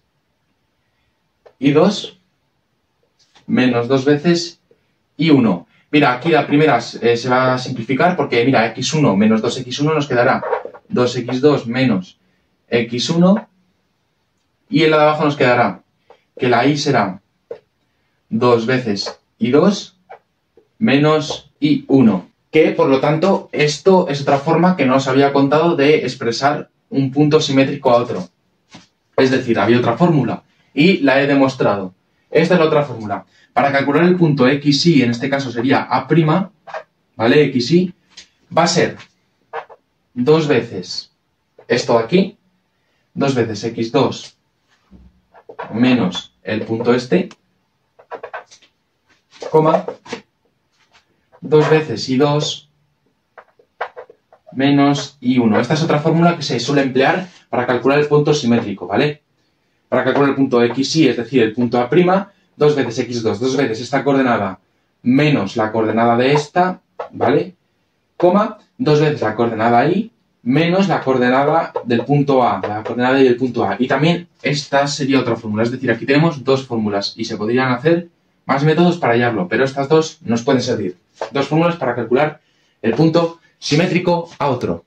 Y2 menos 2 veces Y1. Mira, aquí la primera se va a simplificar porque, mira, X1 menos 2X1 nos quedará 2X2 menos X1, y en la de abajo nos quedará que la Y será 2 veces Y2 menos Y1. Que, por lo tanto, esto es otra forma que no os había contado de expresar un punto simétrico a otro. Es decir, había otra fórmula y la he demostrado. Esta es la otra fórmula. Para calcular el punto XY, en este caso sería A', ¿vale? XY va a ser 2 veces esto de aquí, 2 veces X2 menos el punto este, 2 veces Y2 menos Y1. Esta es otra fórmula que se suele emplear para calcular el punto simétrico, ¿vale? Para calcular el punto XY, es decir, el punto A', 2 veces X2, 2 veces esta coordenada menos la coordenada de esta, ¿vale? 2 veces la coordenada Y menos la coordenada del punto A, la coordenada Y del punto A. Y también esta sería otra fórmula, es decir, aquí tenemos dos fórmulas y se podrían hacer más métodos para hallarlo, pero estas dos nos pueden servir. Dos fórmulas para calcular el punto simétrico a otro.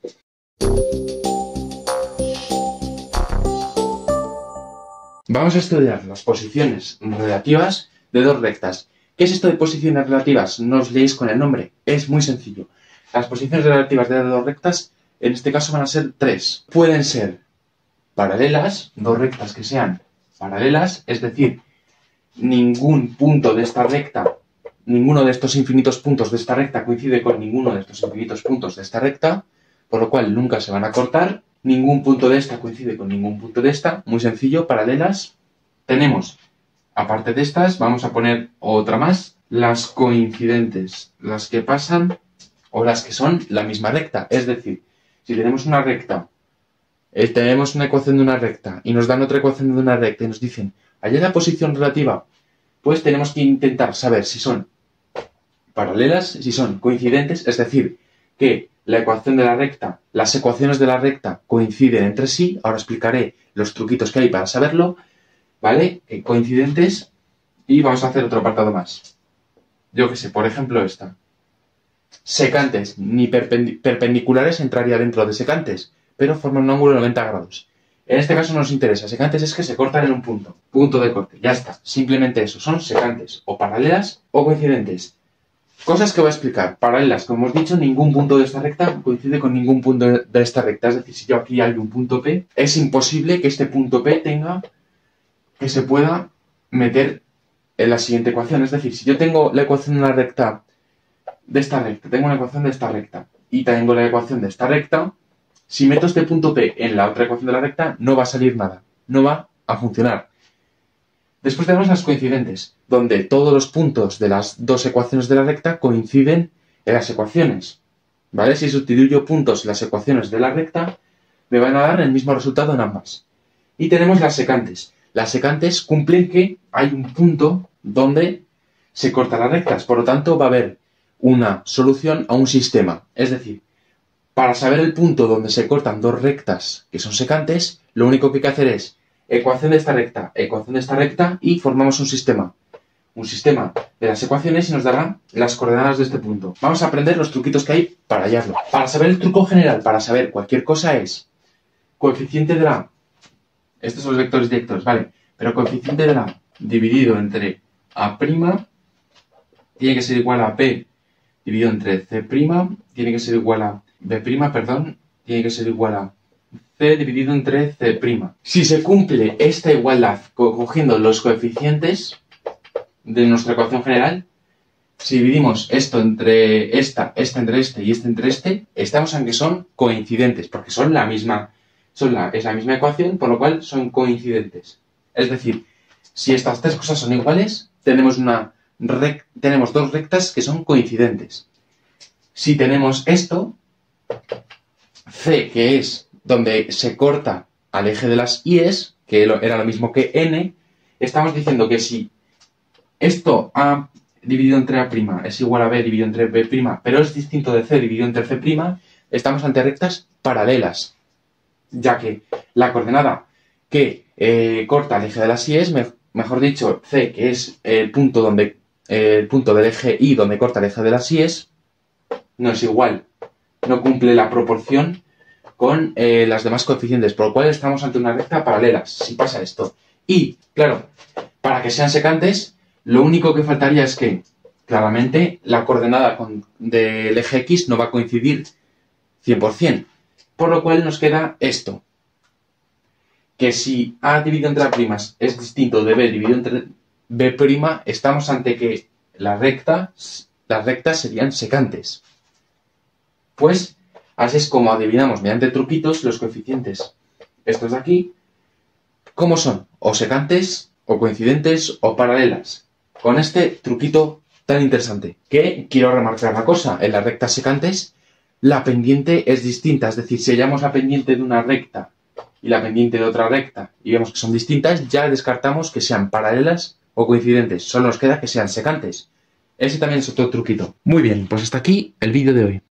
Vamos a estudiar las posiciones relativas de dos rectas. ¿Qué es esto de posiciones relativas? No os leéis con el nombre. Es muy sencillo. Las posiciones relativas de dos rectas, en este caso van a ser tres. Pueden ser paralelas, dos rectas que sean paralelas, es decir, ningún punto de esta recta, ninguno de estos infinitos puntos de esta recta coincide con ninguno de estos infinitos puntos de esta recta, por lo cual nunca se van a cortar. Ningún punto de esta coincide con ningún punto de esta. Muy sencillo, paralelas. Tenemos, aparte de estas, vamos a poner otra más, las coincidentes, las que pasan o las que son la misma recta. Es decir, si tenemos una recta tenemos una ecuación de una recta y nos dan otra ecuación de una recta y nos dicen, halla la posición relativa, pues tenemos que intentar saber si son paralelas, si son coincidentes, es decir, que la ecuación de la recta, las ecuaciones de la recta coinciden entre sí. Ahora explicaré los truquitos que hay para saberlo, ¿vale? Coincidentes, y vamos a hacer otro apartado más. Yo qué sé, por ejemplo esta. Secantes, ni perpendiculares entraría dentro de secantes, pero forman un ángulo de 90 grados. En este caso no nos interesa. Secantes es que se cortan en un punto. Punto de corte. Ya está. Simplemente eso. Son secantes, o paralelas o coincidentes. Cosas que voy a explicar. Paralelas, como hemos dicho, ningún punto de esta recta coincide con ningún punto de esta recta. Es decir, si yo aquí hay un punto P, es imposible que este punto P se pueda meter en la siguiente ecuación. Es decir, si yo tengo la ecuación de una recta, de esta recta, tengo una ecuación de esta recta y tengo la ecuación de esta recta, si meto este punto P en la otra ecuación de la recta, no va a salir nada. No va a funcionar. Después tenemos las coincidentes, donde todos los puntos de las dos ecuaciones de la recta coinciden en las ecuaciones. ¿Vale? Si sustituyo puntos en las ecuaciones de la recta, me van a dar el mismo resultado en ambas. Y tenemos las secantes. Las secantes cumplen que hay un punto donde se cortan las rectas. Por lo tanto, va a haber una solución a un sistema. Es decir, para saber el punto donde se cortan dos rectas que son secantes, lo único que hay que hacer es ecuación de esta recta y formamos un sistema. Un sistema de las ecuaciones y nos dará las coordenadas de este punto. Vamos a aprender los truquitos que hay para hallarlo. Para saber el truco general, para saber cualquier cosa es coeficiente de la... Estos son los vectores directos, ¿vale? Pero coeficiente de la dividido entre A' tiene que ser igual a P dividido entre C', tiene que ser igual a B', tiene que ser igual a C dividido entre C'. Si se cumple esta igualdad cogiendo los coeficientes de nuestra ecuación general, si dividimos esto entre esta entre este y entre este, estamos en que son coincidentes, porque son la misma, es la misma ecuación, por lo cual son coincidentes. Es decir, si estas tres cosas son iguales, tenemos dos rectas que son coincidentes. Si tenemos esto, C, que es donde se corta al eje de las I's, que era lo mismo que N, estamos diciendo que si esto A dividido entre A' es igual a B dividido entre B', pero es distinto de C dividido entre C', estamos ante rectas paralelas, ya que la coordenada que corta el eje de las I's, mejor dicho, C, que es el punto del eje Y donde corta el eje de las I's, no es igual, no cumple la proporción con las demás coeficientes, por lo cual estamos ante una recta paralela, si pasa esto. Y, claro, para que sean secantes, lo único que faltaría es que, claramente, la coordenada del eje X no va a coincidir 100%, por lo cual nos queda esto, que si A dividido entre A' es distinto de B dividido entre B', estamos ante que las rectas serían secantes. Pues así es como adivinamos mediante truquitos los coeficientes. Estos de aquí, ¿cómo son? O secantes, o coincidentes, o paralelas. Con este truquito tan interesante. Que quiero remarcar una cosa. En las rectas secantes, la pendiente es distinta. Es decir, si hallamos la pendiente de una recta y la pendiente de otra recta y vemos que son distintas, ya descartamos que sean paralelas o coincidentes. Solo nos queda que sean secantes. Ese también es otro truquito. Muy bien, pues hasta aquí el vídeo de hoy.